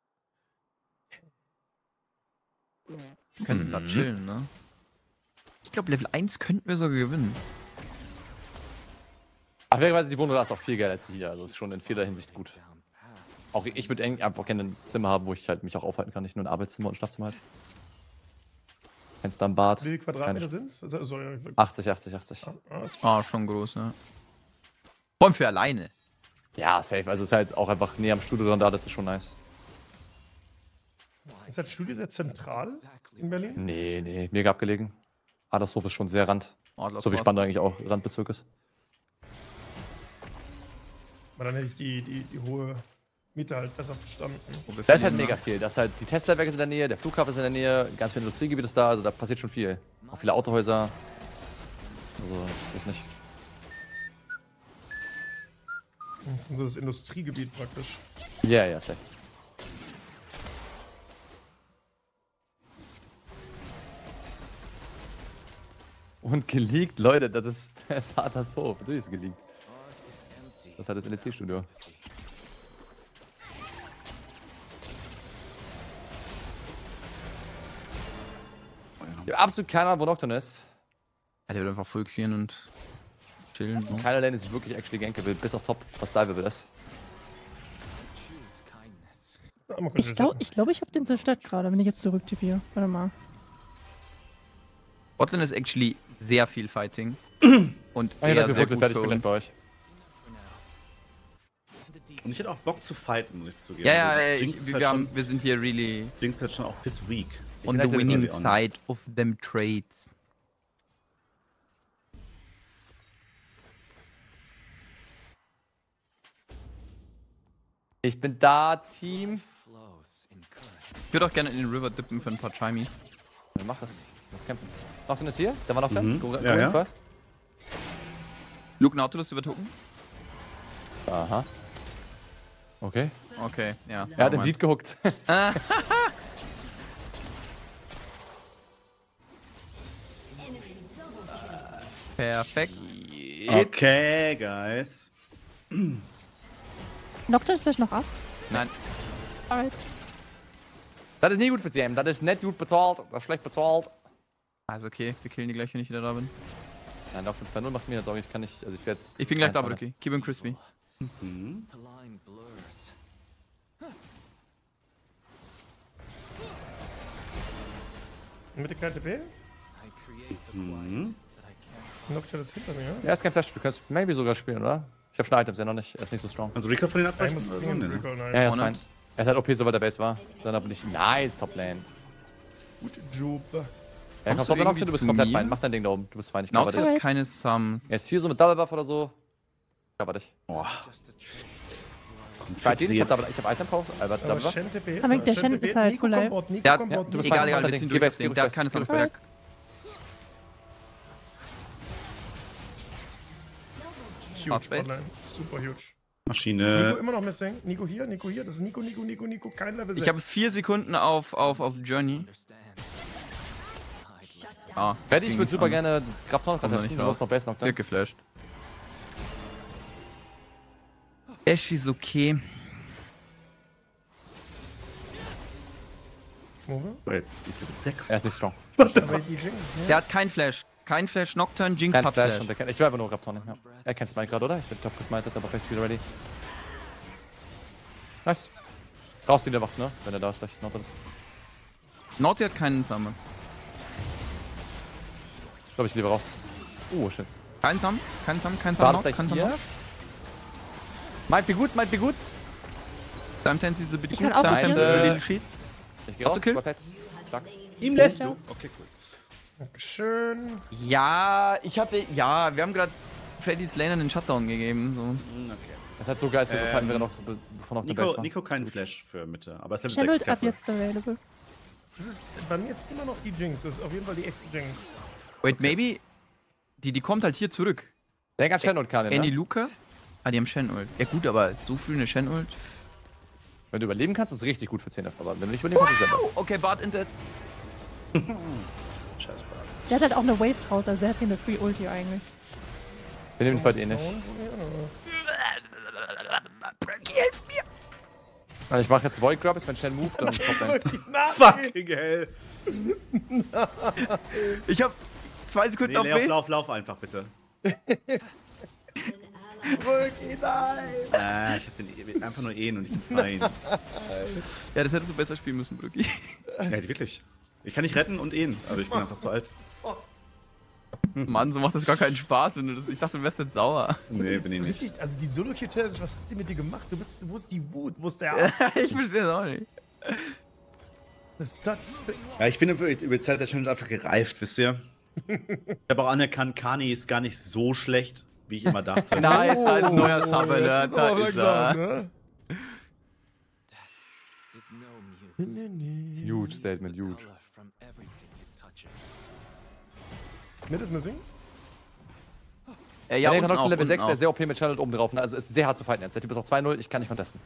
Wir könnten da Mhm. chillen, ne? Ich glaube, Level eins könnten wir sogar gewinnen. Ach, fairerweise, die Wohnung da ist auch viel geiler als die hier. Also ist schon in vieler Hinsicht gut. Auch ich ich würde eng- einfach gerne ein Zimmer haben, wo ich halt mich auch aufhalten kann. Nicht nur ein Arbeitszimmer und ein Schlafzimmer halt. Fenster am Bad. Wie viele Quadratmeter Keine- sind es? Sorry, ich- achtzig, achtzig, achtzig. Ah, ist Ah, schon groß, ja. Vor allem für alleine. Ja, safe. Also ist halt auch einfach näher am Studio dran da, das ist schon nice. Ist das Studio sehr zentral in Berlin? Nee, nee, mega abgelegen. Adlershof ist schon sehr Rand. Adlershof. So wie Spandau eigentlich auch Randbezirk ist. Aber dann hätte ich die, die, die hohe Miete halt besser verstanden. Da ist halt mega viel. Das ist halt, die Tesla-Werke sind in der Nähe, der Flughafen ist in der Nähe, ganz viel Industriegebiet ist da, also da passiert schon viel. Auch viele Autohäuser. Also, so ist nicht. Das ist so das Industriegebiet praktisch. Ja, ja, safe. Und geleakt, Leute, das ist der ist Adlershof. Natürlich ist es geleakt. Das ist halt das L E C-Studio. Ich hab absolut keine Ahnung, wo Nocturne ist. Ja, der wird einfach voll clearen und chillen. Ne? Keiner Lane ist wirklich actually gankable, bis auf Top, was Dive ist. Ja, man könnte Ich glaube, das- ich, glaub, ich habe den zerstört gerade, wenn ich jetzt zurücktippe hier. Warte mal. Botlane ist actually sehr viel Fighting. Und Ah, ja, eher wir sehr sind gut fertig, für bin gleich uns. bei euch. Und ich hätte auch Bock zu fighten, muss ich zugeben. Ja, ja, Also, ja, Jinx ich, ist wir, halt haben, schon, wir sind hier really Jinx ist halt schon auch piss weak. on bin the halt winning early on. side of them trades. Ich bin da, Team. Ich würde auch gerne in den River dippen für ein paar Chimies. Wer macht das? Das Campen. Nocturne ist hier? Der war Nocturne? Mhm. Go, go Ja, in ja. first. Luke Nautilus über Token? Aha. Okay. Okay, ja. Er hat den Mann. Deed gehuckt. Perfekt. Okay, guys. Knockt er vielleicht noch ab? Nein, Alright. Das ist nie gut für C M. Das ist nicht gut bezahlt. Das ist schlecht bezahlt. also okay, wir killen die gleich, wenn ich wieder da bin. Nein, Nocturne zwei null macht mir jetzt Sorge. Ich kann nicht. Also ich werde jetzt. Ich bin gleich da, einfallen. Brücki. Keep him crispy. Mhm. The line blurs. Mitte kein T P? I create the Mhm. that I can't. Nocturne ist hinter mir. Ja, ist kein Flash. Du kannst maybe sogar spielen, oder? Ich habe schon Items, ja noch nicht. Er ist nicht so strong. Also Recall von den Ja, ich Abweichen muss oder so? dringend Nee, ne? Recall, nein. Ja, ja, ist Vorne. fein. Er ist halt O P, sobald der Base war. Dann aber nicht. Nice, Top Lane. Gut, Job. Ja, Kommst komm, du Top Lane, irgendwie du bist zu komplett mir? fein. Mach dein Ding da oben. Du bist fein. Ich cover Nautilus dich. hat keine Sums. Er ist hier so mit Double Buff oder so. Cover dich. Boah. Just a trick. Fight ihn. Ich hab, jetzt. Double- ich hab Item drauf. Albert, Aber Double Buff. Shen T P. Aber der Shen ist halt Nico full kommt life. Bord, Nico Der hat, kommt ja, Bord, du bist Nico fein, egal, egal, mach wir dein ziehen Ding. durch Geh das weg, Ding. geh Der hat weg, keine geh Sums. weg. Der Huge Fast Base. Botline. Super huge. Nico Maschine. immer noch missing. Nico hier, Nico hier. Das ist Nico, Nico, Nico, Nico. Kein Level sechs. Ich habe vier Sekunden auf, auf, auf Journey. Understand. Ah, das Fertig, ich ging würde super an. gerne Grapton Kommt noch testen. nicht Du raus. hast noch Base Sie Nocturne. hat geflasht. Ash ist okay. Wo wir? Wait, die ist Level sechs. Er ist nicht strong. Aber die Jinx. Der hat kein Flash. Kein Flash. Nocturne, Jinx Kein hat Flash. Flash. Und der kennt, ich will einfach nur Grapton. Ja. Er kennt Smite gerade, oder? Ich bin top gesmited, aber Face wieder ready. Nice. Raus die der Wacht, ne? Wenn er da ist, gleich. Nautilus. Naughty hat keinen Summers. Ich glaube, ich lieber raus. Uh, Schiss. Kein Sam, kein Sam, kein War Sam, das kein gleich Sam. hier? Might be gut, might be gut. Sometimes is a bit Ich good, kann auch sometimes is a probieren. little shit. Ich geh Hast raus, du Kill? Platz. Danke. Ihm lässt Ja. du? Okay, cool. Dankeschön. Ja, ich hatte, ja, wir haben gerade Freddy's Lane einen Shutdown gegeben. So. Hm, okay. Das ist halt so geil, als wir so Ähm, fighten, wäre noch, bevor noch der Best Nico, war. Nico keinen Flash für Mitte, aber es hat Channel sechs ab Treffer. jetzt available. Das ist, bei mir ist immer noch die Jinx. Das ist auf jeden Fall die echte Jinx. Wait, maybe, die, die kommt halt hier zurück. Denk an Shen und Kanin, Annie ne? Lucas? Ah, die haben Shen-Ult. Ja gut, aber so früh eine Shen-Ult? Wenn du überleben kannst, ist es richtig gut für zehn F. Aber wenn du nicht überleben kannst, ist es Wow! Okay, Bart in dead. Scheiß Bart. Der hat halt auch eine Wave draus, also der hat hier eine Free Ulti eigentlich. Wir nehmen die Fight eh nicht. Hilf mir! Also ich mach jetzt Void Grab, ist wenn Shen moved, dann kommt ein. Fucking hell. Ich hab zwei Sekunden Nee, auf lauf, B. lauf, lauf einfach, bitte. An ally Ah, ich hab den einfach nur Ehen und ich bin fein. Ja, das hättest du besser spielen müssen, Brücki. Ja, wirklich. Ich kann nicht retten und Ehen, also ich bin einfach zu alt. Mann, so macht das gar keinen Spaß, wenn du das. Ich dachte, du wärst jetzt sauer. Nee, bin ich nicht. Richtig, also die Solo-Kill-Challenge, was hat sie mit dir gemacht? Du bist, wo ist die Wut? Wo ist der Hass? Ich verstehe das auch nicht. Was ist das? Ja, ich bin über, über die Zeit der Challenge einfach gereift, wisst ihr? Ich habe auch anerkannt, Kani ist gar nicht so schlecht, wie ich immer dachte. Nice, da ist ein neuer jetzt Sub-Alert, wird da aber ist langsam, er. ne? Is no muse. Huge Statement, huge. Color from everything it touches. Mit ist missing? Äh, Ja, ja, der unten Nocturne auch, Level unten sechs, der auch. ist sehr O P mit Channel oben drauf. Ne? Also es ist sehr hart zu fighten jetzt. Der Typ ist auf zwei null, ich kann nicht contesten.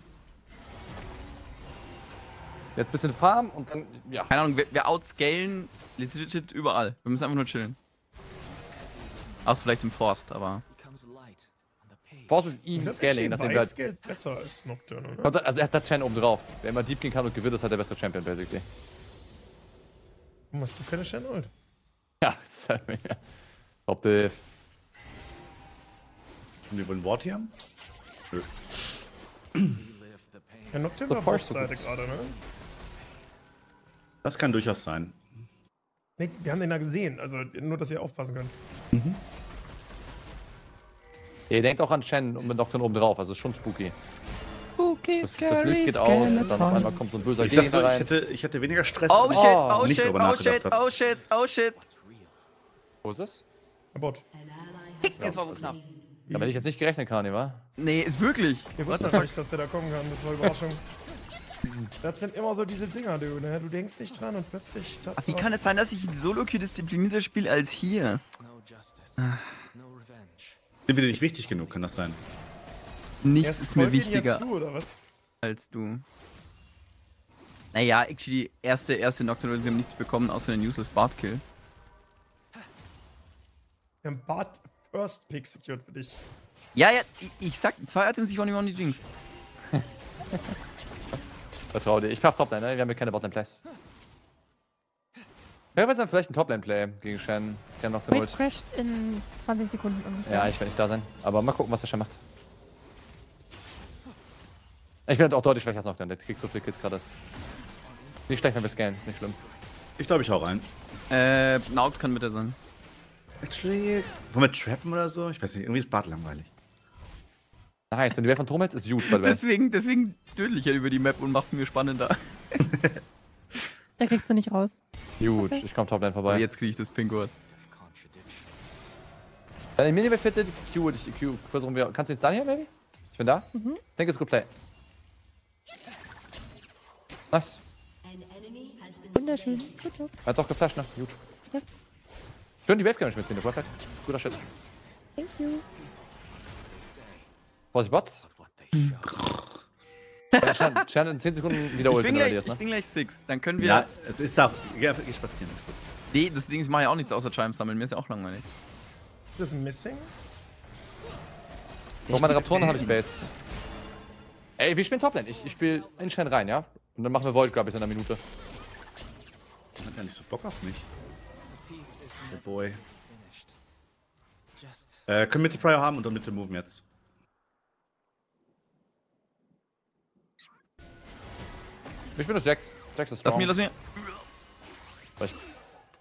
Jetzt ein bisschen Farm und dann, ja. Keine Ahnung, wir, wir outscalen legit überall. Wir müssen einfach nur chillen. Außer vielleicht im Forst, aber. Becomes light on the page. Force ist Ich even glaub, Scaling, nachdem wir halt. Weißgeld besser als Nocturne, oder? Kommt- Also er hat da Chen oben drauf. Wer immer deep gehen kann und gewinnt, ist halt der bessere Champion, basically. Warum hast du keine Shen-Ult? Ja, das ist halt mega. Top Div. Und wir wollen Ward hier haben? Nö. Relive the pain. Ja, Nocturne So war far so Bossseite good. gerade, ne? Das kann durchaus sein. Nee, wir haben den da gesehen, also nur, dass ihr aufpassen könnt. Ihr denkt auch an Shen und mit Nocturne oben drauf, also ist schon spooky. Okay, Das, das Licht geht aus und dann auf einmal kommt so ein böser Ich sag so, Gegner ich rein. hätte, ich hätte weniger Stress, Oh wenn shit, ich oh nicht shit, drüber oh nachgedacht shit, habe. oh shit, oh shit. Wo ist es? Bot. An ally has Das war been wohl knapp. slain. Damit ich jetzt nicht gerechnet kann, wa? Nee, wirklich. Wir What wussten the gar nicht, fuck? dass der da kommen kann, das war Überraschung. Das sind immer so diese Dinger, du, ne? Du denkst nicht dran und plötzlich... zack, Ach, wie zack. kann es sein, dass ich in Solo-Queue disziplinierter spiele als hier? No justice. Ah. No revenge. Sind wir dir nicht wichtig genug, kann das sein? Nichts Erst ist mir Tolkien, wichtiger Jetzt du, oder was? als du. Naja, actually, erste, erste Nocturne, sie haben nichts bekommen, außer den useless Bart-Kill. Wir haben Bart First Pick secured für dich. Ja, ja, ich, ich sag, zwei Items, ich war nicht on die Jinx. Vertrau dir. Ich paff Toplane, ne? Wir haben hier keine Botlane-Plays. Wäre jetzt dann vielleicht ein Toplane-Play gegen Shen. Gerne noch den Wave Ult. crasht in zwanzig Sekunden ungefähr. Ja, ich werde nicht da sein. Aber mal gucken, was der Shen macht. Ich bin halt auch deutlich schwächer als noch, denn der kriegt so viele Kills gerade. Ist nicht schlecht, wenn wir scalen, ist nicht schlimm. Ich glaube, ich hau rein. Äh, Naut kann mit der sein. Actually, wollen wir trappen oder so? Ich weiß nicht, irgendwie ist Bart langweilig. Nice, wenn du Wave von Turm hältst, ist huge, by the way. Deswegen, deswegen tödel ich ja über die Map und mach's mir spannender. Der kriegst du nicht raus. Huge, ich komm Toplane Aber vorbei. jetzt krieg ich das Pinkwort. Contradiction. Deine Mini-Wave fittet, Q, ich Q, versuchen wir. Kannst du jetzt da hier, maybe? Ich bin da. Mhm. Ich denke, es ist gut Play. Nice. An enemy has been Wunderschön. slain. Good job. Er hat doch geflasht, ne? Huge. Yes. Schön die Wave gar nicht mitziehen, der Perfect. Guter Shit. Thank you. Vorsicht, Bot. What they show. Ja, Shen, Shen in zehn Sekunden Ich wiederholt, bin, wenn du gleich, ready ist, ich ne? bin gleich Six. Dann können wir. Ja, es ist auch. Geh, geh spazieren, ist gut. Nee, das Ding, ich mache ja auch nichts außer Chimes sammeln. Mir ist ja auch langweilig. Das ist Missing? Vor meine Raptoren habe ich Base. Ey, wir spielen Toplane. Ich, ich spiele in Shen rein, ja? Und dann machen wir Void, glaube ich, in einer Minute. Man hat ja nicht so Bock auf mich. The piece is Der never Boy. finished. Just Äh, können Mitte Prior haben und dann Mitte moven jetzt. Ich bin das Jax. Jax ist Lass strong. mir, lass mir. Weil ich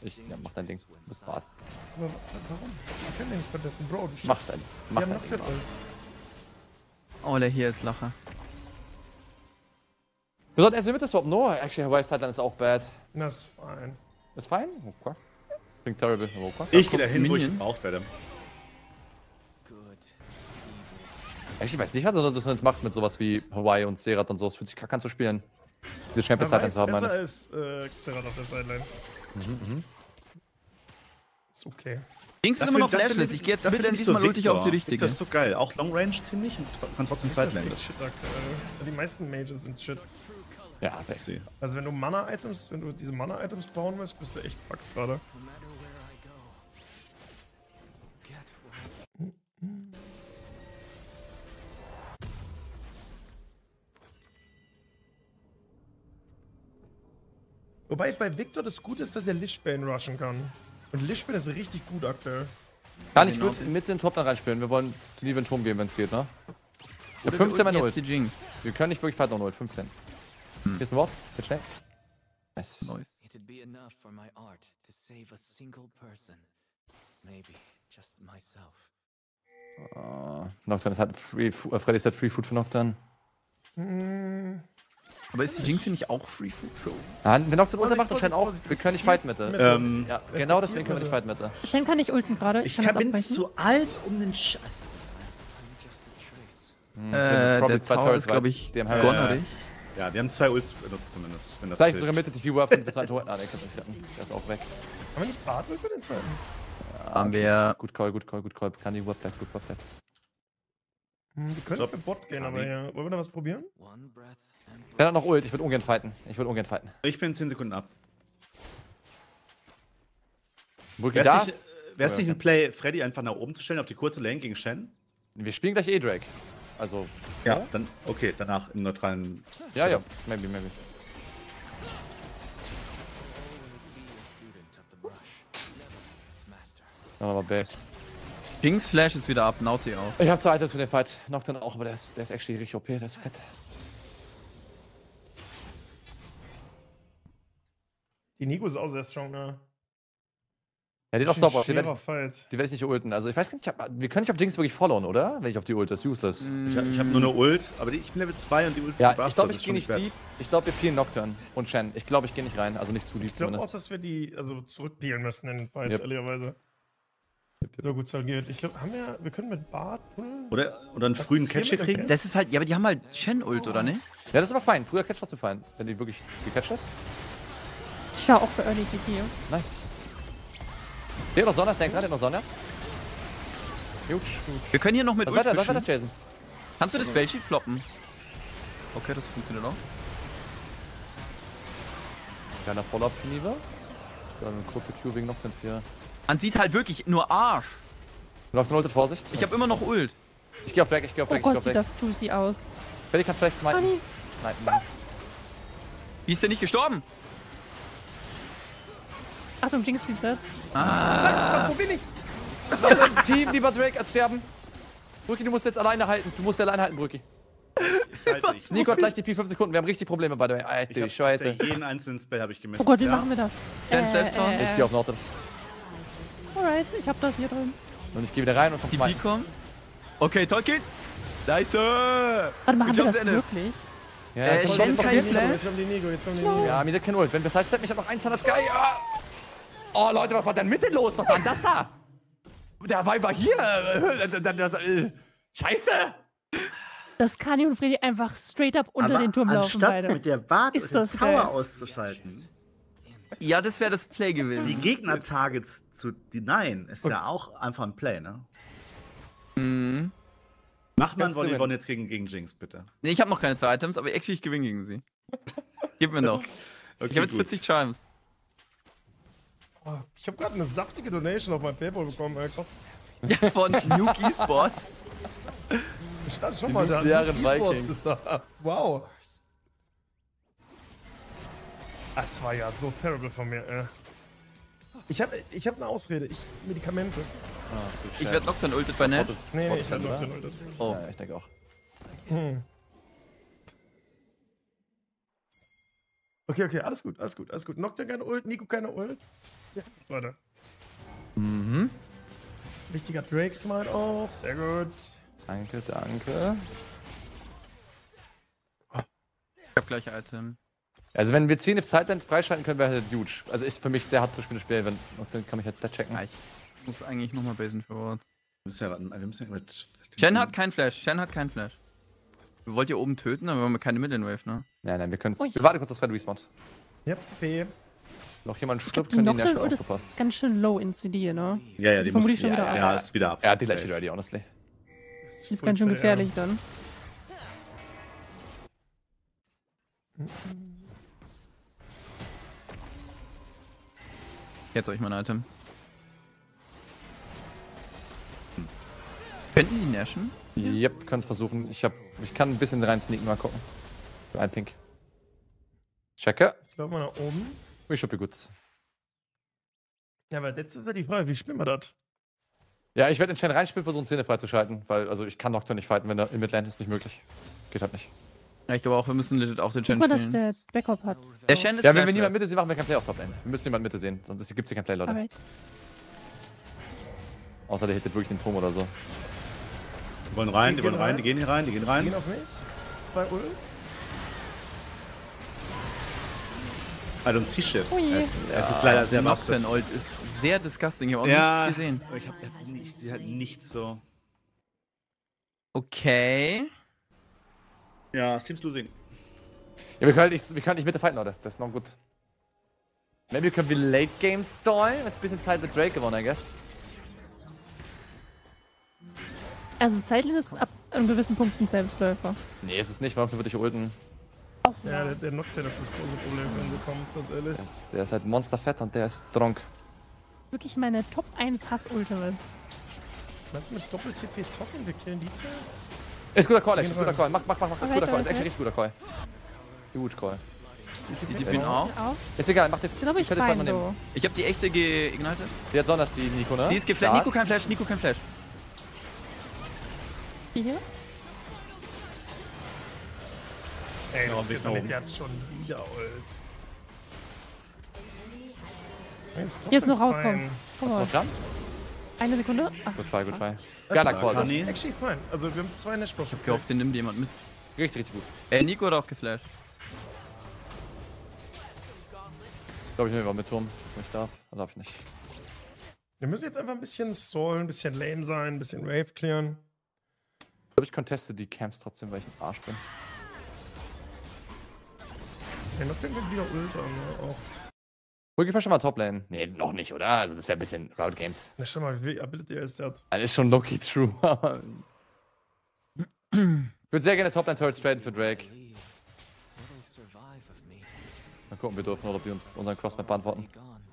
Ich, ja, mach dein Ding. Du bist Bart. Aber warum? Ich kann den nicht vergessen, Bro. Du Mach dein, mach Wir haben dein noch Ding. Crit-Ult. Oh, der hier ist Lacher. Wir sollten erst mit das Swap. No, actually, Hawaii Sideline ist auch bad. Das ist fein. Ist fein? Okay. Klingt terrible. Okay. Ich gehe dahin, wo ich Minion. gebraucht werde. Good. Ich weiß nicht, was er sonst jetzt macht mit sowas wie Hawaii und Serat und so. Es fühlt sich kack an zu spielen. Diese Champions Aber Sideline ist zu haben, besser meine ich. als äh, Xerath auf der Sideline. Mhm, Ist okay. Jinx ist Dafür- immer noch dafür flashless. lieb- Ich gehe jetzt dafür mit, denn lieb ich so diesmal ulti ich auf die Victor. richtige. Das ist so geil. Auch Long Range ziemlich und tro- kann trotzdem Zeit Das ist nehmen. echt shit aktuell. Die meisten Mages sind shit. Ja, Ich safe. sehe. Also wenn du Mana-Items, wenn du diese Mana-Items bauen willst, bist du echt fucked gerade. No matter where I go, get what Wobei bei Victor das Gute ist, dass er Lichbane rushen kann. Und Lichbane ist richtig gut aktuell. Kann ich würde mit den Top dann reinspielen. Wir wollen die Event home gehen, wenn es geht, ne? Ich hab fünfzehn meine jetzt Ult. die Jinx. Wir können nicht wirklich fighten ohne Ult. fünfzehn. Hm. Hier ist ein Wort. Geht schnell. Nice. Nice. it'd be enough for my art to save a single person. Maybe just myself. Uh, Nocturne ist halt free. F- äh, Freddy ist halt Free Food für Nocturne. Hm. Aber ist die Jinx hier nicht auch Free Food für uns? Ah, wenn Nocturne Ulti Vorsicht, macht, anscheinend auch. Vorsicht, Wir können nicht fighten mit der. Ähm, Ja, genau deswegen können wir nicht fighten mit der. Shen kann nicht ulten gerade. ich kann kann, das bin abbrechen. zu alt, um den Scheiß. I'm just a trace. Hm, Äh, Probably der zwei Tower Turrets, ist, glaube weiß ich, Die haben Äh, halt. gone, oder ich? Ja, wir haben zwei Ults benutzt zumindest. Wenn das Gleich hilft. sogar Mitte, die Viewer von zwei Toren. Ah, der kann nicht retten. Der ist auch weg. Haben wir nicht Bartel für den zweiten? Haben wir. Gut Call, gut Call, gut Call. Kann die Warplet, gut Warplet. Hm, wir können Job. mit Bot gehen, aber ja. Wollen wir da was probieren? One breath and Wer hat noch Ult? Ich würde ungern fighten. Ich würde ungern fighten. Ich bin zehn Sekunden ab. Brücke Wäre das? es nicht, wär's nicht ein Play, Freddy einfach nach oben zu stellen auf die kurze Lane gegen Shen? Wir spielen gleich eh Drake. Also, Ja, dann, okay, danach im neutralen. ja, ja. Maybe, maybe. student of the brush. Its master. Ja, aber Base. Jinx Flash ist wieder ab, Nauti auch. Ich habe zwei Items für den Fight. Nocturne auch, aber der ist, der ist actually richtig O P. Der ist fett. Die Nico ist auch sehr strong, ne? Ja, die hat auch Ist ein Stop-Off. Die werde schwerer ich, Fight. die werd ich nicht ulten. Also, ich weiß gar nicht, ich hab, wir können nicht auf Jinx wirklich followen, oder? Wenn ich auf die Ult, das ist useless. Ich, ich habe nur eine Ult, aber die, ich bin Level zwei und die Ult Ja, von ich glaube, Bastard ich ist gehe schon nicht wert. deep. Ich glaube, wir peelen Nocturne und Shen. Ich glaube, ich gehe nicht rein. Also nicht zu deep Ich glaube auch, zumindest. dass wir die also zurückpeelen müssen in den Fights, Yep. ehrlicherweise. So gut es geht. Ich glaube, haben wir. Wir können mit Bart. Hm? Oder, oder einen Was frühen ist hier Catch mit dem kriegen. Catch? Das ist halt. Ja, aber die haben halt Shen-Ult, oder ne? Ja, das ist aber fein. Früher catch trotzdem fein. Wenn die wirklich gecatcht ist. Ich schau auch für Early G P. Nice. Der hat noch Sonners, denkt dran, der hat noch Sonners. Huge. Wir können hier noch mit Was Ult weiter, was weiter, fischen. Jason? Kannst du das Bellsheet floppen? Okay, das funktioniert auch. Kleiner Follow-up zu Nive. Dann eine kurze Q wegen Nocturne vier. Man sieht halt wirklich nur Arsch. Nocturne ultet, Vorsicht. Ich habe immer noch Ult. Ich geh auf Drake, ich geh auf Oh Drake, ich geh Gott, auf sieht Drake. das juicy aus. Freddy kann vielleicht smiten. Honey. Smiten. Wie ist der nicht gestorben? Achtung, Jinx Reset. Ah, wo bin ich? Team, lieber Drake, als sterben. Brücki, du musst jetzt alleine halten. Du musst sie alleine halten, Brücki. Ich halte nicht. Nico hat gleich die P fünf Sekunden. Wir haben richtig Probleme, by the way. Alter, Ich die hab Scheiße. bisher jeden einzelnen Spell habe ich gemisst. Oh Gott, wie ja. machen wir das? Dann Flash Town? Ich gehe auf Nocturne. Alright, ich hab das hier drin. Und ich gehe wieder rein und komm Die smiten. B kommen. Okay, Tolkien. Nice. Warte mal, haben wir das Ende. wirklich? Ja, Äh, komm, Shen komm, kein komm, Flash. Jetzt kommt die Nico, jetzt kommt die Nico. Ja, mir kein Ult. Wenn wir Sidestep, ich hab noch eins an das Sky. Ah. Oh, Leute, was war denn mit denn los? Was war denn das da? Der Vibe war hier. Das, das, das, äh, Scheiße. Dass Kani und Freddy einfach straight up unter Aber den Turm laufen anstatt beide. mit der Bart Ist und dem das Tower geil. auszuschalten, Ja, das wäre das Play die gewesen. Gegner-Targets zu denyen, ist ja auch einfach ein Play, ne? Mhm. Mach mal ein Kannst du Volley-One jetzt gegen, gegen Jinx, bitte. Nee, ich habe noch keine zwei Items, aber actually ich gewinne gegen sie. Gib mir noch. ich habe jetzt gut. vierzig Charms. Oh, ich habe gerade eine saftige Donation auf mein PayPal bekommen, ey, krass. Ja, von Nuke Esports. Schau, schau mal da. Jahren E-Sports Vikings. ist da. Wow. Das war ja so terrible von mir, ey. Ich habe ich hab eine Ausrede. Ich Medikamente. Ich werde Nocturne ultet bei Net. Nee, nee, ich Fortnite, hab noch oder? den Oh. Ja, ich denke auch. Hm. Okay, okay, alles gut, alles gut, alles gut. Nocturne keine Ult, Nico keine Ult. Ja, Leute. Mhm. Wichtiger Drake-Smite auch, sehr gut. Danke, danke. Ich hab gleich Item. Also wenn wir zehn F Zeitlands freischalten können, wäre halt huge. Also ist für mich sehr hart zu spielen, Spiel, wenn dann kann ich jetzt da checken. Ja, ich muss eigentlich nochmal basen für Ward. Wir müssen ja, warten, wir müssen ja mit. Shen hat keinen Flash, Shen hat keinen Flash. Wir wollt ihr oben töten, aber wir haben keine Mid-Lane-Wave, ne? Nein, nein, wir können es. Ui. Wir warten kurz, dass Fred respawn. Yep, B. Noch jemand Ich glaub, stirbt, die können die in der Nocturne Stadt Ult ist aufgepasst. ganz schön low in C D, ne? Ja, ja, die muss. vermutlich schon Ja, wieder ab. ja, ist wieder ab. Ja, die Safe. Ledge ready, honestly. Das ist ganz schön gefährlich dann. Jetzt euch mein Item. Könnten die nashen? Yep, können es versuchen. Ich hab, ich kann ein bisschen rein sneaken, mal gucken. Für ein Pink. Checke. Ich glaube mal nach oben. We should be good. Ja, aber jetzt ist ja die Frage, wie spielen wir das? Ja, ich werde in Shen reinspielen, versuchen Szene freizuschalten, weil also ich kann Nocturne nicht fighten, wenn er in Midland ist nicht möglich. Geht halt nicht. Ja, ich glaube auch, wir müssen legit auch den Guck Shen mal, dass spielen. der Backup hat. Der Shen ist Ja, wenn wir flashless. niemand Mitte sehen, machen wir kein Play auf Top Lane. Wir müssen niemand Mitte sehen, sonst gibt es hier kein Play, Leute. Alright. Außer der hittet wirklich den Turm oder so. Die wollen rein, Die die wollen gehen rein, rein. die gehen hier rein, die gehen Die rein. gehen auf mich. Bei Ult. I don't see shit. Oh je. Es, es ist leider sehr Nocturne busted. Ult ist sehr disgusting. Ich habe auch Ja, nichts gesehen. aber ich hab halt nicht, die halt nicht so. Okay. Ja, Team's losing. Ja, wir können halt nicht, wir können nicht Mitte fighten, Leute. Das ist noch gut. Maybe können wir Late Game stallen. Jetzt ein bisschen Zeit mit Drake gewonnen, I guess. Also Sideline ist ab einem gewissen Punkt ein Selbstläufer. Nee, ist es nicht. Warum würde ich ulten? Ja, der, der Nocturne ist das große Problem, wenn sie kommt, ganz ehrlich. Der ist, der ist halt monsterfett und der ist dronk. Wirklich meine Top eins Hass-Ultimate. Was ist mit Doppel-C P top? Wir killen die zwei? Ist guter Call, Lex. Gehen Ist guter rein. Call. Mach, mach, mach, mach. Ist Okay, guter Call. Ist okay. actually richtig guter Call. Huge Call. Die TPen auch. Auch. Ist egal, mach den. Das habe ich könnt den Fight fein, mal nehmen. so. Ich habe die echte geignitet. Die hat Sonners, die Nico, ne? Die ist geflasht. Ja. Nico kein Flash, Nico kein Flash. Die hier? Ey, Ja, das Weg ist nach jetzt oben. der hat schon wieder Ult. Ist Hier ist noch trotzdem rauskommen. fein. Guck Hast du mal. noch Jump? Eine Sekunde. Ach, Good try, good try. Das Geiler ist- Call. Das Nee. ist actually fein. Also wir haben zwei Nashbox. Okay, auf den nimmt jemand mit. Richtig, richtig gut. Äh, Nico hat auch geflasht. Ich glaube, ich nehme mal mit Turm, wenn ich darf. Oder darf ich nicht? Wir müssen jetzt einfach ein bisschen stallen, ein bisschen lame sein, ein bisschen Wave clearen. Ich glaube, ich conteste die Camps trotzdem, weil ich ein Arsch bin. Der Nocturne wird wieder Ult an, ne? Auch. Rück ich schon mal Toplane? Nee, noch nicht, oder? Also das wäre ein bisschen Route Games. Na, schau mal, wie viel Ability er ist, der hat. Das ist schon low-key true, aber... Ich würde sehr gerne Toplane Turret traden für Drake. Believe. Will they survive of me? Mal gucken, wir dürfen oder ob die uns unseren Crossmap beantworten. Be gone.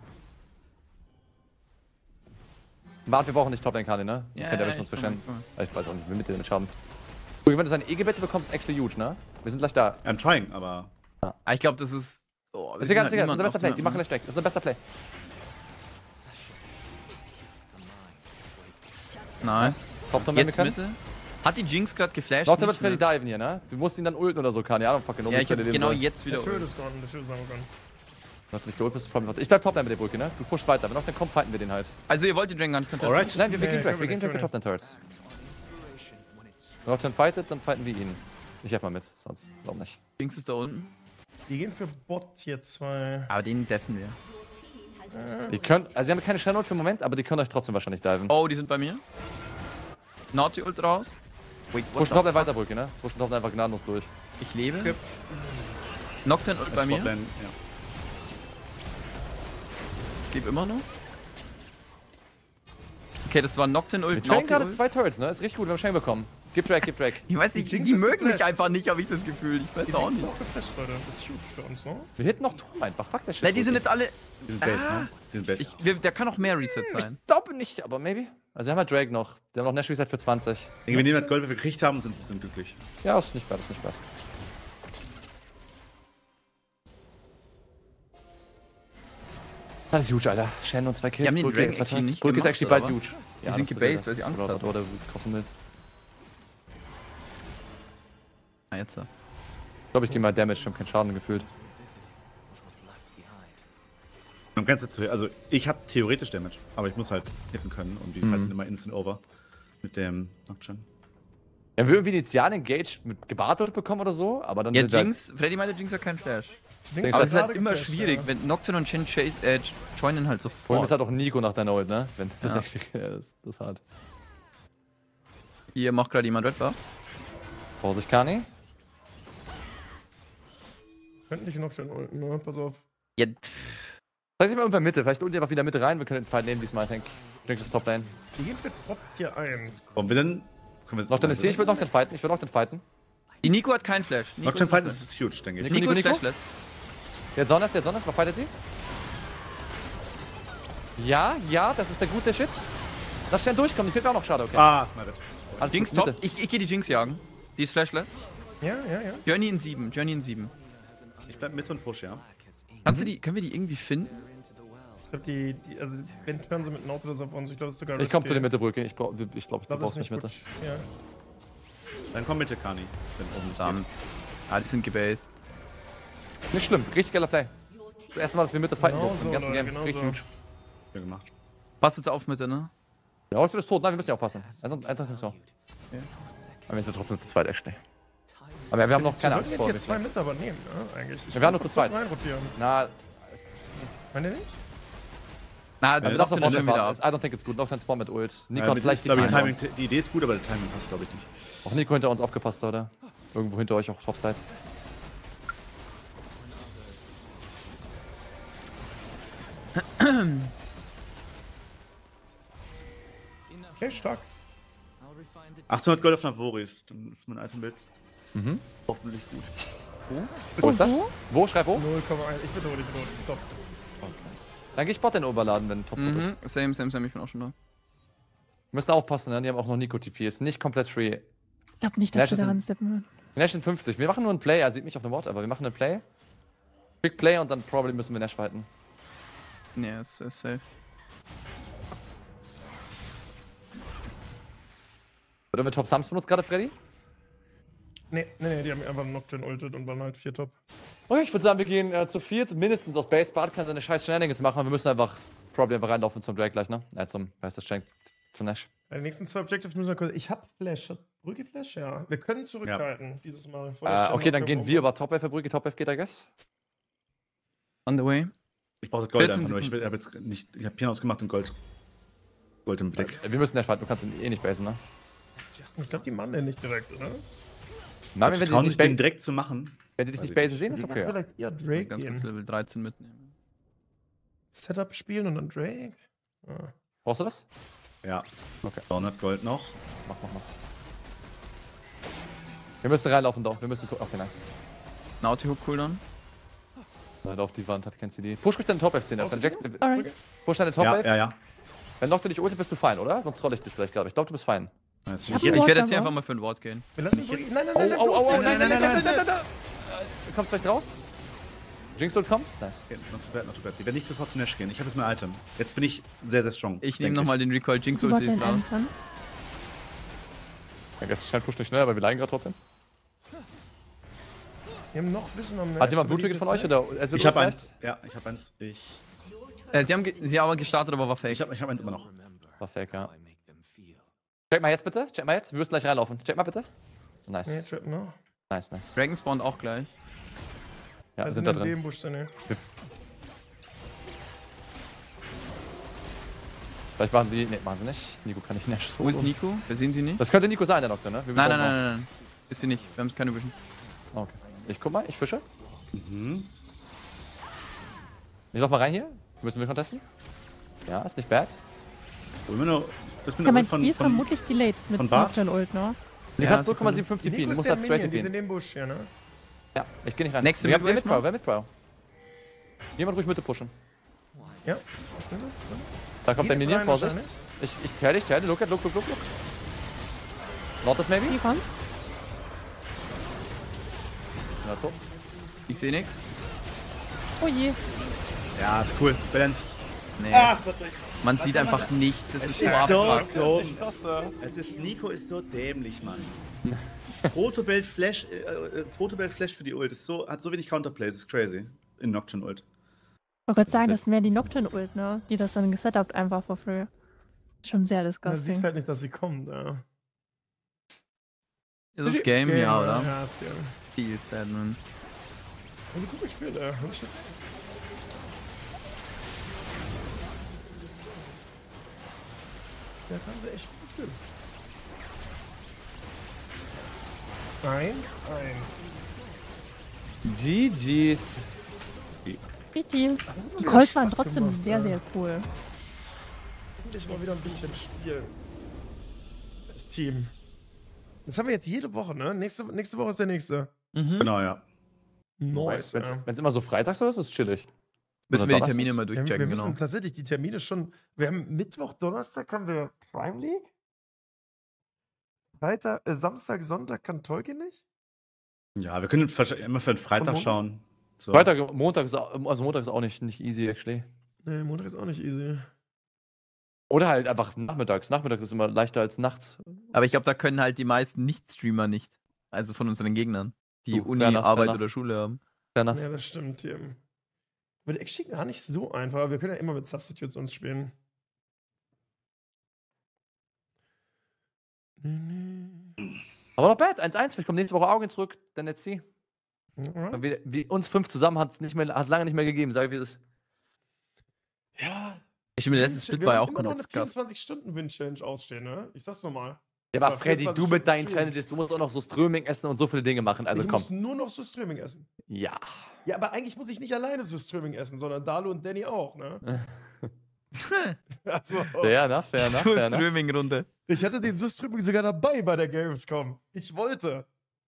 Warte, wir brauchen nicht Toplane Kali, ne? Ja, Kennt ihr ja, uns ich komm, verstehen? ich komm. Ich weiß auch nicht, wie mit damit haben. Rück, wenn du seine E-Gebete bekommst, actually huge, ne? Wir sind gleich da. I'm trying, aber. Ah, ich glaube, das ist. Oh, wir Ist sehen egal, halt ist egal, das ist niemanden unser bester auf Play. dem Die machen Map. gleich weg. Das ist unser bester Play. Nice. Top Turm Jetzt können. Mitte. Hat die Jinx gerade geflasht? Noch, der wird Nicht, Freddy ne? diven hier, ne? Du musst ihn dann ulten oder so, Kani. I don't fucking know. Ja, wie ich hab Freddy den genau soll. jetzt Der wieder. Turret Ult. ist gone, der Turret ist gone. Wenn du nicht geholt bist, Problem. Ich bleib Toplane mit der Brücke, ne? Du pushst weiter. Wenn auch dann kommt, fighten wir den halt. Also, ihr wollt den Dragon gar nicht contesten? Alright. Nein, wir, wir Nee, gehen Drake. können Wir wir gehen Drake nicht, für können wir Toplane Turrets. Wenn auch dann fightet, dann fighten wir ihn. Ich helf mal mit, sonst warum nicht. Jinx ist da unten. Die gehen für Bot hier zwei. Aber den deffen wir. Die können, also sie haben keine Shadownote für den Moment, aber die können euch trotzdem wahrscheinlich diven. Oh, die sind bei mir. Naughty Ult raus. Wait, what Pushen the Toplane weiter, Brücke, ne? Pushen Toplane einfach gnadenlos durch. Ich lebe. Okay. Nocturne Ult bei mir. Spotland, ja. Ich lebe immer noch. Okay, das war Nocturne Wir Ult, trainen Naughty gerade Ult. zwei Turrets, ne? Ist richtig gut, wir haben Shane bekommen. Gib Drake, gib Drake. Ich weiß nicht, Die die, Jinx die ist mögen mich geflasht. einfach nicht, habe ich das Gefühl. Ich weiß Die auch sind nicht. auch geflasht, Leute. Das ist huge für uns, ne? Wir hitten noch Turm einfach, fuck der Shit. Nein, die sind jetzt alle. Die sind Base, ne? Die sind Base. Ich, wir, der kann auch mehr Reset sein. Ich glaube nicht, aber maybe. Also wir haben halt Drake noch. Der haben noch Nash Reset für zwanzig. Ich denke, wir nehmen das Gold, was wir gekriegt haben und sind, sind glücklich. Ja, ist nicht bad, ist nicht bad. Das ist huge, Alter. Shen und zwei Kills. Die haben den Brücke Drake zwei actually Turns. nicht Brücke ist gemacht, actually oder bald was? huge. Die sind das ist gebased, das. weil sie Angst oder, hatten. Oder du kaufen willst. Ah, jetzt. Ich glaube, ich gehe mal Damage, wir haben keinen Schaden gefühlt. Man kann dazu, also ich habe theoretisch Damage, aber ich muss halt hitten können und die Mhm. Fights sind immer instant over mit dem Nocturne. Ja, wir irgendwie initial Engage mit gebartet bekommen oder so, aber dann. Ja, sind wir- Jinx, Freddy meinte, Jinx hat keinen Flash. Jinx Aber hat es ist halt gerade immer gecasht, schwierig, ja. wenn Nocturne und Chen chase, äh, joinen halt Vorhin sofort. ist halt auch Nico nach deiner Ult, ne? Wenn das Ja. actually, ja, das, das ist hart. Hier macht gerade jemand Red Buff. Vorsicht, Kani. Könnte nicht noch schön unten, ne? Pass auf. Ja, Vielleicht sind wir irgendwann Mitte, vielleicht unten einfach wieder Mitte rein, wir können den Fight nehmen diesmal, ich denke. Jinx ist Top Lane. Die droppt hier eins. Wollen wir denn. Können wir Noch den C, ich will noch den fighten, ich will noch den fighten. die Nico hat keinen Flash. Nico Nocturne ist Fight kein ist huge, denke ich. Nico, Nico ist Nico? flashless. Der hat Sonnes, der hat Sonnes, was fightet sie? Ja, ja, das ist der gute Shit. Lass schnell durchkommen, die fehlt mir auch noch, schade, okay. Ah, my bad. Alles Jinx gut, top. Mitte. Ich, ich gehe die Jinx jagen. Die ist flashless. Ja, ja, ja. Journey in sieben. Journey in sieben. Ich bleib mit und push, ja. Kannst du die, können wir die irgendwie finden? Ich glaube, die, die, also, wenn hören sie mit Nautilus auf uns, ich glaube, das ist sogar Ich komm zu risky. der Mittebrücke, ich glaube, ich, glaub, ich Ich glaube, das brauche ist nicht nicht Mitte. gut. Ja. Dann komm Mitte, Kani. Wenn oben nicht Verdammt. Ah, die sind gebased. Nicht schlimm, richtig geiler Play. Das erste Mal, dass wir Mitte fighten Genau durften so, im ganzen Leute, Game. genau Richtig so. gut. geht. Viel gemacht. Pass jetzt auf mit, ne? Ja, heute ist tot, nein, wir müssen ja aufpassen. Also, einfach so. Aber wir sind trotzdem zu zweit, echt schnell. Aber wir haben noch keine Wir Angst sollten vor. jetzt hier zwei mit aber nehmen, ne? Eigentlich. Ich Wir waren kann nur zu kurz zweit. reinrotieren. Na, Meint ihr nicht? Na, wir lassen auf Nocturne ist Nocturne schon wieder warten. ab. I don't think it's good. Noch kein Spawn mit Ult. Nico Ja, hat mit- vielleicht ist, glaub ich, die Timing, Timing. die Idee ist gut, aber der Timing passt, glaube ich, nicht. Auch Nico hinter uns aufgepasst, oder? Irgendwo hinter euch auch Topside. Okay, stark. achthundert Gold auf Navoris, dann ist mein Itembild Mhm. hoffentlich gut. Wo ist das? Wo? Schreib wo? null Komma eins. Ich bin tot, ich bin tot. Stop. Dann geh ich Bot den überladen, wenn Top tot Mhm. ist. Same, same, same. Ich bin auch schon da. Wir müssen aufpassen, ne? Die haben auch noch Nico-T P. Ist nicht komplett free. Ich glaube nicht, dass Nash wir ist daran ein- steppen werden. Nash sind fünfzig. Wir machen nur einen Play. Er sieht mich auf dem Wort, aber wir machen einen Play. Quick Play und dann probably müssen wir Nash fighten. Nee, ist, ist safe. Oder wir Top Sums benutzt gerade, Freddy? Nee, nee, nee, die haben einfach Nocturne ultet und waren halt vier Top. Okay, ich würde sagen, wir gehen äh, zu viert, mindestens aus Base. Bart kann seine scheiß Shenanigans machen. Wir müssen einfach probably einfach reinlaufen zum Drake gleich, ne? Äh, zum, wer ist das, Shank? Zum Nash. Bei den nächsten zwei Objectives müssen wir kurz. Ich hab Flash. Hat Brücke Flash? Ja. Wir können zurückhalten dieses Mal. Vor der Äh, Stelle okay, dann noch gehen irgendwo. wir über Top F, Brücke, Top F geht, I guess. On the way. Ich brauche das Gold vierzehn einfach nur. Ich habe jetzt nicht. Ich habe Pianos gemacht und Gold. Gold im Blick. Äh, wir müssen Nash fighten, du kannst ihn eh nicht basen, ne? Ich glaube, die machen den nicht direkt, oder? Nein, wenn Ich wir trauen dich sich nicht, den ba direkt zu machen. wenn die dich Weiß nicht ich basen nicht. sehen, ist okay. Vielleicht eher Drake Ganz kurz gehen. Level dreizehn mitnehmen. Setup spielen und dann Drake? Ah. Brauchst du das? Ja. Okay. zweihundert Gold noch. Mach, mach, mach. Wir müssen reinlaufen, doch. Wir müssen gucken. Okay, nice. Naughty-Hook Cooldown. Leider auf die Wand hat kein C D. Push mich deinen Top F zehn. Wenn Jack, Alright. push deine Top Ja, F. ja, ja. Wenn Nocte dich ultet, bist du fein, oder? Sonst troll ich dich vielleicht gerade. Ich glaube, du bist fein. Nice. Ich hab Jetzt- einen Ich werde jetzt Ward hier aber. einfach mal für ein Ward gehen. Wir lassen Brücke. Nein, nein, Oh, nein, nein, oh, oh, oh, bloß nein, nicht. nein, nein, nein, nein, nein, nein. Du kommst vielleicht raus? Jinx Ult kommt? Nice. Okay, not too bad, not too bad. Die werden nicht sofort zu Nash gehen. Ich habe jetzt mein Item. Jetzt bin ich sehr, sehr strong. Ich denke nehme nochmal den Recoil Jinx Bot Ulti ist Lane da. eins ran. Ja, gestern scheint Push nicht schnell, aber wir leiden gerade trotzdem. Wir haben noch Vision am Nash. Hat jemand aber die Blutticket ist von jetzt euch? weg. Oder? Es wird Ich habe ultfast? eins. Ja, ich habe eins. Ich, Äh, sie haben, ge- sie haben aber gestartet, aber war fake. ich habe ich hab eins immer noch. War fake, ja. Check mal jetzt bitte. Check mal jetzt. Wir müssen gleich reinlaufen. Check mal bitte. Nee, Nice. Trap noch. Nice, nice. Dragon spawnt auch gleich. Ja, Wir sind da im drin. Nebenbusch drin. Vielleicht machen die. Ne, machen sie nicht. Nico kann nicht Nash so. Wo ist Nico? Wir sehen sie nicht. Das könnte Nico sein, der Nocte, ne? Wir Nein, brauchen nein, nein, nein, nein. Ist sie nicht. Wir haben keine Vision. noch- Okay. Ich guck mal, ich fische. Mhm. Ich lauf mal rein hier. Müssen wir contesten? Ja, ist nicht bad. Immer nur, das bin Ja, mein ich von, Spiel ist von, vermutlich delayed mit von Bart? Nocturne Ult, ne? Du Ja, kannst Sekunde. null Komma siebenundfünfzig Nico TP. Du ist musst der halt straight Minion, die sind TP. im Busch hier, ne? Ja, ich geh nicht rein. Nächste wir haben wir Midwave mit Pro, noch? wir mit Pro. Jemand ruhig Mitte pushen. Ja. Stimmt. Da kommt der Geht jetzt Minion, rein Vorsicht. wahrscheinlich. Ich, ich teile dich, teile, look at, look, look, look, look. Not das maybe? Die kommt. Ja, tot. Ich sehe nix. Oh je. Ja, ist cool. Balanced. Nee. Ah, es- Man sieht einfach nicht. Das Es ist ist schwach. so dumm. Es ist, Nico ist so dämlich, Mann. Protobelt Flash, äh, äh, Protobelt Flash für die Ult ist so, hat so wenig Counterplay, das ist crazy. In Nocturne Ult. wollte gerade sagen, ist das wäre die Nocturne-Ult, ne? Die das dann gesetupt einfach for free. Schon sehr Da disgusting. siehst halt nicht, dass sie kommt, ja. Ist das Game, ja, oder? Ja, das Game. Feels Batman. Also gut gespielt, ey. Ja, das haben sie echt gut gespielt. Eins, eins. G Gs. G G. Die wieder Calls waren Spaß trotzdem gemacht, sehr, ja. sehr cool. Endlich mal wieder ein bisschen spielen. Das Team. Das haben wir jetzt jede Woche, ne? Nächste, nächste Woche ist der nächste. Mhm. Genau, ja. Nice. Wenn ja. es immer so freitags so ist, ist es chillig. Müssen Oder wir die Donnerstag? Termine mal Wir, wir durchchecken, müssen genau. tatsächlich die Termine schon. Wir haben Mittwoch, Donnerstag haben wir Prime League. Freitag, äh, Samstag, Sonntag kann Tolkien nicht. Ja, wir können wahrscheinlich immer für den Und Freitag Montag? schauen. So. Freitag, Montag ist, au- also Montag ist auch nicht, nicht easy, actually. Nee, Montag ist auch nicht easy. Oder halt einfach nachmittags. Nachmittags ist immer leichter als nachts. Aber ich glaube, da können halt die meisten Nicht-Streamer nicht. Also von unseren Gegnern, die Du, Uni, fair enough, fair Arbeit enough. oder Schule haben. Fair enough. Ja, das stimmt, Tim. Wird Extreme gar nicht so einfach, aber wir können ja immer mit Substitutes uns spielen. Aber noch bad. eins eins, vielleicht kommt nächste Woche Augen zurück, dann jetzt sie. Alright. Wir, wir, uns fünf zusammen hat es nicht mehr, hat lange nicht mehr gegeben, sag ich wie es ist. Ja. Ich finde, letztes Split wir war ja haben auch immer noch eine Connect Cup. vierundzwanzig-Stunden-Win-Challenge ausstehen, ne? Ich sag's nochmal. Ja, aber Ja, Freddy, du vierundzwanzig mit deinen Stunden Challenges, du musst auch noch so Ströming essen und so viele Dinge machen. Also ich komm. muss nur noch so Streaming essen. Ja. Ja, aber eigentlich muss ich nicht alleine so Streaming essen, sondern Dalu und Danny auch, ne? Also, Ja, na, fair, na, So fair, na. Streaming-Runde. ich hatte den so Streaming sogar dabei bei der Gamescom. Ich wollte.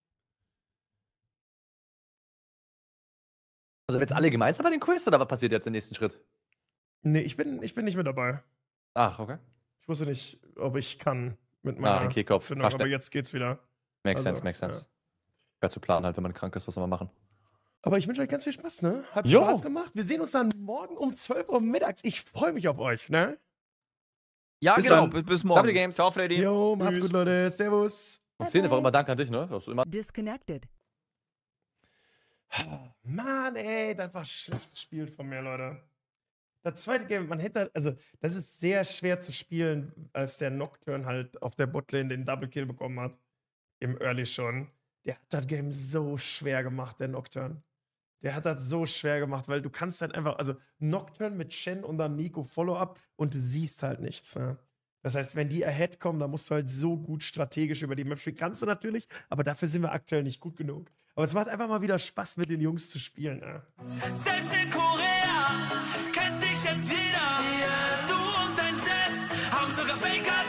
Also jetzt alle gemeinsam bei den Quiz oder was passiert jetzt im nächsten Schritt? Nee, ich bin, ich bin nicht mehr dabei. Ach, okay. Ich wusste nicht, ob ich kann mit meiner Ah, okay, Kopf. Zündung, Verste- aber jetzt geht's wieder. Makes Also, sense, makes sense. ja. Schwer zu planen halt, wenn man krank ist, was soll man machen? Aber ich wünsche euch ganz viel Spaß, ne? Hat Jo. Spaß gemacht. Wir sehen uns dann morgen um zwölf Uhr mittags. Ich freue mich auf euch, ne? Ja, Bis genau. dann. Bis, bis morgen. W Games. Ciao, Freddy. Jo, macht's Tschüss. gut, Leute. Servus. Und zehn einfach immer Danke an dich, ne? Das ist immer Disconnected. Mann, ey, das war schlecht gespielt von mir, Leute. Das zweite Game, man hätte, also, das ist sehr schwer zu spielen, als der Nocturne halt auf der Botlane den Double Kill bekommen hat. Im Early schon. Der hat das Game so schwer gemacht, der Nocturne. Der hat das so schwer gemacht, weil du kannst halt einfach, also Nocturne mit Shen und dann Nico Follow-up und du siehst halt nichts. Ne? Das heißt, wenn die ahead kommen, dann musst du halt so gut strategisch über die Map spielen. Kannst du natürlich, aber dafür sind wir aktuell nicht gut genug. Aber es macht einfach mal wieder Spaß, mit den Jungs zu spielen. Ne? Selbst in Korea kennt dich jetzt jeder. Du und dein Set haben sogar Faker